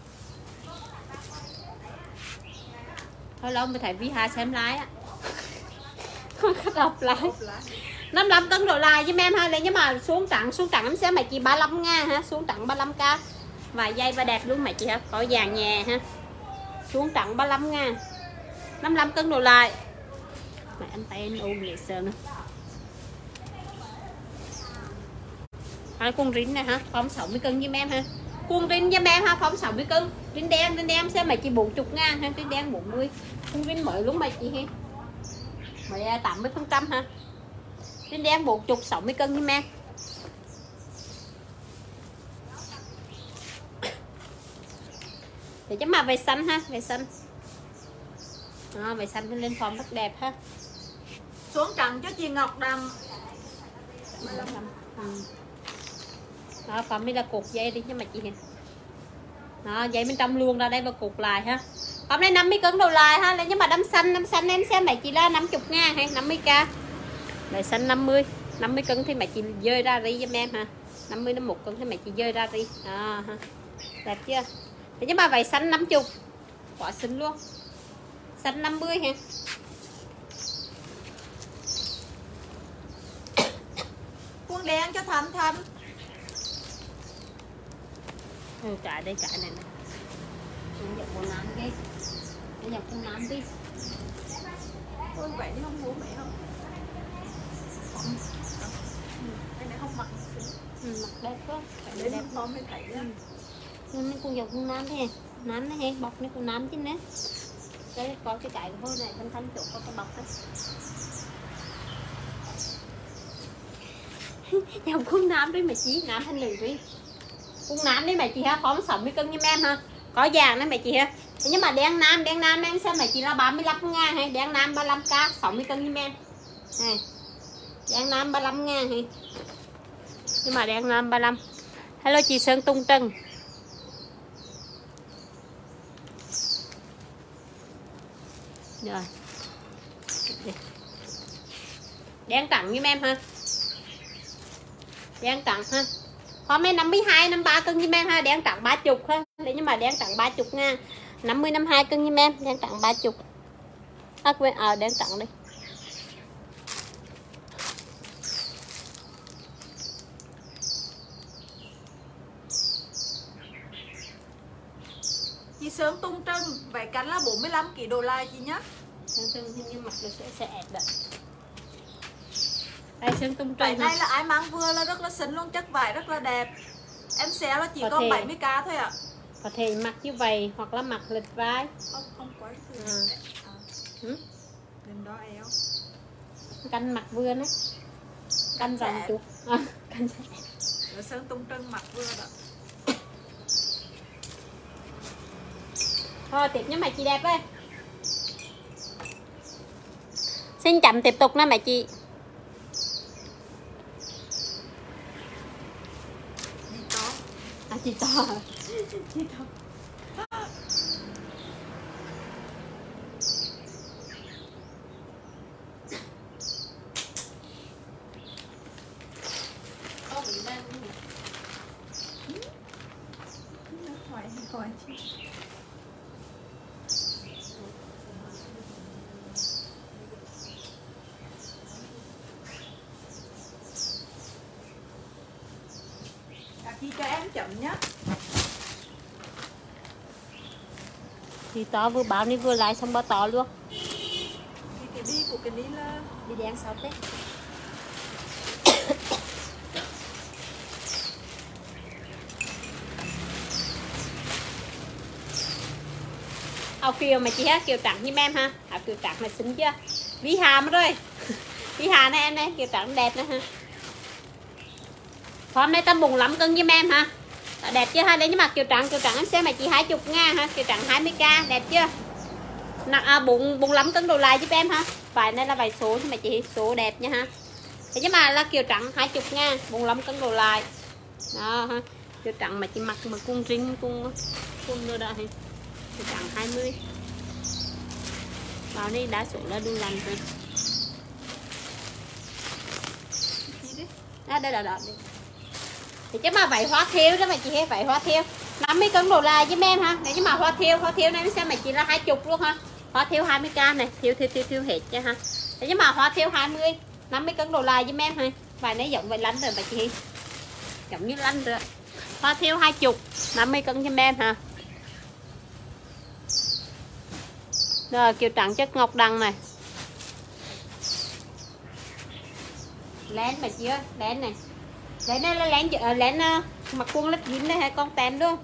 Thôi lâu mới thấy Vi Hà xem lái á. Không có đọc lại. năm mươi lăm cân độ lại với em ha. Đây nhưng mà xuống tặng xuống tặng em xem mày chị ba mươi lăm ngàn ha, xuống tặng ba mươi lăm k. Và dây ba đẹp luôn mày chị ha, có vàng nhà ha. Xuống tặng ba mươi lăm ngàn. năm mươi lăm cân độ lại. Mày anh tay anh ôm lệ sờ nữa. Hai con rín này ha, phóng sáu mươi cân với em ha. Con rín với em ha, phóng sáu mươi cân. Rín đen, rín đen xem mày chị bốn mươi ngàn ha, rín đen bốn mươi. Con rín mới lúc mày chị ha. Mày tám mươi phần trăm ha. Rín đen bốn mươi, sáu mươi cân với em. Để chứ mà về xanh ha, về xanh. Đó, về xanh lên form rất đẹp ha. Xuống trắng cho chị Ngọc Đầm. Ừ. Đó, phẩm đây là cột dây đi chứ mà chị. Đó, dây bên trong luôn ra đây và cột lại ha. Hôm nay năm mươi cân đồ lại ha, nhưng mà đâm xanh, đâm xanh em xem mày chị là năm mươi ngàn hay năm mươi k. Lại xanh năm mươi, năm mươi cân thì mày chị dơi ra đi giùm em ha. năm mươi đến một cân thì mày chị dơi ra đi. Đó ha. Đẹp chưa? Thế nhưng mà vậy xanh năm mươi. Quá xinh luôn. Xanh năm mươi ha. Cô quần đen cho Thành Thành. Ừ, trả đây trả này nè. Em dọc quần nam đi. Em dọc quần nam đi. Ôi vậy đi không mua mẹ không? Không. Cái này không mặc xíu. Ừ, mặc đẹp quá. Phải để đẹp form mới thấy á. Nhưng nó cũng dọc quần nam thế. Nam này bọc nó quần nam chứ nè. Cái có cái cái thôi này thanh thanh chỗ có cái bọc đó. Dòng con nam đấy mà chị nam thanh lười đi. Con nam đấy mà chị ha, có sáu mươi cân như em ha. Có vàng đấy mà chị ha. Nhưng mà đen nam, đen nam em xem mà chị là ba mươi lăm ngàn hay đen nam ba mươi lăm k, sáu mươi cân như em. Này. Đen nam ba mươi lăm ngàn hay. Nhưng mà đen nam ba mươi lăm. Hello chị Sơn Tung Trân. Rồi. Đen trắng như em ha. Đen trắng ha. Hôm nay năm mươi hai, năm mươi ba cân như em ha. Đen trắng ba mươi ha. Đấy nhưng mà đen trắng ba mươi ngàn. năm mươi, năm mươi hai cân như em. Đen trắng ba mươi. À quên, à đen trắng đây. Chị Sơn Tung Trân, vậy cánh là bốn mươi lăm ki lô gam chị nhá. Sơn Tung hình như mặt nó sẽ sẽ ẹt đấy. Đây Sơn Tung Vậy Trân này là ai mang vừa là rất là xinh luôn, chất vải rất là đẹp. Em xé là chỉ có còn thể, bảy mươi k thôi ạ. À. Có thể mặc như vậy hoặc là mặc lệch vai. Không, không quá gì. À. À. Ừ? Đừng đó éo. Canh mặc vừa đấy. Canh rộng chút. À, canh Rồi Sơn Tung Trân mặc vừa đó. Thôi tiếp nhé mày chị đẹp ơi. Xin chậm tiếp tục nè mẹ chị. Chị to. À chị to. Chị to. Hỏi hỏi chị. Chị cho em chậm nhé. Thì to vừa báo nên vừa lại xong bao to luôn. Thì cái đi của cái đi là đi đen sao thế? Áo kiều mà chị ha, kiều trắng như em ha. Áo kiều trắng này xinh chưa? Ví Hà mất rồi. Ví Hà này em này, kiều trắng đẹp nữa ha. Hôm nay tầm bụng lắm cân như em ha. Đẹp chưa ha? Đấy nhưng mà kiều trắng, kiều trắng em xem mà chị hai mươi ngàn ha, kiều trắng hai mươi k, đẹp chưa? Nặng à, bụng bụng lắm cân đồ lại giúp em ha. Vải này là vải số nhưng mà chị số đẹp nha ha. Thế nhưng mà là kiều trắng hai mươi ngàn, bụng lắm cân đồ lại. Đó ha. Kiều trắng mà chị mặc mà cung rinh cung cung nữa đó ha. Kiều trắng hai mươi. Vào đây đá số là đu lành rồi. À, đây là đó đi. Thì chứ mà vải hoa thiêu đó mà chị hay vải hoa thiêu năm mươi cân đồ lại với em ha. Đấy chứ mà hoa thiêu hoa thiêu này em xem mà chị là hai mươi luôn ha. Hoa thiêu hai mươi k này, thiêu thiêu thiêu thiêu hết nha ha. Đấy chứ mà hoa thiêu hai mươi, năm mươi cân đồ lại với em ha. Vải này giống vậy lánh rồi mà chị. Giống như lánh rồi. Hoa thiêu hai mươi, năm mươi cân cho em ha. Rồi kiều trắng chất ngọc đằng này. Lén mà chị ơi, lén này. Lén này là lén uh, lén uh, mặc quần lít dính đây hay con tem luôn.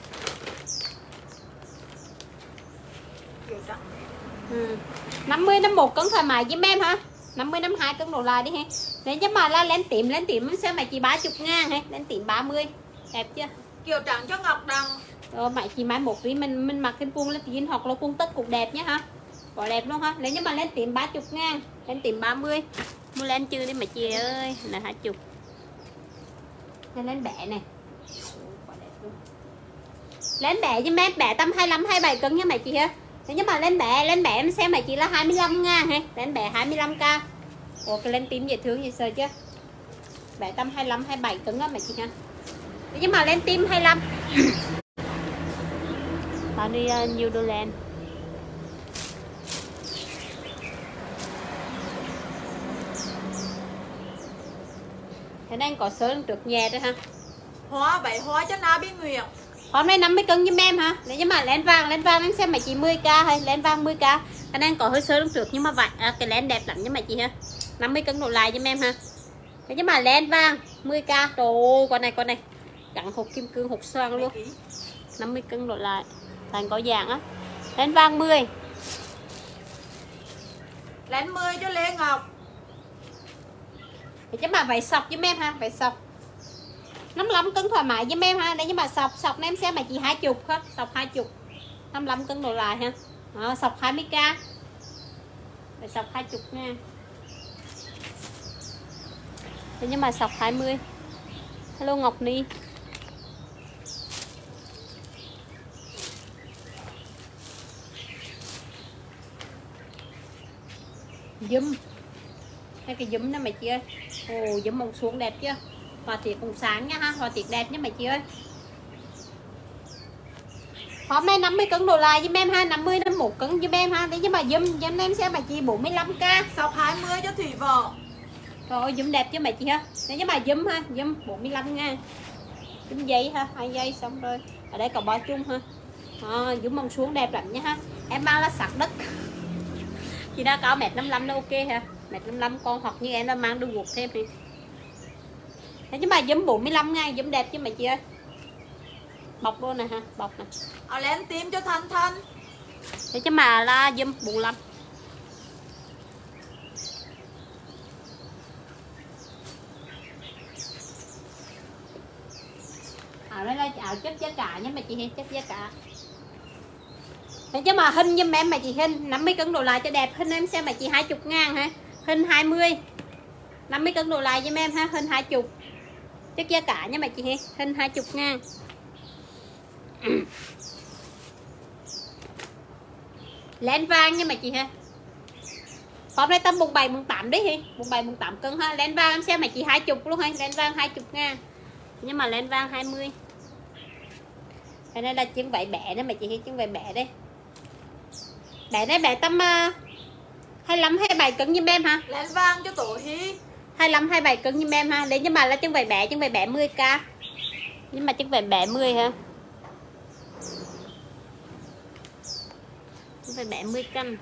Ừ. năm mươi, năm mươi mốt cân thoải mái với em ha. năm mươi, năm mươi hai cân đổ lại đi ha. Nếu như mà là lén tím, lén tím xem mà chị ba mươi ngàn ha, lén tím ba mươi. Đẹp chưa? Kiều trắng cho ngọc đằng. Rồi mày chị mai một tí mình mình mặc cái quần lít dính hoặc là quần tất cũng đẹp nhá ha. Có đẹp luôn ha. Nếu như mà lén tím ba mươi ngàn, lén tím ba mươi. Mua lén chưa đi mà chị ơi, là hai mươi. Nên lén bẻ này. Lén bẻ với em bẻ tầm hai mươi lăm, hai mươi bảy cân nha mày chị ha. Thế nhưng mà lên bẻ, lên bẻ em xem mày chị là hai mươi lăm ngàn hay. Lên bẻ hai mươi lăm k. Ồ cái lên tim dễ thương gì sợ chứ. Bẻ tầm hai mươi lăm, hai mươi bảy cân đó mày chị ha. Thế nhưng mà lên tim hai mươi lăm. Bao đi uh, nhiều đô len. Cái này có sớ được nhẹ đấy ha. Hóa vậy hóa cho nào biết nguyện. Hôm nay năm mươi cân giùm em hả? Nếu như mà len vàng, len vàng em xem mà chị mười k hay len vàng mười k. Cái này có hơi sớ lúc trước nhưng mà vậy à, cái len đẹp lắm nhưng mà chị ha. năm mươi cân đổ lại giùm em ha. Thế nhưng mà len vàng mười k. Trời ơi, con này con này. Gắn hộp kim cương hộp xoang luôn. năm mươi cân đổ lại. Thành có dạng á. Len vàng mười. Len mười cho Lê Ngọc. Thế chứ mà phải sọc giùm em ha, phải sọc. năm mươi lăm cân thoải mái giùm em ha. Đấy nhưng mà sọc sọc em xem mà chị hai mươi ha, sọc hai mươi. năm mươi lăm cân đổ lại ha. Đó, sọc hai mươi k. Phải sọc hai mươi nha. Thế nhưng mà sọc hai mươi. Hello Ngọc Ni. Dùm. Hay cái dùm đó mày chị ơi. Ồ dùm mông xuống đẹp chưa. Hoa tiệc cũng sáng nha ha. Hoa tiệc đẹp nha mày chị ơi. Hôm nay năm mươi cân đổ lại giùm em ha. năm mươi đến một cân giùm em ha. Đấy chứ mà dùm dùm em xem mà chị bốn mươi lăm k. Sọc hai mươi cho Thủy Vợ. Trời ơi dùm đẹp chứ mày chị ha. Đấy chứ mà dùm ha. Dùm bốn mươi lăm nha. Dùm giấy ha. Hai giây xong rồi. Ở đây còn bó chung ha. À, dùm mông xuống đẹp lắm nha ha. Em bao là sạc đất. Chị đã cao mét năm mươi lăm là ok ha. Mét năm mươi lăm con hoặc như em đã mang đôi guộc thêm đi. Thế chứ mà dùm bốn mươi lăm ngay, dùm đẹp chứ mày chị ơi. Bọc luôn nè ha, bọc nè. Ở len tím cho Thanh Thanh. Thế chứ mà là dùm bốn mươi lăm. Áo đây là áo chất giá cả nhé mày chị hen, chất giá cả. Thế chứ mà hình giùm em mà chị hình năm mươi cân đổ lại cho đẹp. Hình em xem mà chị hai mươi ngàn ha. Hình hai mươi. năm mươi cân đổ lại giùm em ha. Hình hai mươi. Chất giá cả nha mà chị hen. Hình hai mươi ngàn. Len vàng nha mà chị ha. Hôm nay tầm mùng bảy mùng tám đấy hi. Mùng bảy mùng tám cân ha. Len vàng em xem mà chị hai mươi luôn ha. Len vàng hai mươi ngàn. Nhưng mà len vàng hai mươi. Cái này là chân vải bẻ đó mà chị hay chân vải bẻ đây. Bẻ này bẻ tầm uh, hai mươi lăm hai mươi bảy cân giùm em ha. Len vàng cho Tổ Hy. hai mươi lăm hai mươi bảy cân giùm em ha. Lấy nhưng mà là chân vải bẻ, chân vải bẻ mười k. Nhưng mà chân vải bẻ mười ha. Chân vải bẻ mười cân.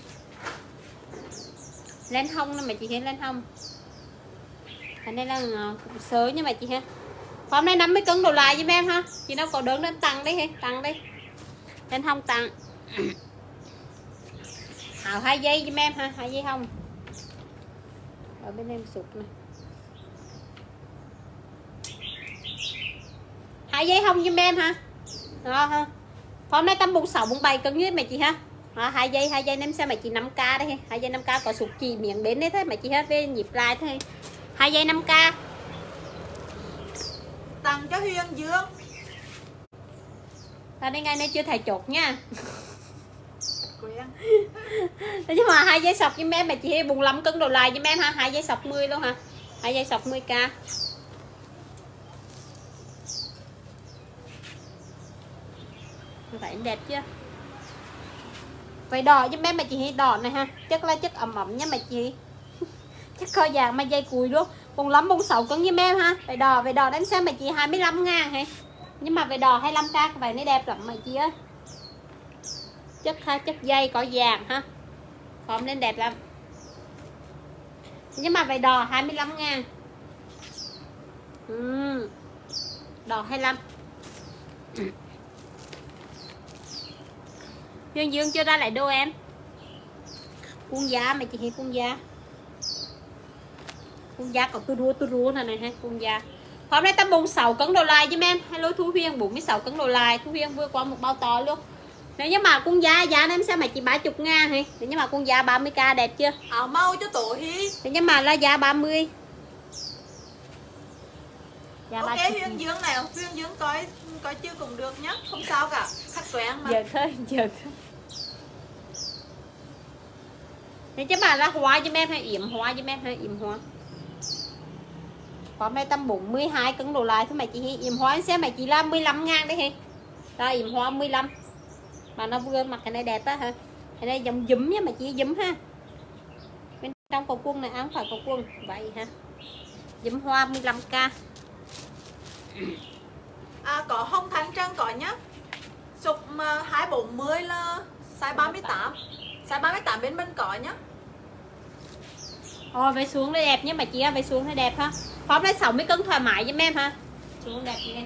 Len hông đó mà chị thấy len hông. Cái này là uh, sớ nhưng mà chị ha. Hôm nay năm mươi cân đổ lại giùm em ha. Chị đâu có đơn lên tăng đấy hay tăng đấy. Lên hông tăng. Áo hai giây giùm em ha, hai giây hông. Ở bên em sụt này. Hai giây hông giùm em ha. Đó ha. Hôm nay tầm bốn sáu bốn bảy cân với mày chị ha. Đó, hai giây hai giây em xem mày chị năm k đấy. Hai giây năm k có sụt chỉ miệng đến đấy thôi mày chị hết về nhịp lại thôi. Hai giây năm k. Tặng cho Huyền Dương. Ở đây ngày nay chưa thầy chột nha. Quen. Thế nhưng mà hai giây sọc với em mà chị bốn mươi lăm cân đồ lại với em ha. Hai giây sọc mười luôn hả. Hai giây sọc mười k. Vậy đẹp chưa. Vậy đỏ với em mà chị đỏ này ha. Chất là chất ẩm ẩm nha mà chị. Chất kho vàng mà dây cùi luôn. bốn mươi lăm bốn mươi sáu cân với em ha. Vậy đỏ vậy đỏ em xem mà chị hai mươi lăm ngàn hay. Nhưng mà về đò hai mươi lăm k vậy nó đẹp lắm mày chị ơi. Chất ha, chất dây có vàng ha. Form nên đẹp lắm. Nhưng mà về đò hai mươi lăm ngàn. uhm. Đò hai mươi lăm. Dương Dương chưa ra lại đô em. Cuốn giá mày chị thấy cuốn giá. Cuốn giá còn tôi rúa tôi rúa này này ha. Cuốn giá. Hôm nay tầm bốn mươi sáu cân đồ lại với em. Hello Thu Huyền bốn mươi sáu cân đồ lại. Thu Huyền vừa qua một bao to luôn. Nếu như mà con da giá em xem mà chị ba mươi ngàn hay. Nếu như mà con da ba mươi k đẹp chưa. Áo mau cho Tổ Hy. Nếu như mà là giá ba mươi. Giá ok Huyền Dương này. Huyền Dương coi coi chưa cũng được nhá. Không sao cả. Khách quen mà. Giờ thôi giờ thôi. Nếu chứ mà là hoa cho em hay yểm hoa cho em hay yểm hoa. Có mấy tầm bốn mươi hai cân đồ lại thôi mà chị yểm hoa xem mà chị là mười lăm ngàn đấy hả. Đó yểm hoa mười lăm. Mà nó vừa mặt cái này đẹp á hả. Cái này dòng dúm nha mà chị dúm ha. Bên trong cầu quân này áo phải cầu quân vậy ha. diễm hoa mười lăm k. À, có hồng thanh trân có nhá. Sụp hai bốn mươi là size ba mươi tám. Size ba mươi tám bên bên có nhá. Ồ, về xuống nó đẹp nhé mà chị ơi, về xuống nó đẹp ha. Phóng lấy sáu mươi cân thoải mái với em ha. Xuống đẹp nha.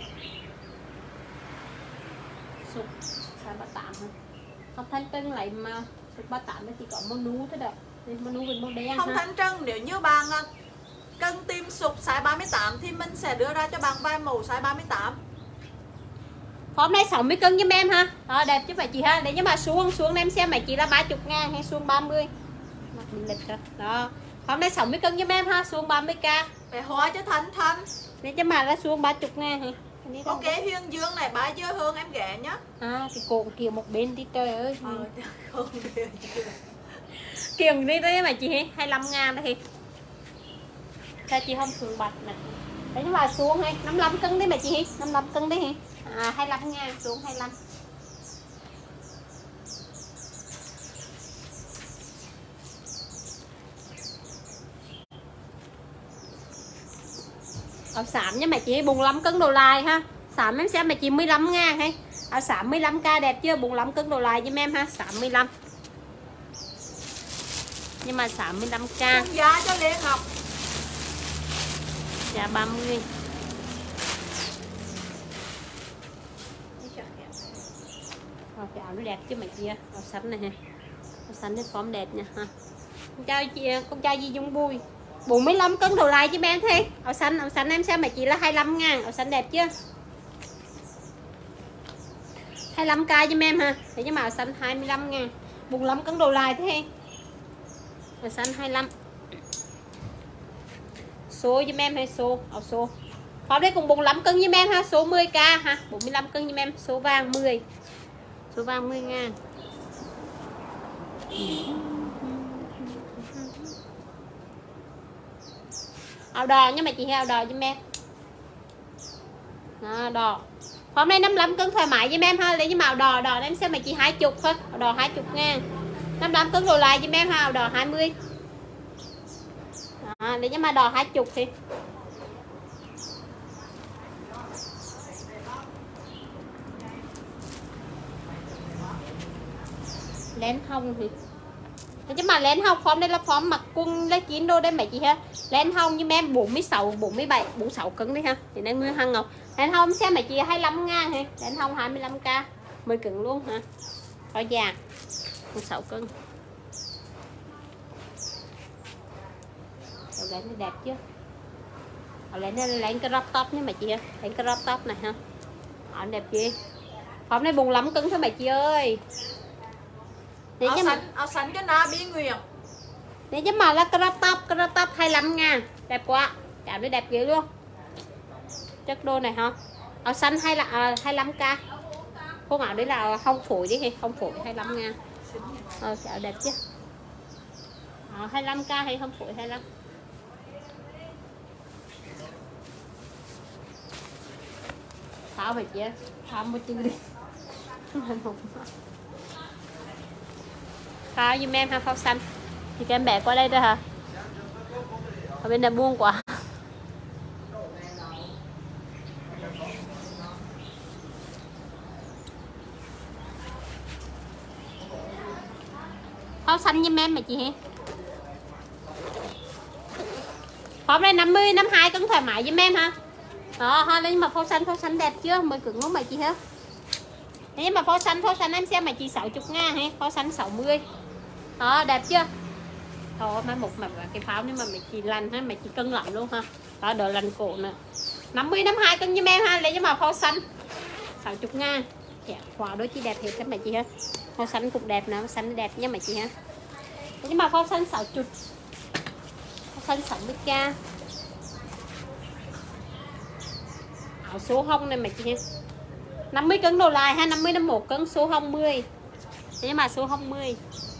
Sụp size ba tám ha. Hồng thanh trân lại mà sụp ba tám nó chỉ có màu nú thôi đó. Màu nú với màu đen. Hồng ha. thanh trân nếu như bạn cần tìm sụp size ba mươi tám thì mình sẽ đưa ra cho bạn vài mẫu size ba mươi tám. Hôm nay sáu mươi cân với em ha. Đó, đẹp chứ phải chị ha. Để nhưng mà xuống xuống em xem mày chị là ba mươi ngàn hay xuống ba mươi. Mặc bị lịch rồi. Đó. Hôm nay sáu mươi cân với em ha, xuống ba mươi k. Để hóa cho Thanh Thanh. Để chứ mà là xuống ba mươi ngàn ha. Ok, Huyền Dương này ba giờ hơn em ghé nhá. À, cái cổ kia một bên đi trời ơi. Ờ, không được. Kiềng đi đấy mà chị hai mươi lăm ngàn đây. Sao chị không xuống bạch nè. Đấy nhưng mà xuống hay năm mươi lăm cân đấy mà chị năm mươi lăm cân đấy. À, hai mươi lăm ngàn xuống hai mươi lăm. Áo xám nha mà chị bốn mươi lăm cân đồ lại ha. Xám em xem mà chị mười lăm ngàn hay. Áo xám mười lăm k đẹp chưa, bốn mươi lăm cân đồ lại với em ha, xám mười lăm. Nhưng mà xám mười lăm k. Cùng giá cho Lê Ngọc. Giá ba mươi. Áo áo nó đẹp chứ mà chị ơi. Áo xám này ha. Áo xám cái form đẹp nha ha. Con trai chị, con trai gì Dung Bùi bốn mươi lăm cân đồ lại cho em thế. Áo xanh, áo xanh em xem mà chị là hai mươi lăm ngàn. Áo xanh đẹp chưa, hai mươi lăm k cho em ha. Thế nhưng mà áo xanh hai mươi lăm ngàn, bốn mươi lăm cân đồ lại thế. Áo xanh hai mươi lăm. Số cho em hay số, áo số hôm đây cùng bốn mươi lăm cân cho em ha, số mười k ha, bốn mươi lăm cân cho em. Số vàng mười, số vàng mười ngàn. Áo đỏ nhưng mà chị áo đỏ cho em. Đó, đỏ. Hôm nay năm mươi lăm cân thoải mái với em ha. Lấy cái màu đỏ đỏ em xem mà chị hai mươi thôi. Áo đỏ hai mươi ngàn. năm mươi lăm cân đồ lại với em ha, áo đỏ hai mươi. Đó, lấy cái mà đỏ hai mươi thì. Lén hông thì chứ mà lén hông form đây là form mặc quân lấy chín đô đây mày chị ha. Lén hông như em bốn mươi sáu, bốn mươi bảy, bốn mươi sáu cân đi ha. Thì nên nguyên hăng ngọc. Lén hông xem mày chị hai mươi lăm ngàn ha. Lén hông hai mươi lăm k, mười cân luôn ha. Có già bốn mươi sáu cân. Áo lén đẹp chứ. Áo lén này lén cái crop top nha mày chị ha. Lén cái crop top này ha. Áo đẹp chị. Hôm nay bốn mươi lăm cân thôi mày chị ơi. Để áo chứ xanh, mà áo xanh cho Na Bi Nguyệt. Để chứ mà là crop top, crop top hai mươi lăm ngàn. Đẹp quá. Cả nó đẹp ghê luôn. Chất đô này ha. Áo xanh hay là à, hai mươi lăm k. Không áo đấy là không phổi đi hay không phổi hai mươi lăm ngàn. Ờ áo đẹp chứ. À, hai mươi lăm k hay không phổi hai mươi lăm. Tháo về chứ. Tháo một chữ đi. Phao giùm em ha, phao xanh. Thì các em bé qua đây thôi hả? Ở bên này buông quá. Phao xanh giùm em mà chị hả? Phao đây năm mươi, năm mươi hai cân thoải mái giùm em ha. Đó, ha, nhưng mà phao xanh, phao xanh đẹp chưa? Mới cứng lắm mà chị hả? Thế nhưng mà phao xanh, phao xanh em xem mà chị sáu mươi ngàn ha, phao xanh sáu mươi. Đó, đẹp chưa? Thôi mai một mà cái pháo nếu mà mày chị lành ha, mày chị cân lạnh luôn ha. Đó, đợi lành cổ nè. năm mươi, năm mươi hai cân cho em ha, lấy cho màu phao xanh. sáu mươi ngàn. Dạ, quả đối chi đẹp thiệt các mày chị ha. Phao xanh cũng đẹp nè, phao xanh đẹp nha mày chị ha. Nhưng mà phao xanh sáu mươi. Phao xanh sáu mươi k. Áo số hông này mày chị ha. năm mươi cân đồ lại ha, năm mươi, năm mươi mốt cân, số hông mười. Nhưng mà số hông mười.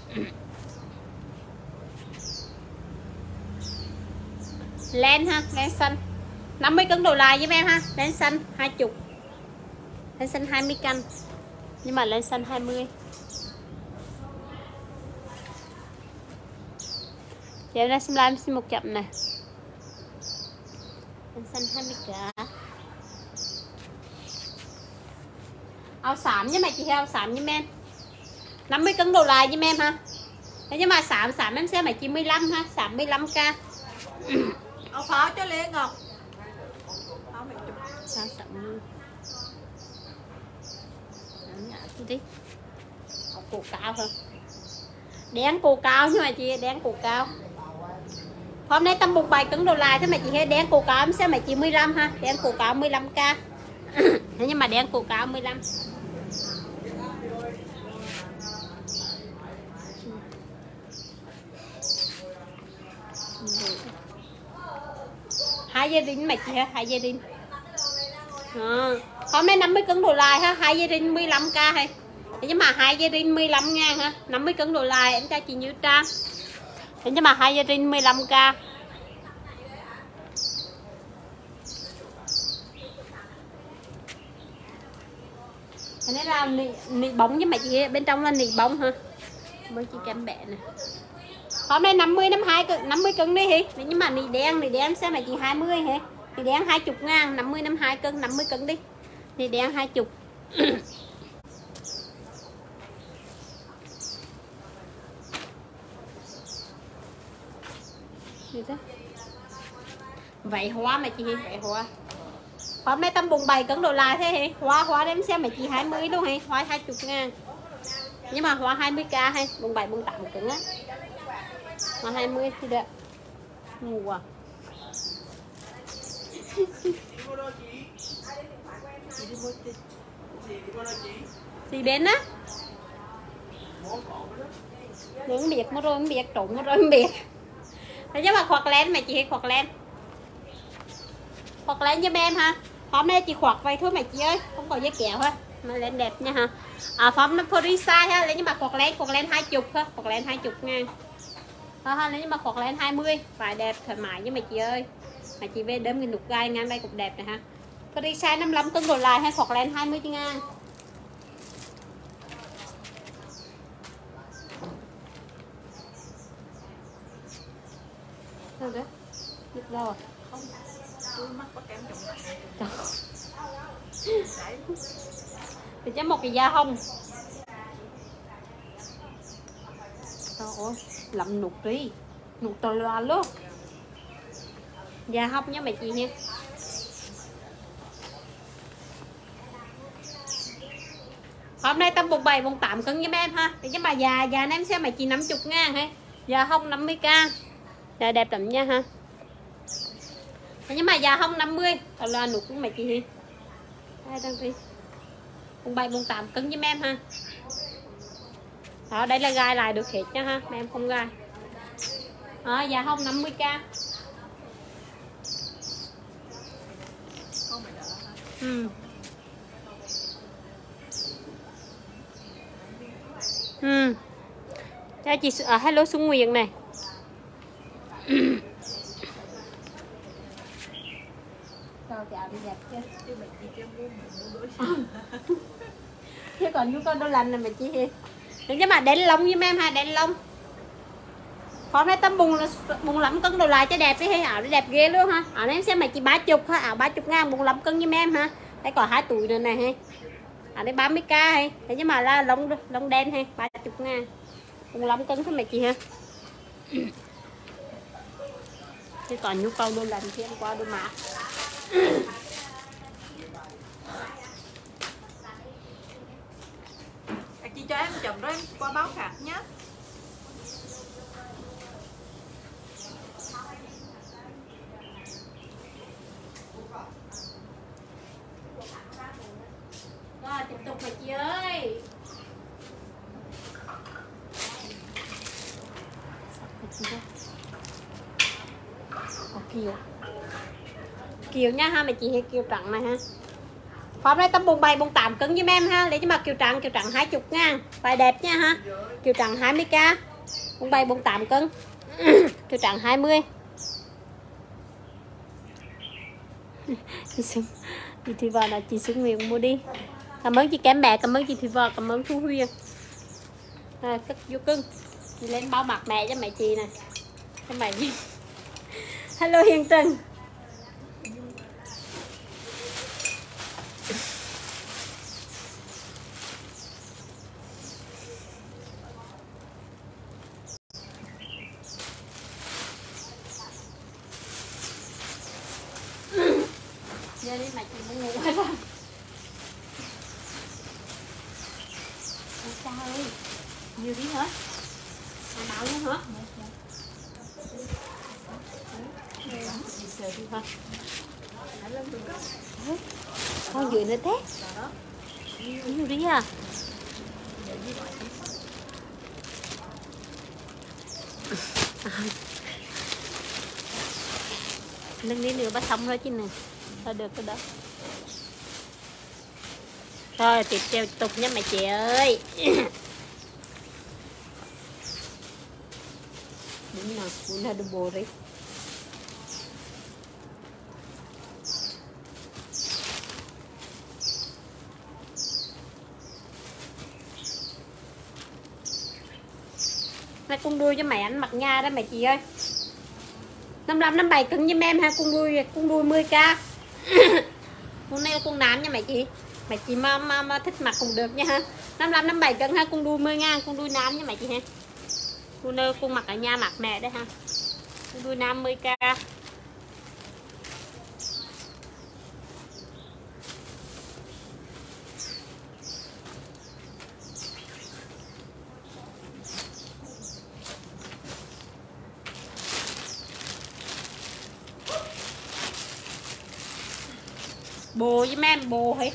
Len ha, len xanh năm mươi cân đồ lại với em ha. Len xanh hai mươi. Len xanh hai mươi cân. Nhưng mà len xanh hai mươi. Giờ ra xem live xin một chậm nè. xanh hai mươi k. Áo xám với mày chị theo áo xám với em. năm mươi cân đồ lại với em ha. Thế nhưng mà xám xám em xem mày chín mươi lăm ha, xám mười lăm k. Áo pháo cho Lê Ngọc. Áo mày chụp. Sao xám. Đi. Áo cổ cao hơn. Đen cổ cao nhưng mà chị đen cổ cao. Hôm nay tầm bụng bảy cân đồ lại thế mà chị hay đen cổ cao em xem mày chị mười lăm ha, đen cổ cao mười lăm k. Thế nhưng mà đen cổ cao mười lăm. Hai gia đình mày chị ha, hai gia đình. À, hôm nay năm mươi cân đồ lại ha, hai gia đình mười lăm k hay. Thế nhưng mà hai gia đình mười lăm ngàn ha, năm mươi cân đồ lại em cho chị Như Trang. Thế nhưng mà hai gia đình mười lăm k. Thế nên là nị, nị bóng với mày chị bên trong là nị bóng ha. Mới chị kem bẹ này. Hôm nay năm mươi, năm mươi hai cân, năm mươi cân đi hỉ. Nhưng mà nị đen, nị đen xem mày chị hai mươi hả? Nị đen hai mươi ngàn, năm mươi, năm mươi hai cân, năm mươi cân đi. Nị đen hai mươi. Vậy hoa mà chị vậy hoa. Hôm nay tầm bụng bảy cân đồ lại thế hả? Hoa hoa đem xem mà chị hai mươi luôn hả? Hoa hai mươi ngàn. Nhưng mà hoa hai mươi k hay bụng bảy bụng tám cân á. Hoa hai mươi thì được. Ngu à. Gì bên á? Không biết mà rồi không biết, trộn mà rồi không biết. Thế nhưng mà khoạc len mà chị khoạc len. Khoạc len cho em ha. Hôm nay chị khoạc vậy thôi mà chị ơi, không có giấy kẹo ha. Mà len đẹp nha ha. À form nó free size ha, lấy nhưng mà khoạc len, khoạc len hai mươi ha, khoạc len hai mươi ngàn. Ha ha, lấy nhưng mà khoạc len hai mươi, vải đẹp thoải mái với mày chị ơi. Mà chị về đếm cái nút gai ngang đây cũng đẹp này ha. Free size năm mươi lăm cân đồ lại hay khoạc len hai mươi ngàn. Sao đấy? Được đâu à? Không. Tôi mắc có kém chồng mặt. Thì cho một cái da hông. Trời ơi, lậm nụt đi. Nụt to loa luôn. Da hông nhá mày chị nha. Hôm nay tầm bụng bảy, bụng tám cân với em ha. Thì chứ mà già, già em xem mày chị năm mươi ngàn ha. Da hông năm mươi k. Da đẹp lắm nha ha. Nhưng mà già hông năm mươi. Còn là nụt của mày chị hi. Đây đang đi. Bụng bảy, bụng tám cân với em ha. Đó, đây là gai lại được hết nha ha. Mà em không gai. Đó, da hông năm mươi k. Không phải đỡ hả? Ừ. Ừ. Cho chị à, hello Xuân Nguyệt này. Sao chào đi đẹp chưa? Chứ mày chị cho mua mua đối. Chứ còn nhu con đô lành này mà chị hi. Nhưng mà đen lông với em ha, đen lông. Hôm nay tấm bùng bùng lắm cân đồ lại cho đẹp đi hay ảo đẹp ghê luôn ha. Ảo em xem mày chị ba mươi ha, ảo ba mươi ngàn bùng lắm cân với em ha. Đây còn hai túi nữa này hay. Ảo đây ba mươi k hay. Thế nhưng mà là lông lông đen hay, ba mươi ngàn. Bùng lắm cân thôi mày chị ha. Chứ còn nhu cầu đô lành thì em qua đô mát. Chị cho em chậm rồi em qua báo khác nhé. Rồi tiếp tục mày chị ơi. Kiều Kiều nha ha mày chị hay kiều trắng này ha. Hôm nay tầm bụng bảy bụng tám cân với em ha. Lấy cho mà kiều trắng, kiều trắng hai mươi ngàn. Vải đẹp nha ha. Kiều trắng hai mươi k. Bụng bảy bụng tám cân. Kiều trắng hai mươi. Chị Xuân Chị Thùy Vợ là chị Xuân Nguyện mua đi. Cảm ơn chị Kém Mẹ, cảm ơn chị Thùy Vợ, cảm ơn Thu Huyền. À, cất vô cưng. Chị lên bao mặt mẹ cho mẹ chị này. Cho mày. Hello Hiền Trần. giờ đi mà chị muốn ngủ hết rồi. Ôi trời ơi, nhiều đi hả? Mà nào nữa hả? Chị sợ đi hả? Con dưới nữa thế. Nhiều đi à? Nâng đi nữa bắt xong rồi chứ nè. Thôi được cái đó. Thôi tiếp theo tục nha mẹ chị ơi. Đúng nào, muốn là đồ bồ đi. Này con đuôi cho mẹ anh mặc nha đó mẹ chị ơi. năm lăm năm bảy cứng với em ha, con đuôi con đuôi mười k. Con này là con nám nha mẹ chị. Mẹ chị mà, mà, mà thích mặc cũng được nha ha. năm lăm năm bảy cân ha, con đuôi mười ngàn, con đuôi nam nha mẹ chị ha. Con này con mặc ở nhà mặc mẹ đấy ha. Con đuôi nam mười k. Bồ với mấy em bồ hết.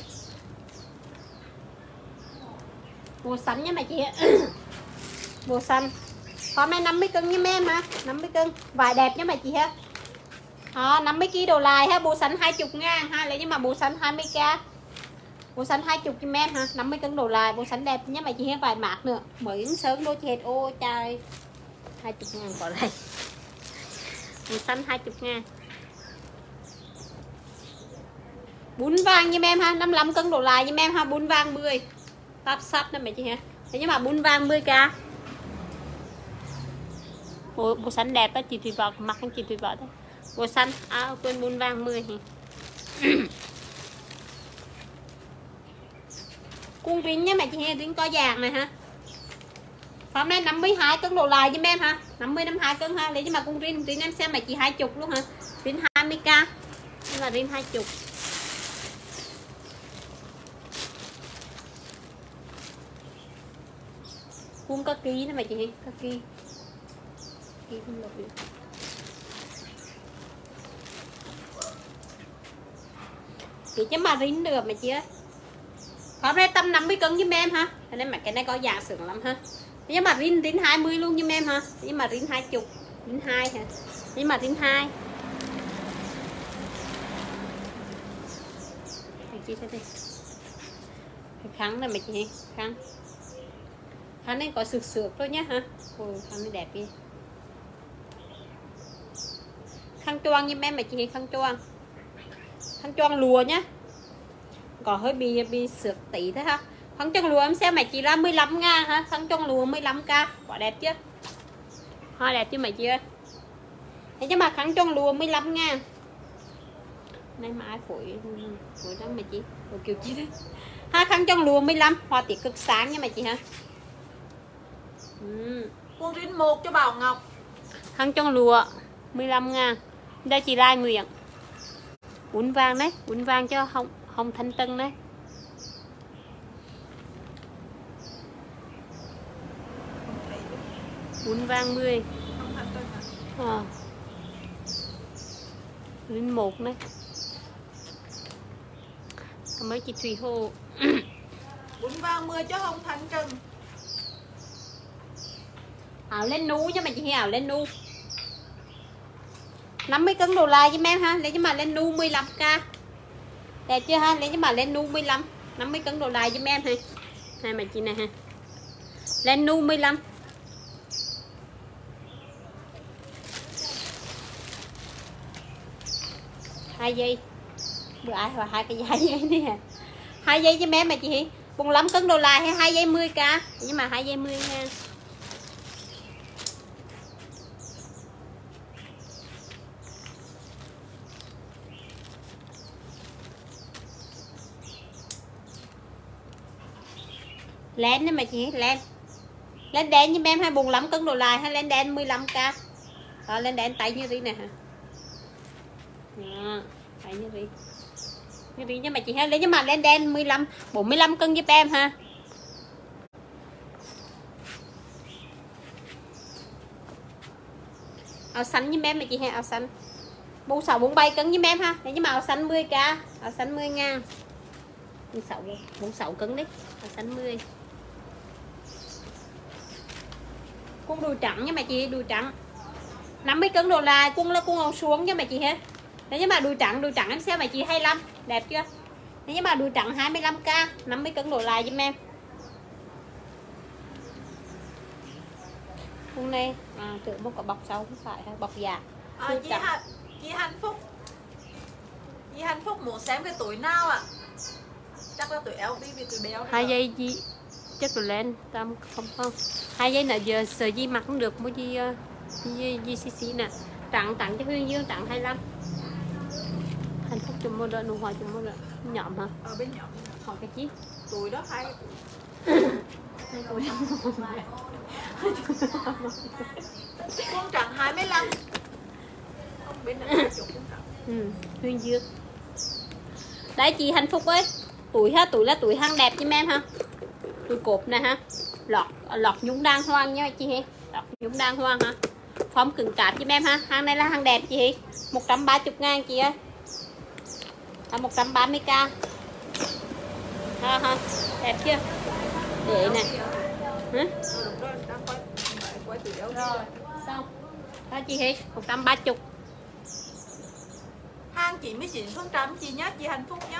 Bồ xanh nha mẹ chị. Bồ xanh. Có mấy năm mươi cân với mấy em ha, năm mươi cân. Vải đẹp nha mẹ chị ha. Đó, năm mươi ki đồ lại ha, bồ xanh hai mươi ngàn ha, lấy nhưng mà bồ xanh hai mươi k. Bồ xanh hai mươi cho em ha, năm mươi cân đồ lại, bồ xanh đẹp nha mẹ chị ha, vải mát nữa. Mới ứng sớm đôi chết ô trời. hai mươi ngàn có đây. Bồ xanh hai mươi ngàn. Bún vàng như em ha, năm mươi lăm cân đổ lại như em ha, bún vàng mười. Tắp sắp đó mẹ chị ha. Thế nhưng mà bún vàng mười k. Bộ, bộ xanh đẹp đó, chị Thùy Vợ mặc anh chị Thùy Vợ đấy. Bộ xanh, à quên bún vàng mười thì. Cung rính nha mẹ chị ha, rính có vàng này ha. Hôm nay năm mươi hai cân đổ lại cho em ha, năm mươi năm mươi hai cân ha, lấy nhưng mà cung rính, rính em xem mẹ chị hai mươi luôn ha. Rính hai mươi k. Đây là rính hai mươi. Cung có ký nữa mày chị, có ký. Ký không được. Ký chứ mà rính được mày chị ơi. Có đây tầm năm mươi cân giúp em ha. Nên mà cái này có dạng sướng lắm ha. Nhưng mà rính rính hai mươi luôn giúp em ha. Nhưng mà rính hai mươi, rính hai hả? Nhưng mà rính hai. Mày chị thấy đi. Khăn này mày chị, khăn. Khăn này có sực sược thôi nhá ha. Ôi khăn này đẹp đi. Khăn choàng như em mà chị, khăn choàng. Khăn choàng lùa nhá. Có hơi bị bị sược tí thế ha. Khăn choàng lùa em xem mày chị là mười lăm ngàn ha. Khăn choàng lùa mười lăm k. Quá đẹp chứ. Hoa đẹp chứ mày chị ơi. Thế nhưng mà khăn choàng lùa mười lăm ngàn. Nay mà ai phổi phổi đó mày chị. Ủa kiểu chi đấy. Ha khăn choàng lùa mười lăm, hoa tiết cực sáng nha mày chị ha. Ừ. Quân rính một cho Bảo Ngọc. Khăn choàng lụa mười lăm ngàn. Đây chị Lai Nguyễn. Bún vàng đấy, bún vàng cho Hồng, Hồng Thanh Tân đấy. Bún vàng mười. À. Linh một đấy. Cảm ơn chị Thùy Hồ. Bún vàng mười cho Hồng Thanh Trần. Áo lên nu cho mày chị áo lên nu. năm mươi cân đồ lại cho em ha, lấy cho mà lên nu mười lăm k. Đẹp chưa ha, lấy cho mà lên nu mười lăm, năm mươi cân đồ lại cho em ha. Hai mày chị này ha. Lên nu mười lăm. Hai giây. Bữa ai hoặc hai cái hai giây nè. Hai giây cho em mà chị. bốn mươi lăm cân đồ lại hay hai giây mười k, nhưng mà hai giây mười ngàn. Len đấy mà chị, len len đen như em hai bốn mươi lăm cân đồ lại hay len đen mười lăm k. Đó, len đen tay như thế này hả. Đó, tay như thế. đi cho mày chị ha, lấy cho mà đen đen mười lăm bốn mươi lăm cân giúp em ha. Áo xanh với em mày chị ha, áo xanh bốn sáu bốn bảy cân với em ha. Lấy cho mà áo xanh mười k, áo xanh mười ngàn, bốn sáu bốn sáu cân đấy, áo xanh mười. Con đùi trắng nha mày chị, đùi trắng năm mươi cân đồ lại, quân là quân ông xuống cho mày chị hết. Nếu như mà đùi trắng, đùi trắng em xem mày chị hai mươi lăm, đẹp chưa? Nếu như mà đùi trắng hai mươi lăm k, năm mươi cân đồ lại giúp em. Hôm nay à, tưởng một có bọc sau không phải ha, bọc giả. À, chị, Hạnh, chị Hạnh Phúc, chị Hạnh Phúc muốn xem cái tuổi nào ạ? À? Chắc là tuổi eo vi vì tuổi béo. Hai giây gì chắc rồi lên tam không không. Hai giây là giờ sợ gì mặc không được, mua gì gì gì xí xí nè. Trắng trắng cho Hương Dương, trắng hai mươi lăm. Hạnh Phúc chùm mua đơn, nụ hoa chùm mua đơn. Nhọm hả? Ở bên nhọm. Hỏi cái chi? Tuổi đó hai hai tuổi đó. Quân trắng hai mươi lăm. Không bên này chỗ quân trắng. Ừ, Hương Dương. Đấy chị Hạnh Phúc ơi. Tuổi ha, tuổi là tuổi hang đẹp cho em ha. Tuổi cột nè ha. Lọt lọt nhúng đàng hoàng nha chị ha. Lọt nhúng đàng hoàng ha. Form cứng cáp cho em ha. Hàng này là hàng đẹp chị. một trăm ba mươi ngàn chị ơi. À, một trăm ba mươi k. Ha ha. Đẹp chưa? Để nè. Hả? Rồi, xong. Đó chị Hi, một trăm ba mươi. Hàng chín mươi chín phần trăm chị nhá, chị Hạnh Phúc nhá.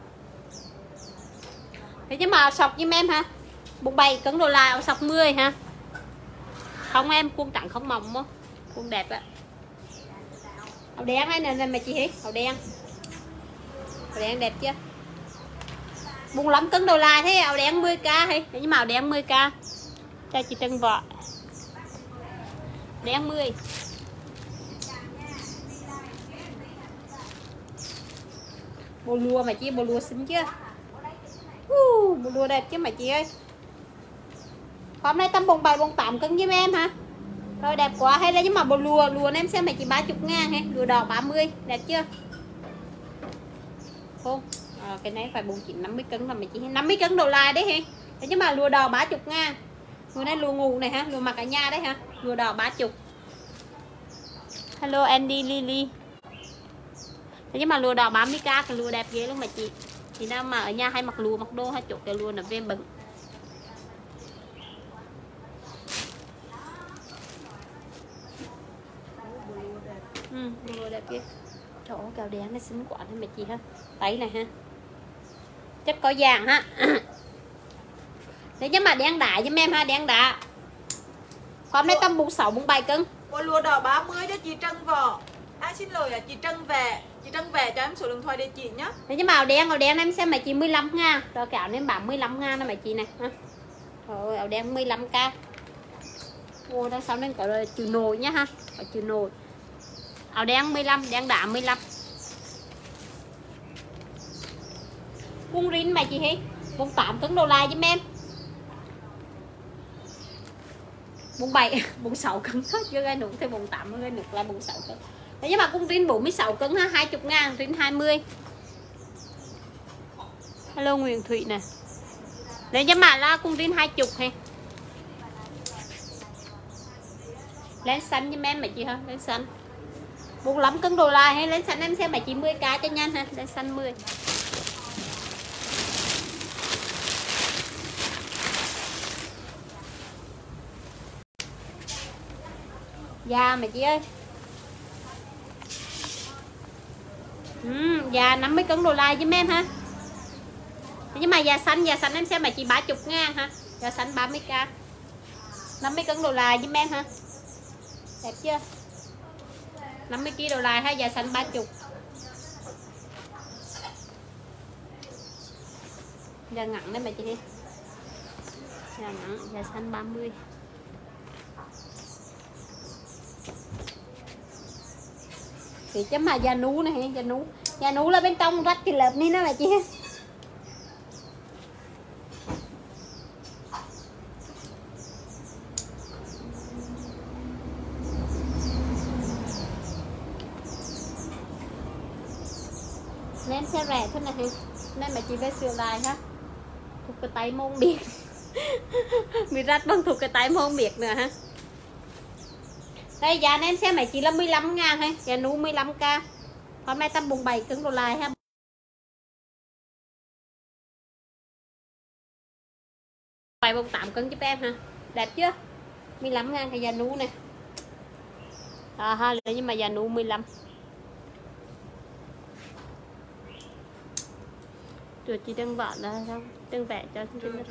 Thế chứ mà sọc với em ha. bốn mươi bảy cân đồ lại, sọc mười ha. Không em, quân trắng không mỏng không? Quân đẹp ạ. Áo đen này nè mày chị Hi, áo đen. Áo đen đẹp chưa? bốn mươi lăm cân đồ lại thế, áo đen mười k hay. Nhưng mà áo đen mười k. Cho chị Trân vợ. Đen mười. Bồ lùa mà chị, bồ lùa xinh chưa? Uh, bồ lùa đẹp chứ mà chị ơi. Hôm nay tầm bồng bảy bồng tám cân với em ha. Rồi đẹp quá, hay là nhưng mà bồ lùa lùa em xem mày chị ba mươi ngàn hay, lùa đỏ ba mươi, đẹp chưa? Không, à, cái này phải bốn chín năm mươi cân là mày chị, năm mươi cân đồ lại đấy hay. Thế nhưng mà lùa đỏ ba mươi ngàn. Người này lùa ngủ này ha, lùa mặc ở nhà đấy ha, lùa đỏ ba mươi. Hello Andy Lily. Thế nhưng mà lùa đỏ ba mươi k, cái lùa đẹp ghê luôn mà chị. Chị nào mà ở nhà hay mặc lùa mặc đô hay chụp cái lùa là viên bẩn. Ừ, lùa đẹp ghê. Trời ơi, cào đen nó xinh quá đấy mà chị ha. Tay này ha. Chắc có vàng ha. Thế nhưng mà đen đá với em ha, đen đá. Hôm nay tầm bốn sáu bốn bảy cân. Bộ lùa đỏ ba mươi cho chị Trân Võ. À xin lỗi à, chị Trân về. Chị Trân về cho em số điện thoại địa chỉ nhá. Thế nhưng màu đen, màu đen em xem mày chị mười lăm ngàn. Rồi cái áo nên bán mười lăm ngàn đó mày chị này ha. Rồi áo đen mười lăm k. Ô đằng sau nên có chữ nồi nhá ha. Có chữ nồi. Áo đen mười lăm, đen đá mười lăm. Cung rin mày chị hi. bốn mươi tám cân đồ lại giúp em. bốn mươi bảy, bốn mươi sáu cân thôi, chưa gây nụt thêm bốn mươi tám gây nụt là bốn mươi sáu cân. Thế nhưng mà cung rin bốn mươi sáu cân ha, hai mươi ngàn, rin hai mươi. Hello Nguyễn Thụy nè. Đấy nhưng mà là cung rin hai mươi hay. Lên xanh cho em mày chị ha, lên xanh. bốn mươi lăm cân đồ lại hay lên xanh em xem mày chị mười k cho nhanh ha, lên xanh mười. Da mày chị ơi. Ừ, da năm mươi cân đồ lại với em ha. Nhưng mà da xanh, da xanh em xem mày chị ba mươi ngàn ha. Da xanh ba mươi k. năm mươi cân đồ lại với em ha. Đẹp chưa? năm mươi ki lô đồ lại ha, da xanh ba mươi. Da ngắn đấy mày chị đi. Da ngắn, da xanh ba mươi. Thì chấm mà da nú này, da nú. Da nú là bên trong rách cái lợp này nó là chị. Nên xe rẻ thế này. Nên mà chị phải sửa lại ha. Thuộc cái tay môn biệt. Mình rách bằng thuộc cái tay môn biệt nữa ha. Đây giá nên xe mày chỉ là mười lăm ngàn hay. Giá nú mười lăm k. Hôm nay tầm bùng bảy cứng đồ lại ha. bảy bùng tám cứng giúp em ha. Đẹp chưa? mười lăm ngàn cái giá nú này. À ha, nhưng mà giá nú mười lăm. Rồi chị đang vợ là sao? Đang vẽ cho chị biết.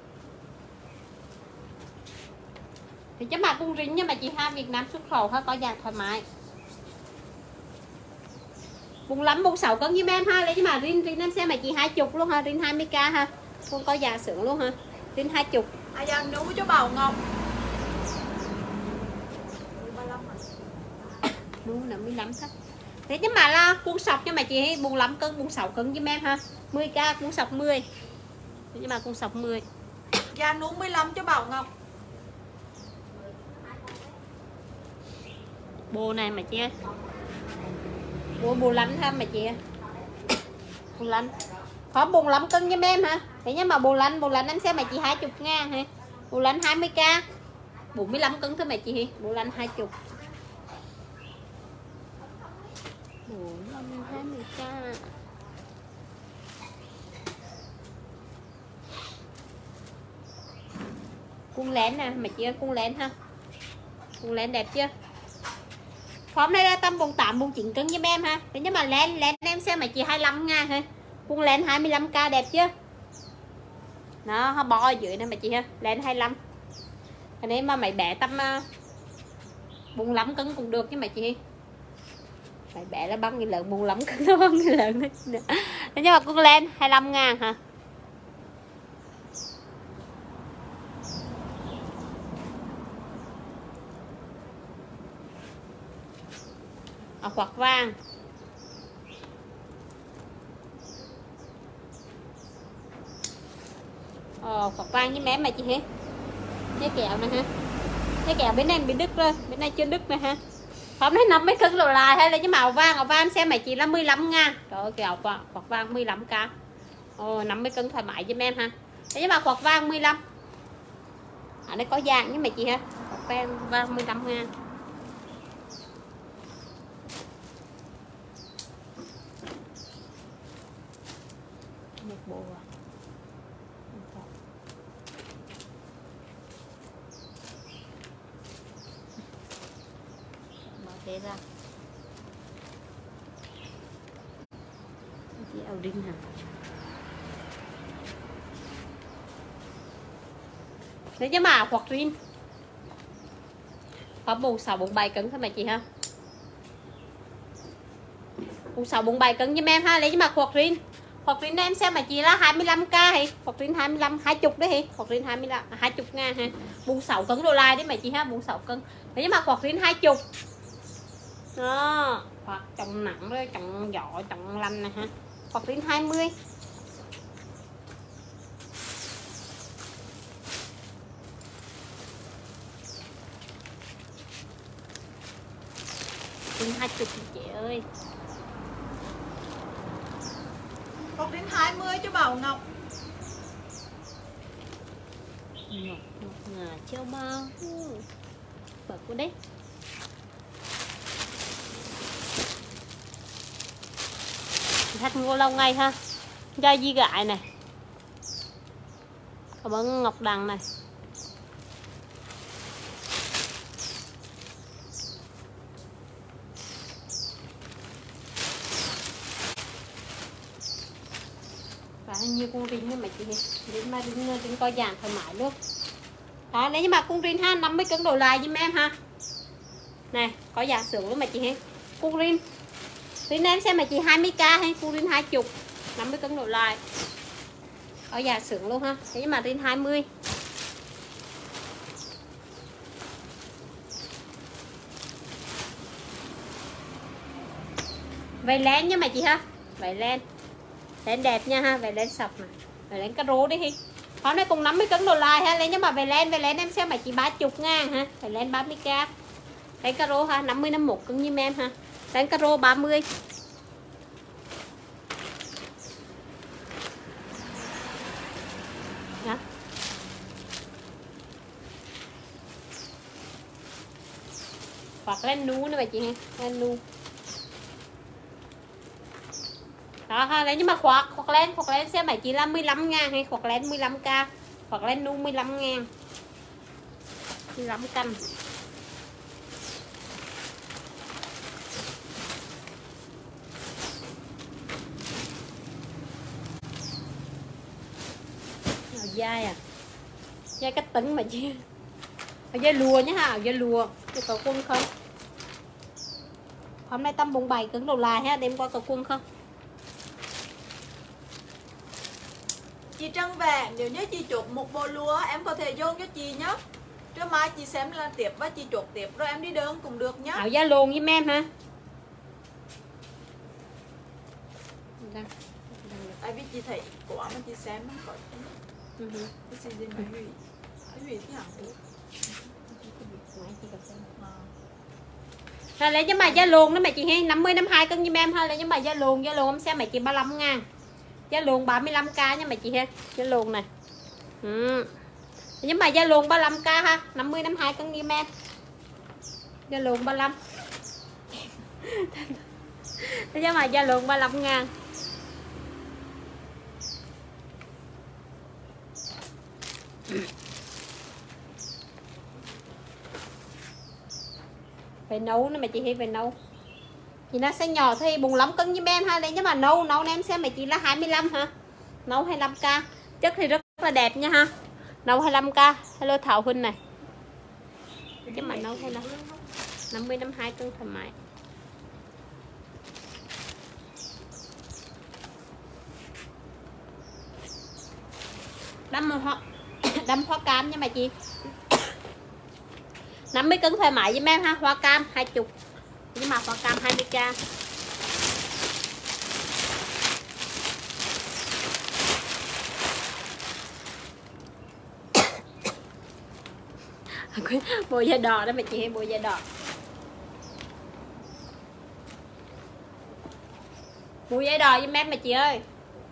Thì chắc mà cung rính nhưng mà chị ha Việt Nam xuất khẩu ha, có dạng thoải mái. Bùng lắm bùng sáu cân với em ha, lấy chứ mà rin rin em xem mà chị hai chục luôn ha, rin hai mươi k ha. Không có dạng sưởng luôn ha. Rin hai chục. À dạ nú cho Bảo Ngọc. Nú năm mươi lăm thôi. Thế chứ mà là cuốn sọc cho mà chị bùng lắm cân, bùng sáu cân với em ha. mười k cuốn sọc mười. Nhưng mà cuốn sọc mười. Dạ nú mười lăm cho Bảo Ngọc. Bồ này mà chị ơi. Bồ bồ lắm ha mà chị ơi. Bồ lắm. Có bồn lắm cân với em hả? Thế nhưng mà bồn lạnh, bồn lạnh em xem mà chị hai mươi ngàn hả? Bồn lạnh hai mươi k. bốn mươi lăm cân thôi mẹ chị. Bồn lạnh hai mươi. Bồn lạnh hai mươi k. Cung lén nè, mẹ chị ơi, cung lén ha. Cung lén đẹp chưa? Hôm nay ra tầm bồn tám, bồn chín cân với em ha. Thế nhưng mà lén, lén em xem mà chị hai mươi lăm ngàn hả? Cung lén hai mươi lăm k đẹp chưa? Nó nó bo ở dưới này mà chị ha, lên hai mươi lăm. Cái này mà mày bẻ tầm bốn lắm cân cũng được chứ mày chị. Mày bẻ là băng cái lợn bốn lắm cân nó băng cái lợn. Thế nhưng mà cũng lên hai mươi lăm ngàn hả? À, quạt vàng. Ờ, quạt vàng với mém mà chị hả? Cái kẹo này ha. Cái kẹo bên này bị đứt rồi, bên này chưa đứt này ha. Hôm nay năm mấy cân rồi lại hay là cái màu vàng, màu vàng xem mày chị là mười lăm ngàn. Trời ơi kẹo quạt, quạt vàng mười lăm k. Ồ, năm mươi cân thoải mái với em ha. Thế nhưng mà quạt vàng mười lăm. Ở đây có dạng với mày chị ha. Quạt vàng vàng mười lăm ngàn. Một bộ à. Thế ra chị ảo đinh hả? Thế chứ mà hoặc rin có bù sáu bốn bảy cân thôi mà chị ha. Bù sáu bốn bảy cân cho em ha, lấy chứ mà hoặc rin. Hoặc rin em xem mà chị là hai mươi lăm k hay hoặc rin hai mươi lăm hai mươi đấy hả? Hoặc rin hai mươi lăm hai mươi ngàn ha. Bù sáu cân đô la đấy mà chị ha, bù sáu cân. Thế nhưng mà hoặc rin hai mươi. Đó, hoặc trồng nặng rồi, trồng giỏ, trồng lanh này ha. Hoặc đến hai mươi. Đến hai mươi chị ơi. Hoặc đến hai mươi cho Bảo Ngọc. Ngọc, ngọc ngà treo bao. Bảo cô đấy. Thạch ngô lâu ngay ha. Dây di gại này. Cảm ơn ngọc đằng này. Và như con rin như mà chị đến mà rin rin coi dạng thoải mái luôn. Đó, nếu như mà con rin ha, năm mươi cân đổ lại giùm em ha. Này, có dạng sưởng luôn mà chị ha. Con rin rin em xem mà chị hai mươi k hay cu rin hai mươi, năm mươi cân đổ lại. Có giá sướng luôn ha. Thế nhưng mà rin hai mươi. Vậy len nha mà chị ha. Vậy len. Len đẹp nha ha, vậy len sọc này. Vậy len cá rô đi hi. Hôm nay cùng năm mươi cân đổ lại ha, lên nhưng mà vậy len, vậy len em xem mà chị ba mươi ngàn ha. Vậy len ba mươi k. Len cá rô ha, năm mươi năm mươi mốt cân như em ha. Len cá rô ba mươi. hoặc len nu nữa mà chị ha, len nu đó ha. Đấy, nhưng mà hoặc hoặc len hoặc len xem mày chỉ là mười lăm ngàn hay hoặc len mười lăm k, hoặc len nu mười lăm ngàn, mười lăm cân. Dai à, dai cách tính mà chứ, dai lùa nhá ha, dai lùa cho cầu quân không. Hôm nay Tâm bùng bày cứng đầu lại ha, đem qua cầu quân không. Chị Trân về, nếu như chị chốt một bộ lúa em có thể dồn cho chị nhé. Trước mai chị xem là tiếp và chị chốt tiếp rồi em đi đơn cũng được nhá. Ảo da luôn với em ha. Đây. Tại vì chị thấy quả mà chị xem nó có Ừ. cái gì gì mà hủy hủy cái hàng của Rồi lấy cho mày da luồn đó mày chị hay năm mươi năm mươi hai cân như em thôi, lấy cho mày da luồn, da luồn em xem mày chị ba mươi lăm ngàn, da luồn ba mươi lăm k nha mày chị ha, da luồn này. Ừ. Nhưng mà da luồn ba mươi lăm k ha, năm mươi năm mươi hai cân như em, da luồn ba mươi lăm. Lấy cho mày da luồn ba mươi lăm ngàn. Phải nấu nữa mà chị hay phải nấu thì nó sẽ nhỏ thì bùng lắm cân như em ha. Đấy, nhưng mà nấu nấu em xem mày chị là hai mươi lăm ha, nấu hai mươi lăm k, chất thì rất là đẹp nha ha, nấu hai mươi lăm k. Hello Thảo Huynh này, chứ mà nấu hay là năm mươi năm mươi hai cân thoải mái. Đâm hoa đâm hoa cam nha mày chị, năm mươi cân thoải mái với em ha. Hoa cam hai mươi, nhưng mà hoa cam hai mươi k. Bộ da đỏ đó mày chị, bộ da đỏ, bộ da đỏ với em mà chị ơi.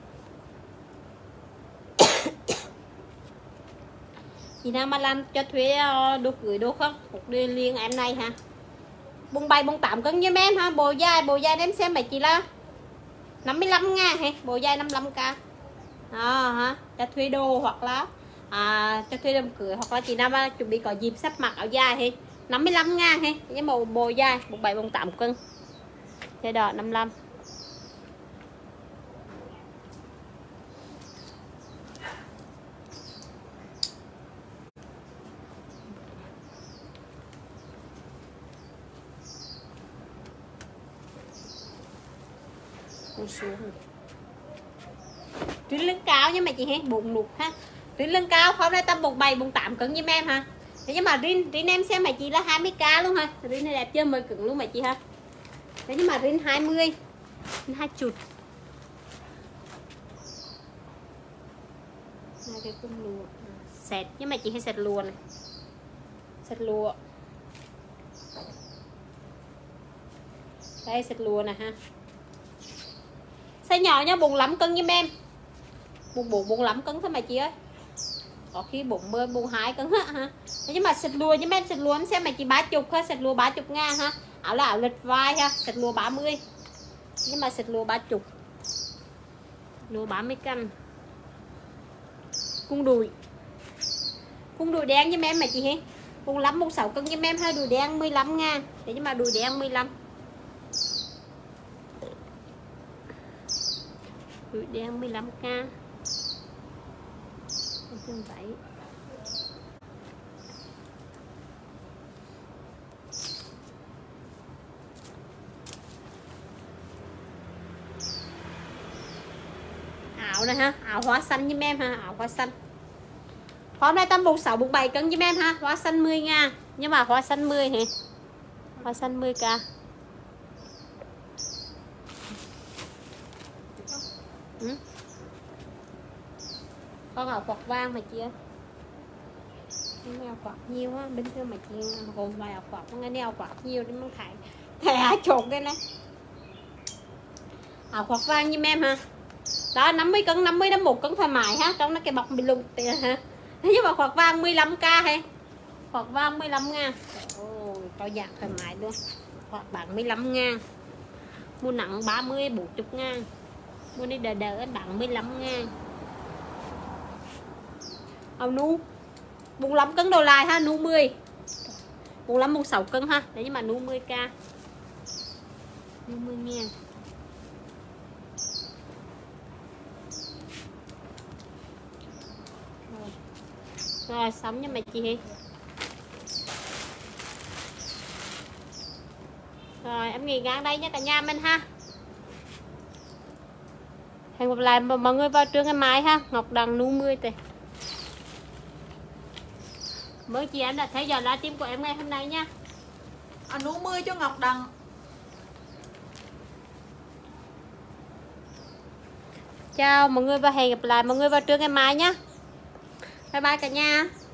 Chị nào mà làm cho thuê đồ gửi đồ không, một đi liên em này ha, bông bay bông tám cân với em ha. Bộ dài bộ dài em xem mày chị là năm mươi lăm ngàn hay bộ dài năm mươi lăm k đó hả, cho thuê đồ hoặc là à, cho thuê đám cưới, hoặc là chị nào mà chuẩn bị có dịp sắp mặc áo dài thì năm mươi lăm ngàn hay với màu bộ dài bông bảy bông tám cân, cái đỏ năm mươi lăm. Tuyến lưng cao nhưng mà chị hay bụng nụt ha, tuyến lưng cao hôm nay Tâm bụng bảy bụng tám cân như em ha. Thế nhưng mà riêng riêng em xem mày chị là hai mươi k luôn ha, riêng này đẹp chưa, mời cứng luôn mày chị ha. Thế nhưng mà riêng hai mươi, hai chục hai cái cung lùa sẹt, nhưng mà chị hay sẹt lùa này, sẹt lùa đây, sẹt lùa này ha. Size nhỏ nha, bốn mươi lăm cân như em, bốn bốn bốn mươi lăm cân thôi mà chị ơi, có khi bốn mươi bốn mươi hai cân ha. Nhưng mà xịt lùa với em, xịt lùa em xem mà chị ba mươi ha, xịt lùa ba mươi ngàn ha. Áo là áo lịch vai ha, xịt lùa ba mươi, nhưng mà xịt lùa ba mươi, lùa ba mươi cân. Cung đùi, cung đùi đen với em mà chị hết, bốn mươi lăm bốn mươi sáu cân với em ha. Đùi đen mười lăm ngàn, thế nhưng mà đùi đen mười lăm, đùi đen mười lăm k. Chân vậy áo này ha, áo hoa xanh với em ha, áo hoa xanh. Hôm nay Tâm bụng sáu bụng bảy cân với em ha, hoa xanh mười ngàn, nhưng mà hoa xanh mười hả, hoa xanh mười k. Ừ. Con áo quạt vàng mà chị ơi, áo quạt nhiều á, bình thường mà chị gồm vài áo quạt, con nghe áo quạt nhiều đến muốn thải thải á trộn đây này. Áo quạt vàng như em ha, đó năm mươi cân, năm mươi đến một cân thoải mái ha, trong nó cái bọc bị lùng tiền ha. Thế nhưng mà quạt vàng mười lăm k hay quạt vàng mười lăm ngàn. Ôi có dạng thoải mái luôn. Hoặc bán mười lăm ngàn. Mua nặng ba mươi bốn mươi ngàn. Mua đi đỡ đỡ bán mười lăm ngàn. Áo nu bốn mươi lăm cân đồ lại ha, nu mười. bốn mươi lăm bốn mươi sáu cân ha. Đấy nhưng mà nu mười k. Nu mười ngàn. Rồi. Rồi xong nha mẹ chị. Rồi em nghỉ ngang đây nha cả nhà mình ha. Hẹn gặp lại mọi người vào trưa ngày mai ha. Ngọc Đằng nu mười tệ. Mới chị em đã theo dõi livestream của em ngày hôm nay nha. À, nu mười cho Ngọc Đằng. Chào mọi người và hẹn gặp lại mọi người vào trưa ngày mai nhé. Bye bye cả nhà.